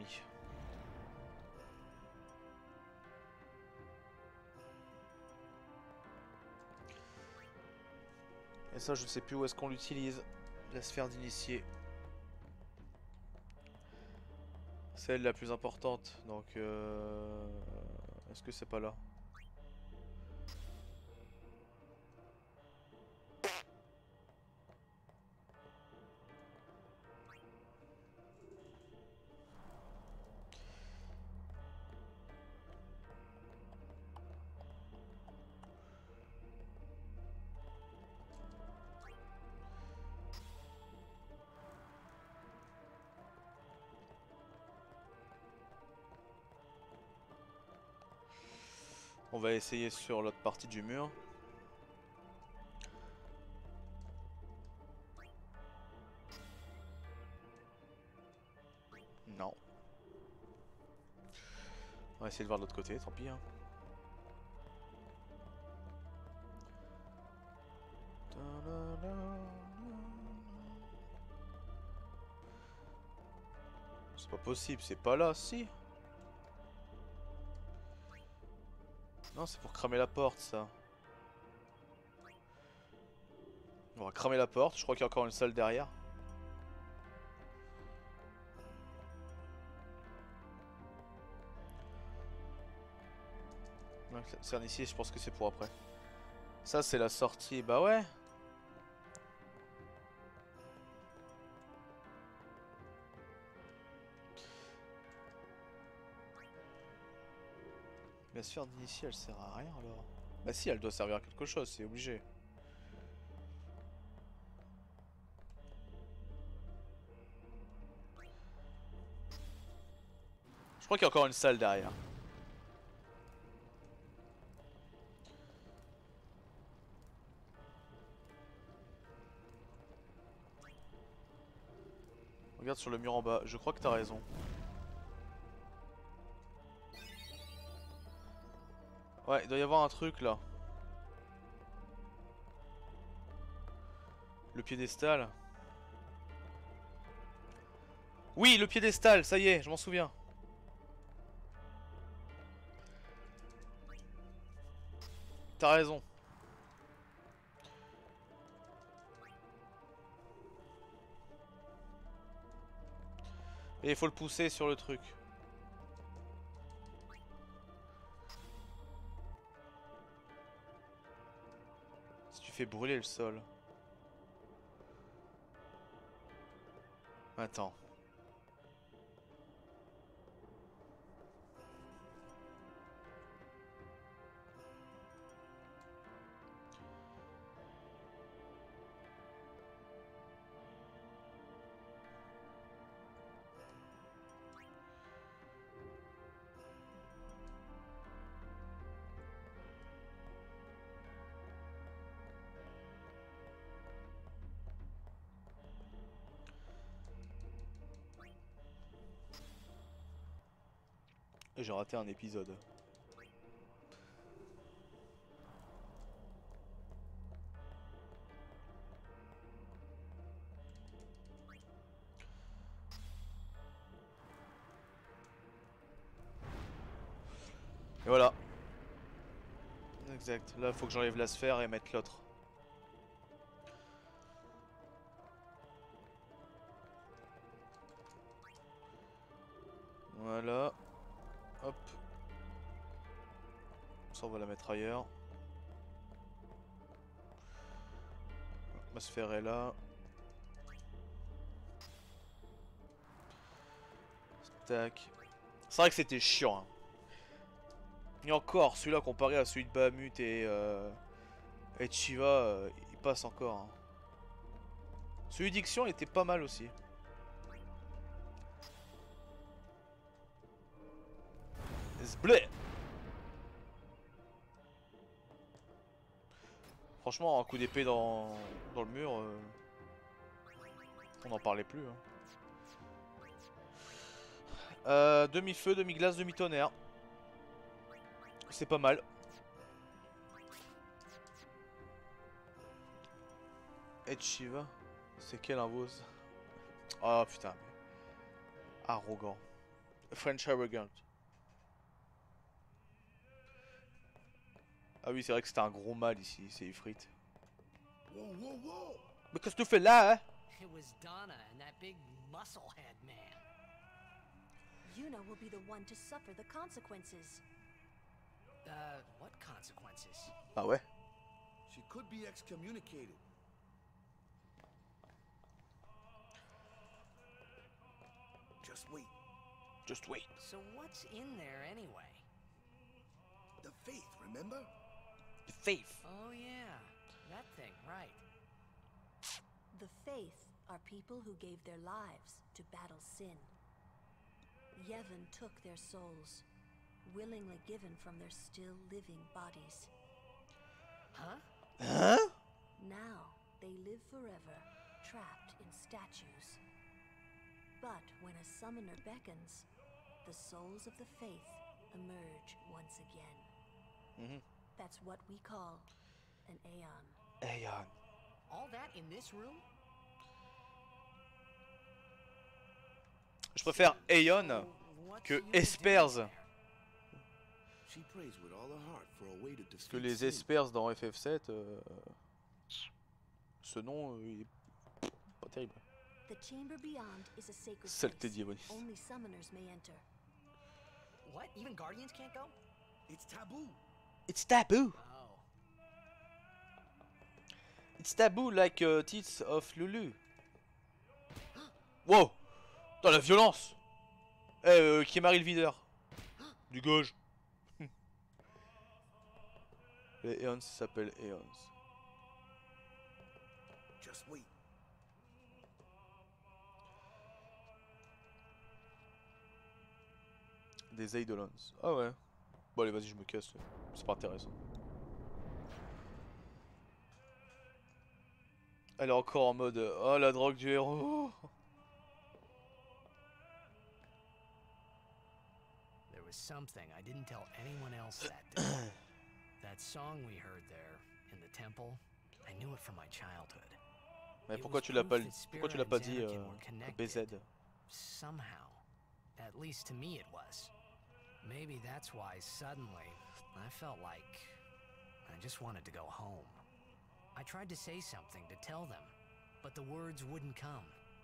Et ça, je ne sais plus où est-ce qu'on l'utilise. La sphère d'initié. Celle la plus importante. Donc, est-ce que c'est pas là? On va essayer sur l'autre partie du mur. Non. On va essayer de voir de l'autre côté, tant pis. Hein. C'est pas possible, c'est pas là, si. Non, c'est pour cramer la porte, ça. On va cramer la porte, je crois qu'il y a encore une salle derrière. C'est un ici, je pense que c'est pour après. Ça, c'est la sortie, bah ouais. La sphère d'initié, elle sert à rien alors. Bah si, elle doit servir à quelque chose, c'est obligé. Je crois qu'il y a encore une salle derrière. Regarde sur le mur en bas, je crois que t'as raison. Ouais, il doit y avoir un truc là. Le piédestal. Oui, le piédestal, ça y est, je m'en souviens. T'as raison. Et il faut le pousser sur le truc. Si tu fais brûler le sol. Attends. J'ai raté un épisode. Et voilà. Exact. Là, faut que j'enlève la sphère et mettre l'autre. Voilà. Hop. Ça, on va la mettre ailleurs. Ma sphère est là. Tac. C'est vrai que c'était chiant. Hein. Et encore, celui-là comparé à celui de Bahamut et Shiva, il passe encore. Hein. Celui d'Ixion était pas mal aussi. Zblé. Franchement, un coup d'épée dans le mur, on n'en parlait plus. Hein. Demi-feu, demi-glace, demi-tonnerre. C'est pas mal. Et Shiva, c'est quel invose? Ah putain. Arrogant. French arrogant. Ah oui, c'est vrai que c'était un gros mal ici, c'est Ifrit. Mais qu'est-ce que tu fais là, hein? It was Donna and that big musclehead man. Yuna will be the one to suffer the consequences. What consequences? Bah ouais. She could be excommunicated. Just wait. Just wait. So what's in there anyway? The faith, remember? The faith. Oh yeah, that thing, right. The Faith are people who gave their lives to battle sin. Yevon took their souls, willingly given from their still living bodies. Huh? Huh? Now they live forever, trapped in statues. But when a summoner beckons, the souls of the Faith emerge once again. Mm-hmm. That's what we call an Aeon. Aeon. All that in this room? Je préfère Aeon que Espers. She prays with all her heart for a way to Parce que defeat les sin. Espers dans FF7, ce nom il est pas terrible. The chamber beyond is a sacred Saleté place. diaboliste. Only summoners may enter. What? Even Guardians can't go? It's taboo. It's taboo. Oh. It's taboo like Tits of Lulu. Wow. Dans la violence. Qui est Marie le videur. Du gauche. Les Aeons s'appellent Aeons. Just wait. Des Eidolons. Ah ouais. Bon allez vas-y je me casse. C'est pas intéressant. Elle est encore en mode oh la drogue du héros. There was something I didn't tell anyone else that day. That song we heard there in the temple, I knew it from my childhood. Mais pourquoi tu l'as pas dit BZ? Somehow. At least to me it was. Maybe that's why suddenly I felt like I just wanted to go home. I tried to say something to tell them, but the words wouldn't come.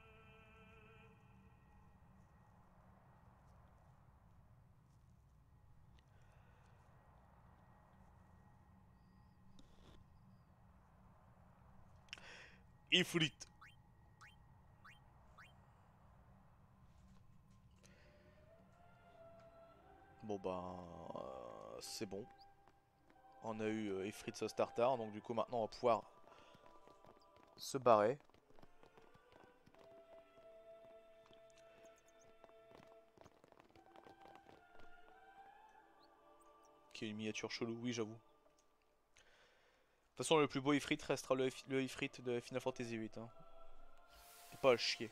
Ifrit. Bon bah c'est bon. On a eu Ifrit sauce tartare, donc du coup maintenant on va pouvoir se barrer. Qui est une miniature chelou, oui j'avoue. De toute façon, le plus beau Ifrit restera le Ifrit de Final Fantasy VIII. Hein. Et pas à chier.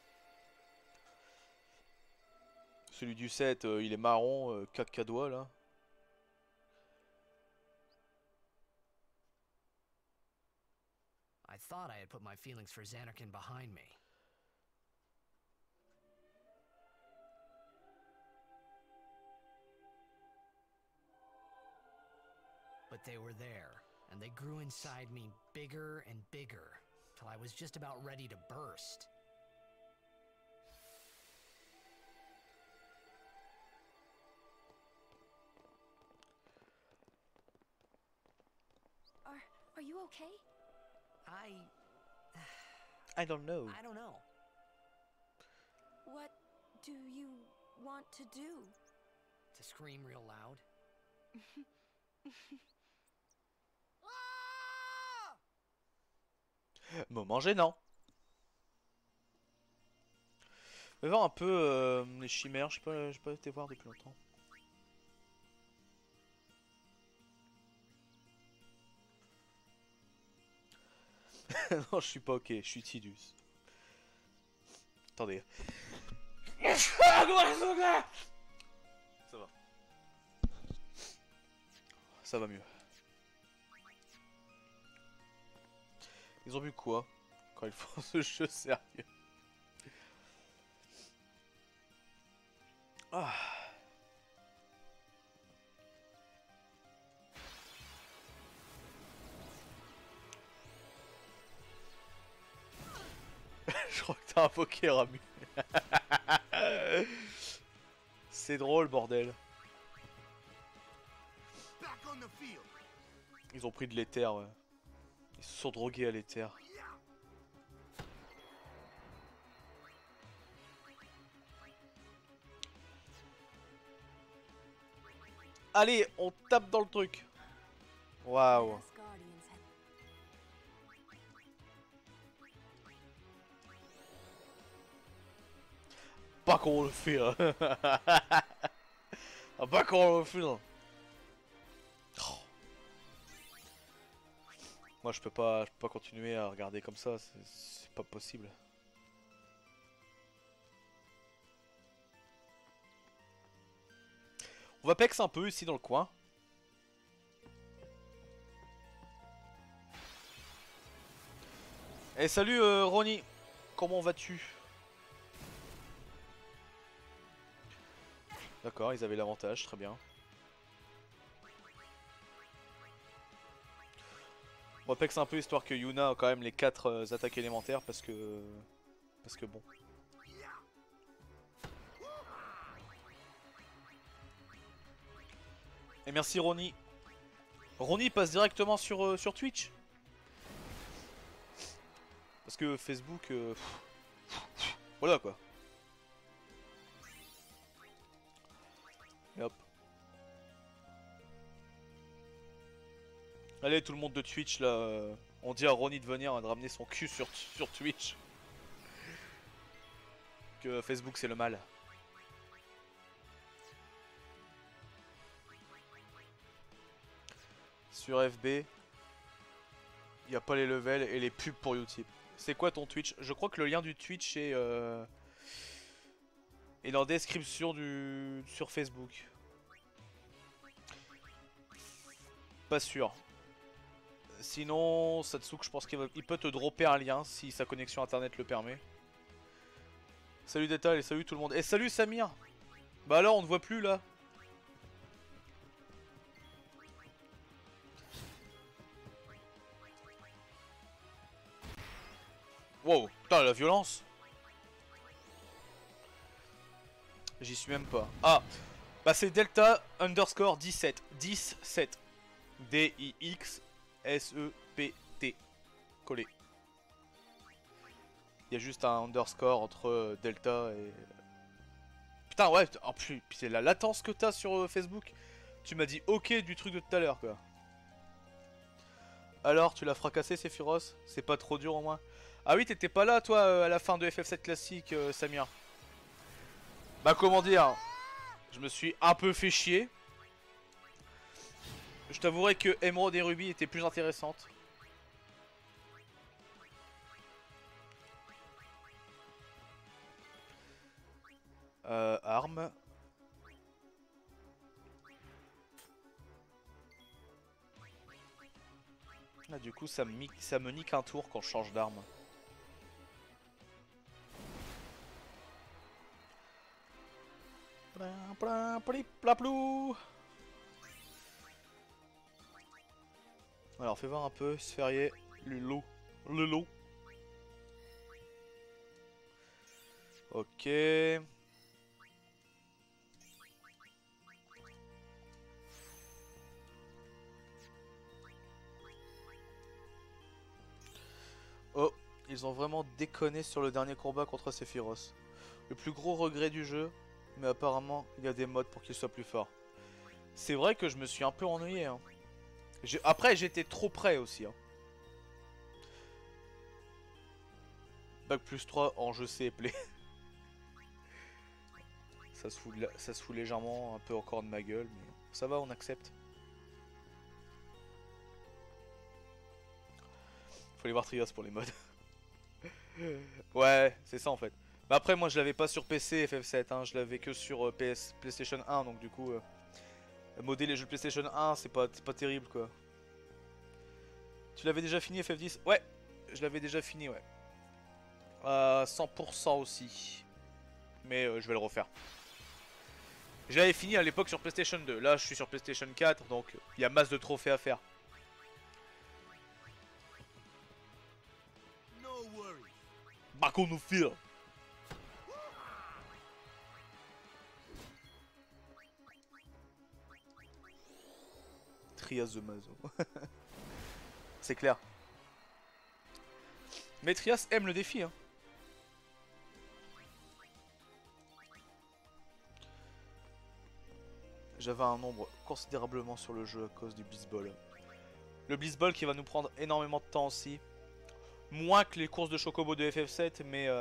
Celui du 7, il est marron, cacadois là. I thought I had put my feelings for Zanarkand behind me. But they were there. And they grew inside me bigger and bigger, till I was just about ready to burst. Are you okay? I don't know. I don't know. What do you want to do? To scream real loud. Moment gênant. On va voir un peu les chimères, j'ai pas été voir depuis longtemps. Non, je suis pas ok, je suis Tidus. Attendez. Ça va. Ça va mieux. Ils ont vu quoi quand ils font ce jeu sérieux? Ah. Je crois que t'as invoqué Ramu. C'est drôle, bordel. Ils ont pris de l'éther, ouais. Ils se sont drogués à l'éther. Allez, on tape dans le truc. Waouh. Pas qu'on le fait, hein. Pas qu'on le fait. Hein. Oh. Moi je peux pas continuer à regarder comme ça, c'est pas possible. On va pex un peu ici dans le coin. Et salut Ronnie, comment vas-tu? D'accord, ils avaient l'avantage, très bien. On va pex un peu histoire que Yuna a quand même les 4 attaques élémentaires parce que bon. Et merci Ronnie. Ronnie passe directement sur Twitch. Parce que Facebook... voilà quoi. Et hop. Allez tout le monde de Twitch là. On dit à Ronnie de venir de ramener son cul sur Twitch. Que Facebook c'est le mal. Sur FB, il n'y a pas les levels et les pubs pour Utip. C'est quoi ton Twitch? Je crois que le lien du Twitch est dans la description sur Facebook. pas sûr. Sinon, Satsuki, je pense qu'il peut te dropper un lien si sa connexion internet le permet. Salut Deta et salut tout le monde. Et salut Samir. Bah alors, on ne voit plus là. Wow, putain la violence. J'y suis même pas. Ah, bah c'est Delta underscore 17. 17. D-I-X-S-E-P-T. Collé. Il y a juste un underscore entre Delta et... Putain ouais, en plus, c'est la latence que t'as sur Facebook. Tu m'as dit ok du truc de tout à l'heure quoi. Alors, tu l'as fracassé Sephiroth? C'est pas trop dur au moins? Ah oui, t'étais pas là toi à la fin de FF7 classique, Samir. Bah comment dire, je me suis un peu fait chier. Je t'avouerai que Emerald et Ruby étaient plus intéressantes. Arme. Ah, du coup ça me nique un tour quand je change d'arme. Alors fais voir un peu, Sphérié, le lot. Ok. Oh, ils ont vraiment déconné sur le dernier combat contre Sephiroth. Le plus gros regret du jeu, mais apparemment il y a des mods pour qu'il soit plus fort. C'est vrai que je me suis un peu ennuyé. Hein. Après j'étais trop près aussi. Hein. Bac plus 3 en jeu C et play. Ça se fout légèrement un peu encore de ma gueule, mais ça va, on accepte. Faut aller voir Trias pour les mods. Ouais, c'est ça en fait. Mais après, moi je l'avais pas sur PC FF7, hein, je l'avais que sur PlayStation 1, donc du coup, modder les jeux de PlayStation 1, c'est pas terrible quoi. Tu l'avais déjà fini FF10? Ouais, je l'avais déjà fini, ouais. 100% aussi. Mais je vais le refaire. Je l'avais fini à l'époque sur PlayStation 2. Là, je suis sur PlayStation 4, donc il y a masse de trophées à faire. Back on the field. Trias de Mazo. C'est clair. Mais Trias aime le défi, hein. J'avais un nombre considérablement sur le jeu à cause du Blitzball. Le Blitzball qui va nous prendre énormément de temps aussi. Moins que les courses de Chocobo de FF7, mais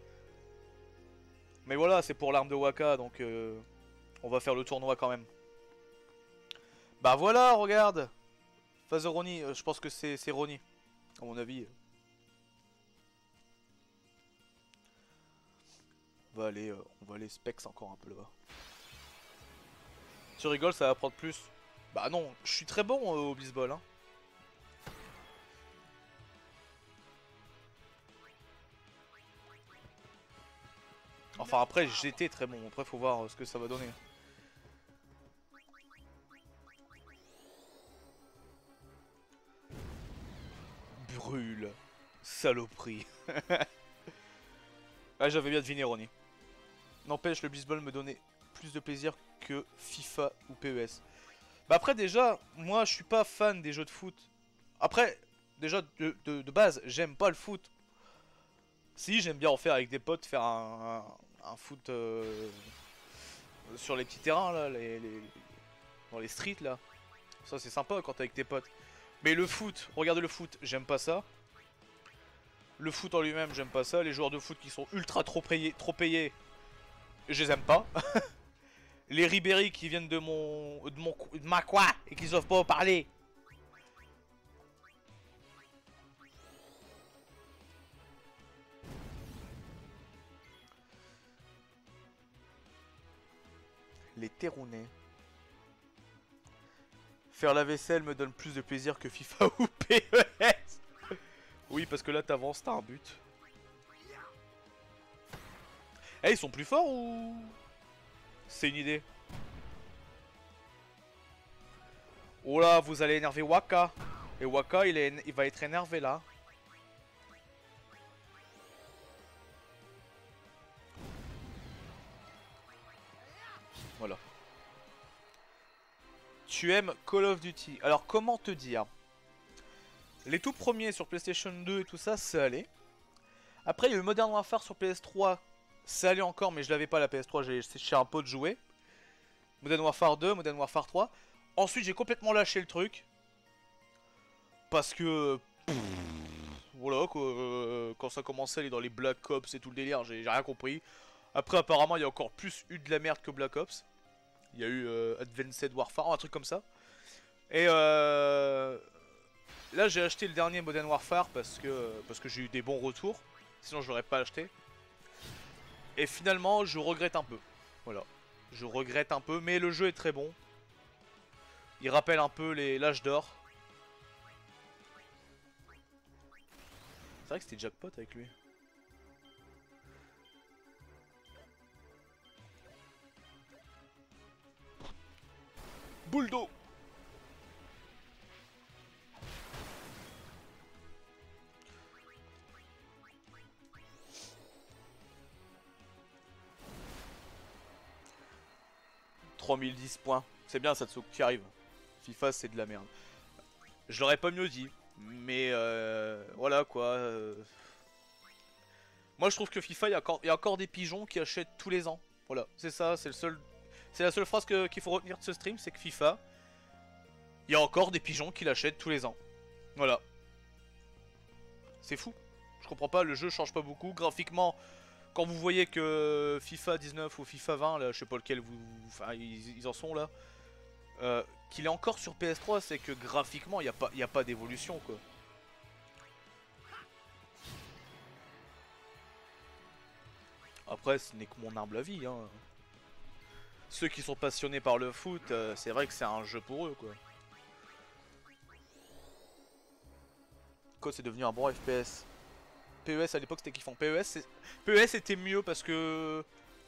voilà, c'est pour l'arme de Waka, donc on va faire le tournoi quand même. Bah voilà, regarde. Phase Roni, je pense que c'est Roni, à mon avis. On va aller Specs encore un peu là-bas. Tu rigoles, ça va prendre plus. Bah non, je suis très bon au Blitzball, hein. Enfin après j'étais très bon, après faut voir ce que ça va donner. Brûle, saloperie. Ah, j'avais bien deviné Ronnie. N'empêche, le Blitzball me donnait plus de plaisir que FIFA ou PES. Bah après déjà, moi je suis pas fan des jeux de foot. Après, déjà de base, j'aime pas le foot. Si, j'aime bien en faire avec des potes, faire un foot sur les petits terrains là, dans les streets là. Ça c'est sympa quand t'es avec tes potes. Mais le foot, regardez le foot, j'aime pas ça. Le foot en lui-même, j'aime pas ça. Les joueurs de foot qui sont ultra trop payés, je les aime pas. Les Ribéry qui viennent de ma quoi et qui savent pas parler. Les Terrounais. Faire la vaisselle me donne plus de plaisir que FIFA ou PES. Oui, parce que là t'avances, t'as un but. Eh, ils sont plus forts ou... C'est une idée. Oh là, vous allez énerver Waka. Et Waka, il va être énervé là. Voilà. Tu aimes Call of Duty. Alors, comment te dire? Les tout premiers sur PlayStation 2 et tout ça, ça allait. Après, il y a eu Modern Warfare sur PS3. Ça allait encore, mais je l'avais pas la PS3. J'ai chez un pote jouer. Modern Warfare 2, Modern Warfare 3. Ensuite, j'ai complètement lâché le truc. Parce que... voilà, quoi, quand ça commençait à aller dans les Black Ops et tout le délire, j'ai rien compris. Après, apparemment, il y a encore plus eu de la merde que Black Ops. Il y a eu Advanced Warfare, un truc comme ça. Et là, j'ai acheté le dernier Modern Warfare parce que j'ai eu des bons retours. Sinon, je l'aurais pas acheté. Et finalement, je regrette un peu. Voilà. Je regrette un peu, mais le jeu est très bon. Il rappelle un peu l'âge d'or. C'est vrai que c'était jackpot avec lui. Boule d'eau. « 3010 points. C'est bien, ça qui arrive. FIFA, c'est de la merde. Je l'aurais pas mieux dit. Mais voilà quoi. Moi, je trouve que FIFA, il y a encore des pigeons qui achètent tous les ans. Voilà, c'est ça, c'est la seule phrase qu'il faut retenir de ce stream, c'est que FIFA, il y a encore des pigeons qui l'achètent tous les ans. Voilà. C'est fou. Je comprends pas, le jeu change pas beaucoup. Graphiquement, quand vous voyez que FIFA 19 ou FIFA 20, là, je sais pas lequel enfin, ils en sont là, qu'il est encore sur PS3, c'est que graphiquement, il n'y a pas d'évolution, quoi. Après, ce n'est que mon humble avis, hein. Ceux qui sont passionnés par le foot, c'est vrai que c'est un jeu pour eux, quoi. Quoi, c'est devenu un bon FPS. PES à l'époque, c'était kiffant. PES était mieux parce que...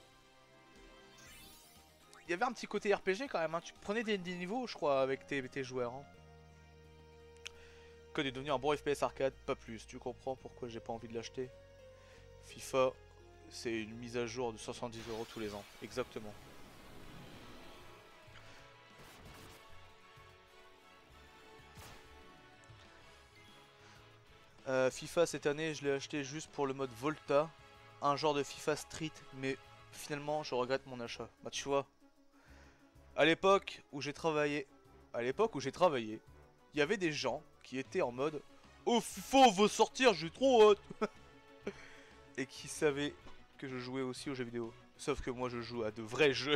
il y avait un petit côté RPG quand même, hein. Tu prenais des niveaux, je crois, avec tes joueurs. Hein. Code est devenu un bon FPS arcade, pas plus. Tu comprends pourquoi j'ai pas envie de l'acheter. FIFA, c'est une mise à jour de 70 € tous les ans. Exactement. FIFA cette année, je l'ai acheté juste pour le mode Volta. Un genre de FIFA Street, mais finalement, je regrette mon achat. Bah, tu vois. À l'époque où j'ai travaillé, il y avait des gens qui étaient en mode oh FIFA on veut sortir, j'ai trop hâte. Et qui savaient que je jouais aussi aux jeux vidéo. Sauf que moi je joue à de vrais jeux.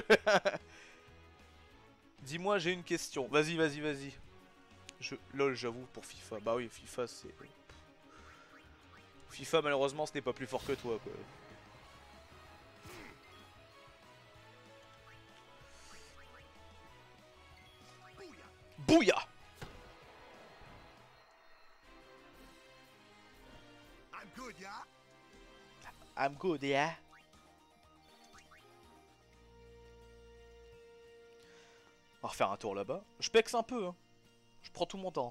Dis-moi, j'ai une question. Vas-y. LOL, j'avoue, pour FIFA. Bah oui, FIFA c'est... FIFA malheureusement ce n'est pas plus fort que toi, quoi. Bouya! I'm good, yeah. On va refaire un tour là-bas. Je pexe un peu, hein. Je prends tout mon temps.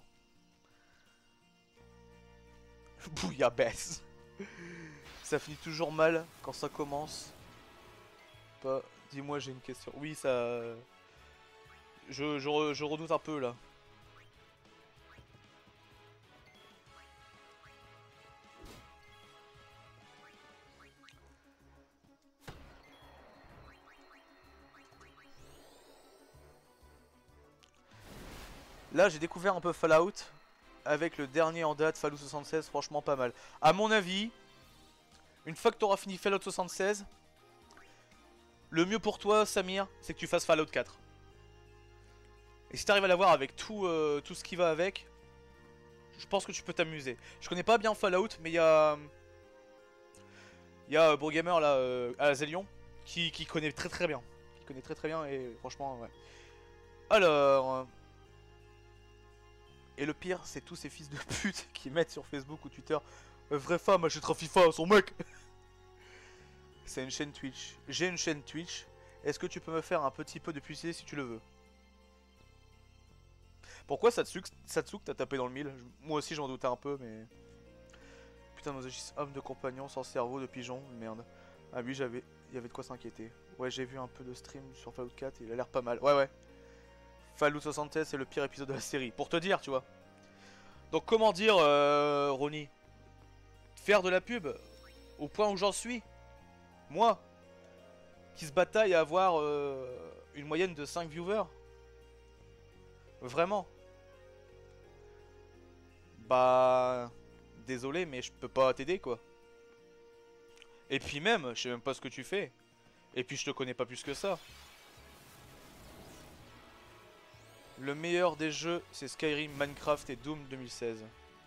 Bouya baisse. Ça finit toujours mal quand ça commence. Pas. Dis-moi, j'ai une question. Oui, ça... Je redoute un peu là. Là, j'ai découvert un peu Fallout avec le dernier en date, Fallout 76, franchement pas mal. À mon avis, une fois que tu auras fini Fallout 76, le mieux pour toi, Samir, c'est que tu fasses Fallout 4. Et si tu arrives à l'avoir avec tout ce qui va avec, je pense que tu peux t'amuser. Je connais pas bien Fallout, mais il y a Brogamer là, à Zelion, qui connaît très bien. Qui connaît très bien et franchement, ouais. Alors... Et le pire, c'est tous ces fils de pute qui mettent sur Facebook ou Twitter vraie femme achètera FIFA à son mec. C'est une chaîne Twitch. J'ai une chaîne Twitch. Est-ce que tu peux me faire un petit peu de publicité si tu le veux? Pourquoi Satsuki t'as tapé dans le mille? Moi aussi j'en doutais un peu, mais... Putain, nos hommes de compagnon sans cerveau de pigeon, merde. Ah oui, il y avait de quoi s'inquiéter. Ouais, j'ai vu un peu de stream sur Fallout 4 et il a l'air pas mal. Ouais. Fallout 76, c'est le pire épisode de la série. Pour te dire, tu vois. Donc comment dire, Ronnie? Faire de la pub au point où j'en suis. Moi, qui se bataille à avoir une moyenne de 5 viewers. Vraiment. Bah... Désolé, mais je peux pas t'aider, quoi. Et puis même, je sais même pas ce que tu fais. Et puis je te connais pas plus que ça. Le meilleur des jeux, c'est Skyrim, Minecraft et Doom 2016.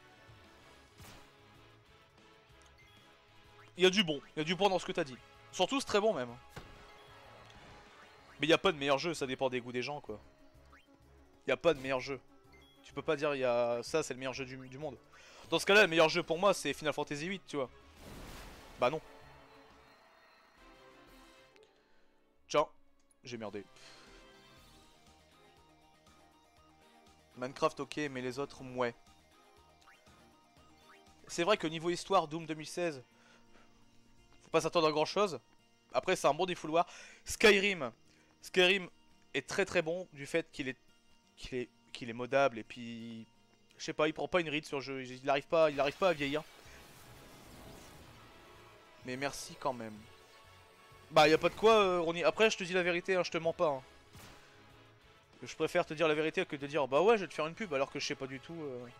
Il y a du bon dans ce que t'as dit. Surtout c'est très bon même. Mais il y a pas de meilleur jeu, ça dépend des goûts des gens, quoi. Il y a pas de meilleur jeu. Tu peux pas dire il y a ça, c'est le meilleur jeu du monde. Dans ce cas-là, le meilleur jeu pour moi, c'est Final Fantasy VIII, tu vois. Bah non. Tiens, j'ai merdé. Minecraft, ok, mais les autres, ouais. C'est vrai que niveau histoire, Doom 2016, faut pas s'attendre à grand chose. Après, c'est un bon défouloir. Skyrim est très très bon du fait qu'il est modable et puis... Je sais pas, il prend pas une ride sur le jeu, il arrive pas à vieillir. Mais merci quand même. Bah y a pas de quoi, Ronnie. Après je te dis la vérité, hein, je te mens pas. Hein. Je préfère te dire la vérité que de dire bah ouais je vais te faire une pub alors que je sais pas du tout.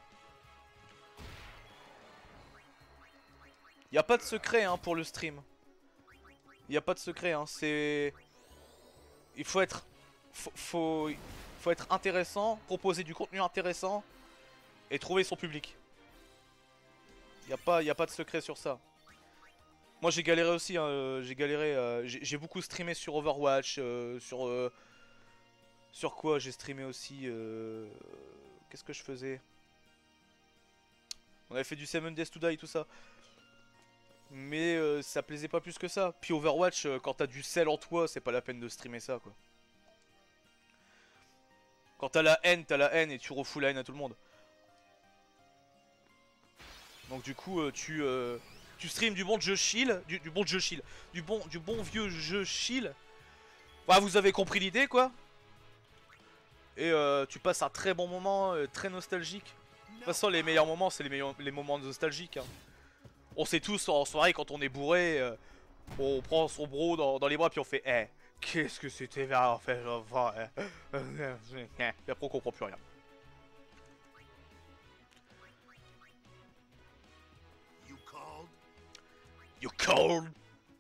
Y a pas de secret hein, pour le stream. Y a pas de secret, hein, c'est... Il faut être... Faut être intéressant, proposer du contenu intéressant et trouver son public. Y a pas de secret sur ça. Moi j'ai galéré aussi, hein, j'ai beaucoup streamé sur Overwatch, sur quoi j'ai streamé aussi, qu'est-ce que je faisais? On avait fait du 7 Days to Die tout ça. Mais ça plaisait pas plus que ça. Puis Overwatch, quand t'as du sel en toi, c'est pas la peine de streamer ça quoi. Quand t'as la haine et tu refous la haine à tout le monde. Donc du coup tu streams du bon jeu chill, du bon jeu chill, du bon vieux jeu chill. Bah vous avez compris l'idée quoi. Et tu passes un très bon moment, très nostalgique. De toute façon les meilleurs moments c'est les moments nostalgiques hein. On sait tous en soirée quand on est bourré, on prend son bro dans les bras puis on fait qu'est-ce que c'était là en fait et après on comprend plus rien. You called?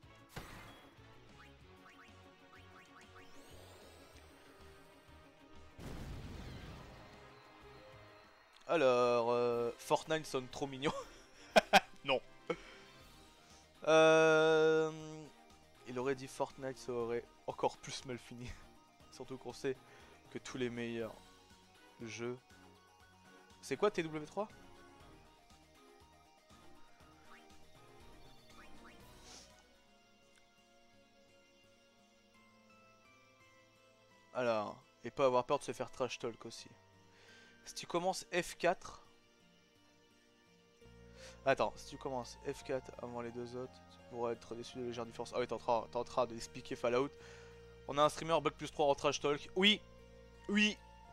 Alors, Fortnite sonne trop mignon. Non. Il aurait dit Fortnite, ça aurait encore plus mal fini. Surtout qu'on sait que tous les meilleurs jeux... C'est quoi TW3? Alors, et pas avoir peur de se faire trash talk aussi. Si tu commences F4... Attends, si tu commences F4 avant les deux autres, tu pourras être déçu de légère différence. Ah oui, t'es en train d'expliquer Fallout. On a un streamer Bug plus 3 en trash talk. Oui. Oui.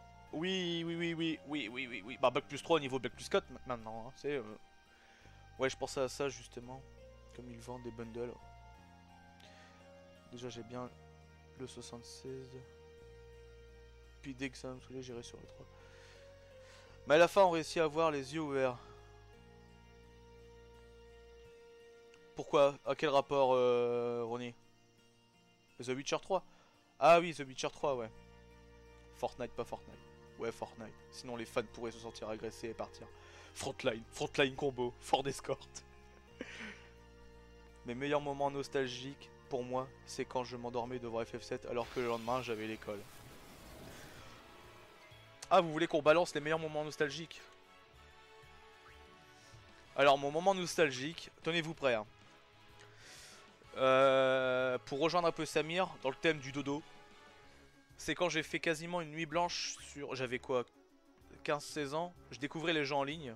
Bah Bug plus 3 au niveau Bug plus 4 maintenant. Hein, c'est... Ouais, je pensais à ça justement. Comme ils vendent des bundles. Déjà j'ai bien le 76. Puis dès que ça va me saouler, j'irai sur le 3. Mais à la fin on réussit à avoir les yeux ouverts. Pourquoi? À quel rapport, Ronnie? The Witcher 3? Ah oui, The Witcher 3, ouais. Fortnite, pas Fortnite. Ouais, Fortnite. Sinon les fans pourraient se sentir agressés et partir. Frontline combo, Ford Escort. Mes meilleurs moments nostalgiques, pour moi, c'est quand je m'endormais devant FF7 alors que le lendemain, j'avais l'école. Ah, vous voulez qu'on balance les meilleurs moments nostalgiques? Alors, mon moment nostalgique, tenez-vous prêts. Hein. Pour rejoindre un peu Samir, dans le thème du dodo, c'est quand j'ai fait quasiment une nuit blanche sur... J'avais quoi, 15-16 ans, je découvrais les jeux en ligne.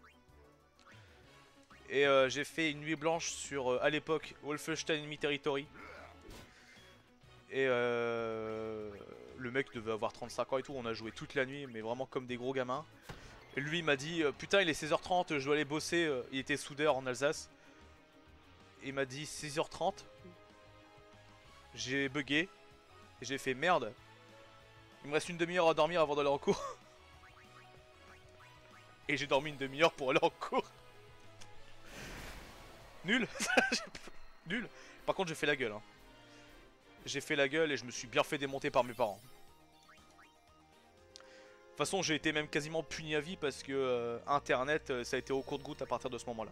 Et j'ai fait une nuit blanche sur, à l'époque, Wolfenstein Enemy Territory. Et le mec devait avoir 35 ans et tout, on a joué toute la nuit, mais vraiment comme des gros gamins. Et lui il m'a dit, putain il est 16h30, je dois aller bosser, il était soudeur en Alsace. Et il m'a dit 16h30. J'ai bugué. Et j'ai fait merde. Il me reste une demi-heure à dormir avant d'aller en cours. Et j'ai dormi une demi-heure pour aller en cours. Nul. Nul. Par contre j'ai fait la gueule hein. J'ai fait la gueule et je me suis bien fait démonter par mes parents. De toute façon j'ai été même quasiment puni à vie parce que internet ça a été au compte-gouttes à partir de ce moment là.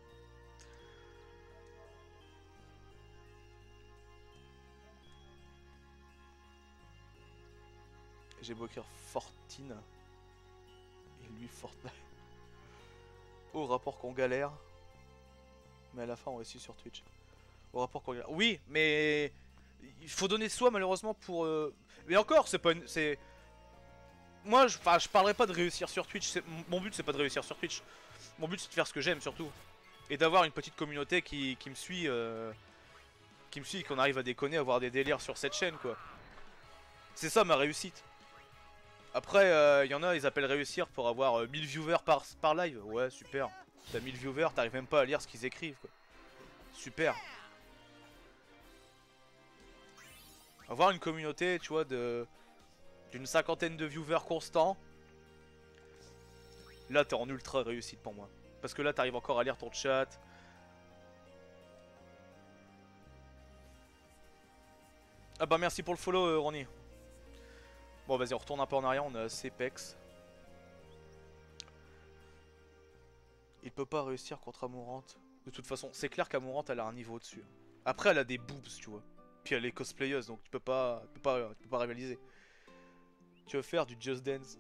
J'ai beau écrire Fortine et lui Fortnite. Au rapport qu'on galère. Mais à la fin on réussit sur Twitch. Au rapport qu'on galère. Oui mais il faut donner de soi malheureusement pour... Mais encore c'est pas une... c'est... Moi je parlerai pas de réussir sur Twitch. Mon but c'est pas de réussir sur Twitch. Mon but c'est de faire ce que j'aime surtout. Et d'avoir une petite communauté qui me suit. Qui me suit, qu'on arrive à déconner, à avoir des délires sur cette chaîne quoi. C'est ça ma réussite. Après y en a ils appellent réussir pour avoir 1000 viewers par live. Ouais super. T'as 1000 viewers, t'arrives même pas à lire ce qu'ils écrivent quoi. Super. Avoir une communauté tu vois d'une cinquantaine de viewers constants. Là t'es en ultra réussite pour moi. Parce que là t'arrives encore à lire ton chat. Ah bah merci pour le follow Ronnie. Bon vas-y on retourne un peu en arrière, on a Cepex. Il peut pas réussir contre Amourante. De toute façon c'est clair qu'Amourante elle a un niveau au-dessus. Après elle a des boobs tu vois. Puis elle est cosplayeuse donc tu peux pas rivaliser. Tu veux faire du Just Dance?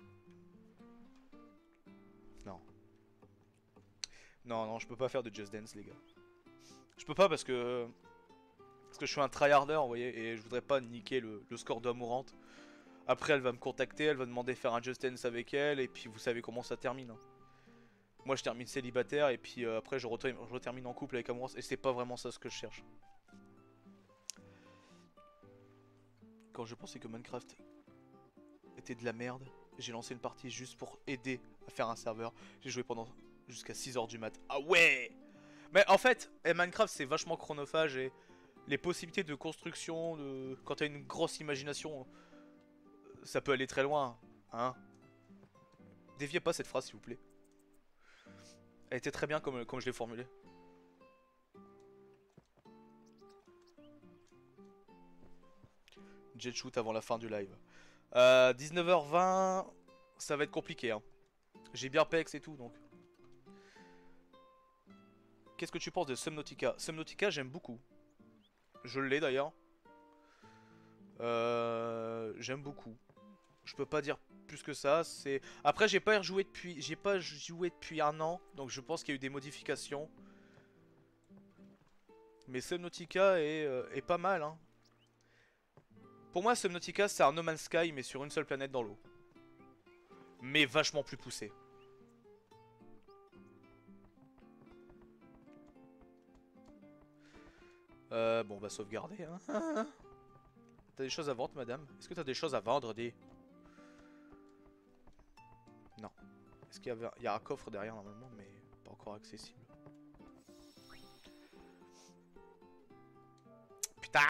Non. Non, je peux pas faire de Just Dance les gars. Je peux pas parce que je suis un tryharder vous voyez. Et je voudrais pas niquer le score d'Amourante. Après elle va me contacter, elle va demander de faire un Just Dance avec elle. Et puis vous savez comment ça termine hein. Moi je termine célibataire et puis après je retermine en couple avec Amourante. Et c'est pas vraiment ça ce que je cherche. Quand je pensais que Minecraft était de la merde, j'ai lancé une partie juste pour aider à faire un serveur. J'ai joué pendant jusqu'à 6h du mat. Ah ouais. Mais en fait, Minecraft c'est vachement chronophage et les possibilités de construction, quand t'as une grosse imagination, ça peut aller très loin. Hein. Déviez pas cette phrase s'il vous plaît. Elle était très bien comme je l'ai formulée. Jet shoot avant la fin du live. 19h20, ça va être compliqué. Hein. J'ai bien pex et tout donc. Qu'est-ce que tu penses de Subnautica? Subnautica, j'aime beaucoup. Je l'ai d'ailleurs. J'aime beaucoup. Je peux pas dire plus que ça. C'est après j'ai pas joué depuis un an, donc je pense qu'il y a eu des modifications. Mais Subnautica est pas mal. Hein. Pour moi, Subnautica, c'est un No Man's Sky, mais sur une seule planète dans l'eau. Mais vachement plus poussé. Bon, on va sauvegarder. Hein. T'as des choses à vendre, madame? Est-ce que t'as des choses à vendre, dis? Non. Est-ce qu'il y a un coffre derrière, normalement, mais pas encore accessible. Putain!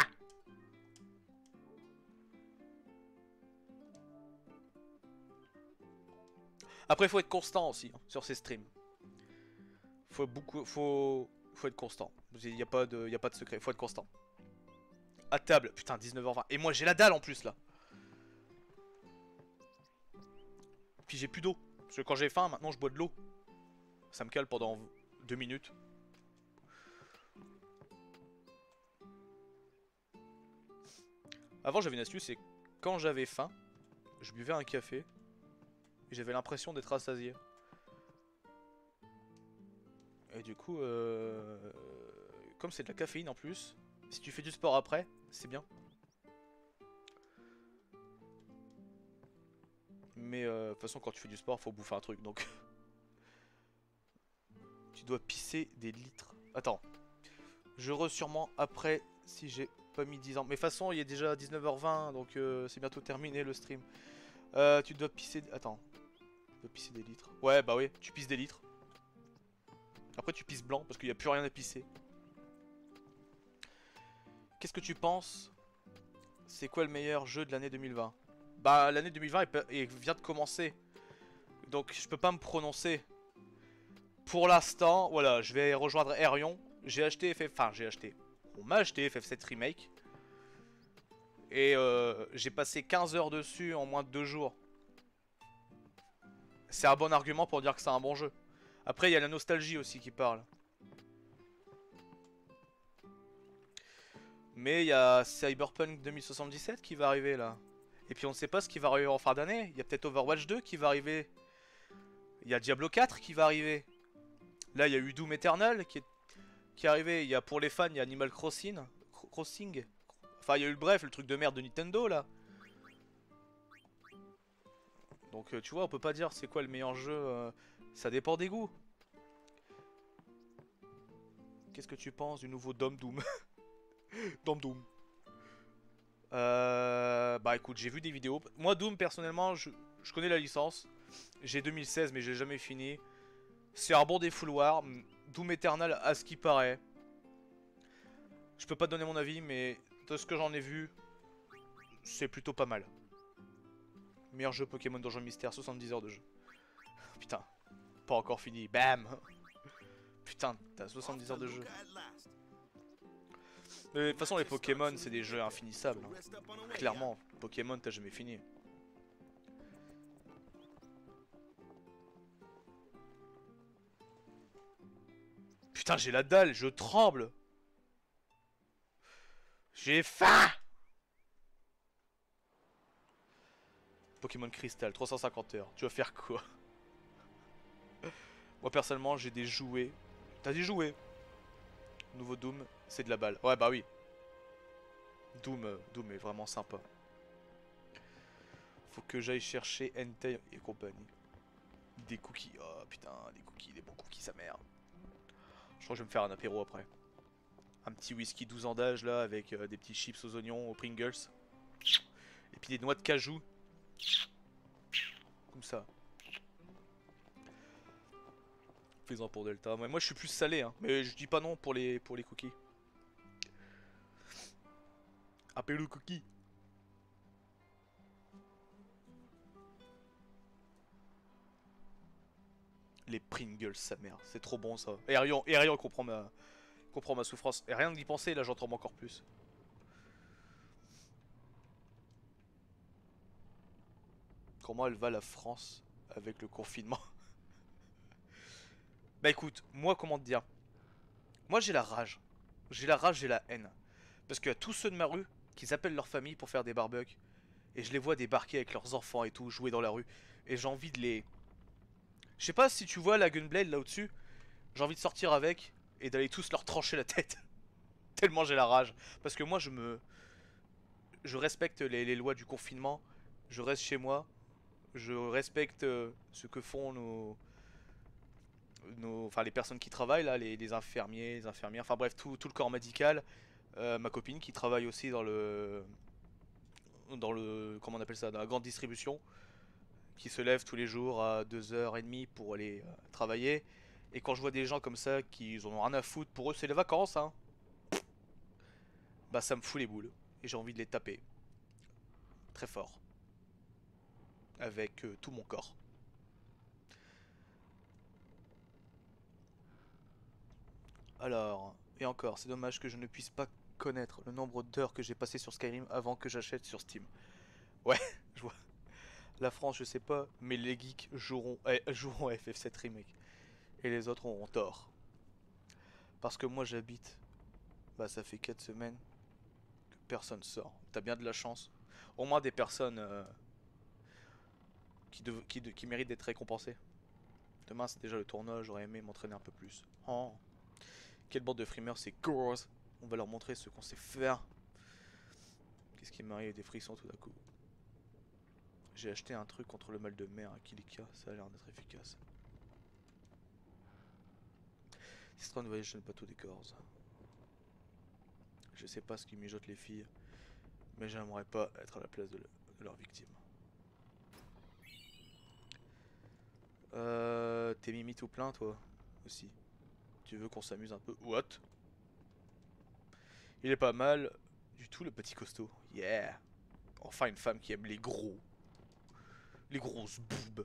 Après il faut être constant aussi hein, sur ces streams. Faut être constant. Il n'y a pas de secret, faut être constant. À table, putain 19h20. Et moi j'ai la dalle en plus là. Puis j'ai plus d'eau. Parce que quand j'ai faim maintenant je bois de l'eau. Ça me cale pendant 2 minutes. Avant j'avais une astuce, c'est quand j'avais faim, je buvais un café. J'avais l'impression d'être rassasié. Et du coup, comme c'est de la caféine en plus, si tu fais du sport après, c'est bien. Mais de toute façon, quand tu fais du sport, faut bouffer un truc, donc... Tu dois pisser des litres. Attends. Je sûrement après, si j'ai pas mis 10 ans. Mais de toute façon, il est déjà 19h20, donc c'est bientôt terminé le stream. Tu dois pisser... Attends. Tu dois pisser des litres. Ouais, bah oui, tu pisses des litres. Après, tu pisses blanc, parce qu'il n'y a plus rien à pisser. Qu'est-ce que tu penses? C'est quoi le meilleur jeu de l'année 2020? Bah, l'année 2020 vient de commencer. Donc, je peux pas me prononcer. Pour l'instant, voilà, je vais rejoindre Aerion. J'ai acheté FF... Enfin, j'ai acheté. On m'a acheté FF7 Remake. Et j'ai passé 15 heures dessus en moins de 2 jours. C'est un bon argument pour dire que c'est un bon jeu. Après, il y a la nostalgie aussi qui parle. Mais il y a Cyberpunk 2077 qui va arriver là. Et puis on ne sait pas ce qui va arriver en fin d'année. Il y a peut-être Overwatch 2 qui va arriver. Il y a Diablo 4 qui va arriver. Là, il y a eu Doom Eternal qui est arrivé. Il y a pour les fans, il y a Animal Crossing. Enfin, il y a eu bref, le truc de merde de Nintendo là. Donc tu vois, on peut pas dire c'est quoi le meilleur jeu. Ça dépend des goûts. Qu'est-ce que tu penses du nouveau Doom? Doom. Bah écoute, j'ai vu des vidéos. Moi Doom personnellement, je connais la licence. J'ai 2016 mais j'ai jamais fini. C'est un bon défouloir. Doom Eternal à ce qui paraît. Je peux pas te donner mon avis, mais de ce que j'en ai vu, c'est plutôt pas mal. Meilleur jeu Pokémon Donjon Mystère, 70 heures de jeu. Putain, pas encore fini. Bam. Putain, t'as 70 heures de jeu. Mais de toute façon, les Pokémon, c'est des jeux infinissables. Hein. Clairement, Pokémon, t'as jamais fini. Putain, j'ai la dalle, je tremble. J'ai faim. Pokémon Crystal, 350 heures. Tu vas faire quoi? Moi, personnellement, j'ai des jouets. T'as des jouets? Nouveau Doom, c'est de la balle. Ouais, bah oui. Doom est vraiment sympa. Faut que j'aille chercher Entei et compagnie. Des cookies. Oh putain, des cookies, des bons cookies, sa mère. Je crois que je vais me faire un apéro après. Un petit whisky 12 ans d'âge là, avec des petits chips aux oignons, aux Pringles. Et puis des noix de cajou. Comme ça. Fais-en pour Delta. Mais moi je suis plus salé, hein. Mais je dis pas non pour les cookies. Apéro cookie. Les Pringles, sa mère. C'est trop bon ça. Et rien comprend ma souffrance. Et rien d'y penser, là j'entends encore plus. Comment elle va la France avec le confinement? Bah écoute, moi comment te dire? Moi j'ai la rage. J'ai la rage et la haine. Parce qu'il y a tous ceux de ma rue qui appellent leur famille pour faire des barbecues. Et je les vois débarquer avec leurs enfants et tout, jouer dans la rue. Et j'ai envie de les... Je sais pas si tu vois la Gunblade là au-dessus. J'ai envie de sortir avec et d'aller tous leur trancher la tête. Tellement j'ai la rage. Parce que moi je respecte les lois du confinement. Je reste chez moi. Je respecte ce que font enfin les personnes qui travaillent là, les infirmiers, les infirmières, enfin bref tout le corps médical. Ma copine qui travaille aussi dans le comment on appelle ça, dans la grande distribution, qui se lève tous les jours à 2h30 pour aller travailler. Et quand je vois des gens comme ça qui en ont rien à foutre, pour eux c'est les vacances hein, bah ça me fout les boules. Et j'ai envie de les taper. Très fort. Avec tout mon corps. Alors, et encore, c'est dommage que je ne puisse pas connaître le nombre d'heures que j'ai passé sur Skyrim avant que j'achète sur Steam. Ouais, je vois. La France, je sais pas, mais les geeks joueront à FF7 Remake. Et les autres auront tort. Parce que moi j'habite, bah ça fait 4 semaines que personne sort. T'as bien de la chance. Au moins des personnes qui méritent d'être récompensés. Demain c'est déjà le tournoi, j'aurais aimé m'entraîner un peu plus. Oh. Quelle bande de frimeurs, c'est Gores. On va leur montrer ce qu'on sait faire. Qu'est-ce qui m'arrive, des frissons tout d'un coup. J'ai acheté un truc contre le mal de mer à Kilika, ça a l'air d'être efficace. C'est un voyage sur le bateau des Gores. Je sais pas ce qui mijotent les filles, mais j'aimerais pas être à la place de leur victime. T'es mimi tout plein toi aussi. Tu veux qu'on s'amuse un peu? What? Il est pas mal du tout le petit costaud. Yeah. Enfin une femme qui aime les gros. Les grosses boobs.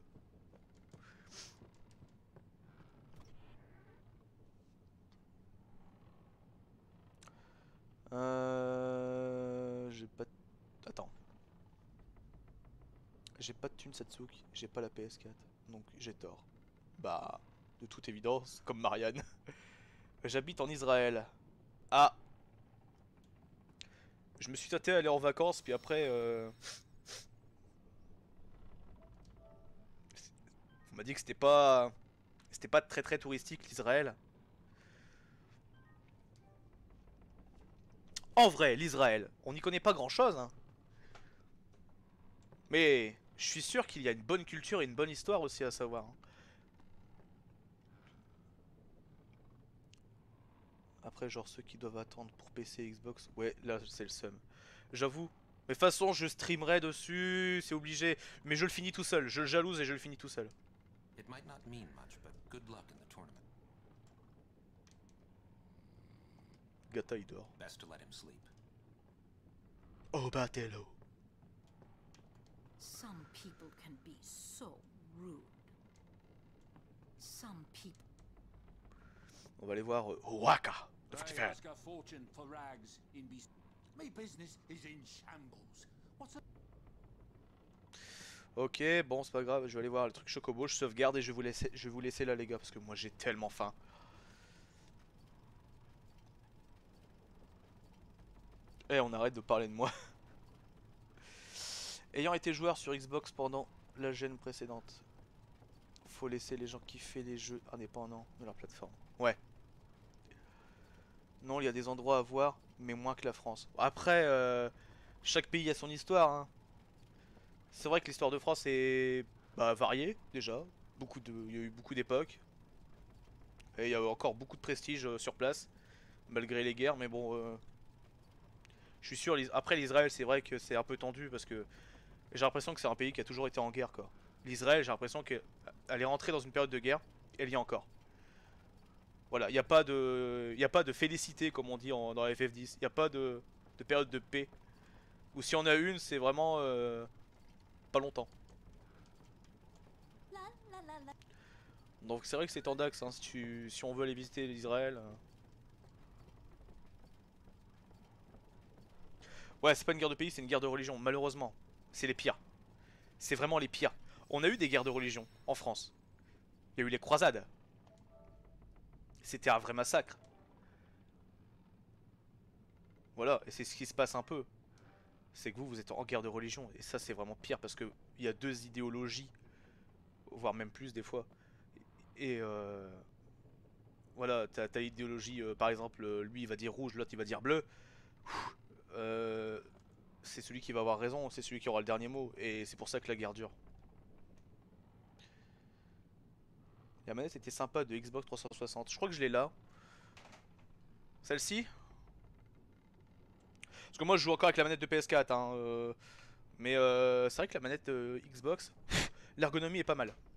J'ai pas... Attends. J'ai pas de thune Satsuki, j'ai pas la PS4. Donc j'ai tort. Bah, de toute évidence, comme Marianne. J'habite en Israël. Ah. Je me suis tâté à aller en vacances, puis après... On m'a dit que c'était pas très touristique l'Israël. En vrai, l'Israël, on n'y connaît pas grand chose, hein. Mais je suis sûr qu'il y a une bonne culture et une bonne histoire aussi à savoir. Après, genre ceux qui doivent attendre pour PC et Xbox, ouais, là c'est le seum. J'avoue. Mais de toute façon, je streamerai dessus, c'est obligé. Mais je le finis tout seul, je le jalouse et je le finis tout seul. It might not mean much, but good luck in the tournament. Gata il dort. Best to let him sleep. Oh Batello. Some people can be so rude. Some people. On va aller voir Waka de They Festival. ask a fortune for rags in my business is in shambles. What's a... Ok, bon c'est pas grave, je vais aller voir le truc Chocobo, je sauvegarde et je vais vous laisser là les gars parce que moi j'ai tellement faim. Eh, on arrête de parler de moi. Ayant été joueur sur Xbox pendant la gêne précédente, faut laisser les gens kiffer les jeux indépendants de leur plateforme. Ouais. Non, il y a des endroits à voir, mais moins que la France. Après, chaque pays a son histoire, hein. C'est vrai que l'histoire de France est variée, déjà. Il y a eu beaucoup d'époques. Et il y a encore beaucoup de prestige sur place, malgré les guerres, mais bon... je suis sûr, après l'Israël, c'est vrai que c'est un peu tendu, parce que j'ai l'impression que c'est un pays qui a toujours été en guerre, quoi. L'Israël, j'ai l'impression qu'elle est rentrée dans une période de guerre, et elle y est encore. Voilà, il n'y a pas de félicité, comme on dit dans FF10. Il n'y a pas de période de paix. Ou si on a une, c'est vraiment pas longtemps. Donc c'est vrai que c'est en Dax, hein, si on veut aller visiter l'Israël. Ouais, c'est pas une guerre de pays, c'est une guerre de religion, malheureusement. C'est les pires. C'est vraiment les pires. On a eu des guerres de religion en France. Il y a eu les croisades. C'était un vrai massacre. Voilà, et c'est ce qui se passe un peu. C'est que vous êtes en guerre de religion. Et ça, c'est vraiment pire parce qu'il y a deux idéologies, voire même plus des fois. Et voilà, t'as idéologie, par exemple, lui il va dire rouge, l'autre il va dire bleu. C'est celui qui va avoir raison, c'est celui qui aura le dernier mot. Et c'est pour ça que la guerre dure. La manette était sympa de Xbox 360. Je crois que je l'ai là. Celle-ci. Parce que moi je joue encore avec la manette de PS4 hein, mais c'est vrai que la manette Xbox, l'ergonomie est pas mal.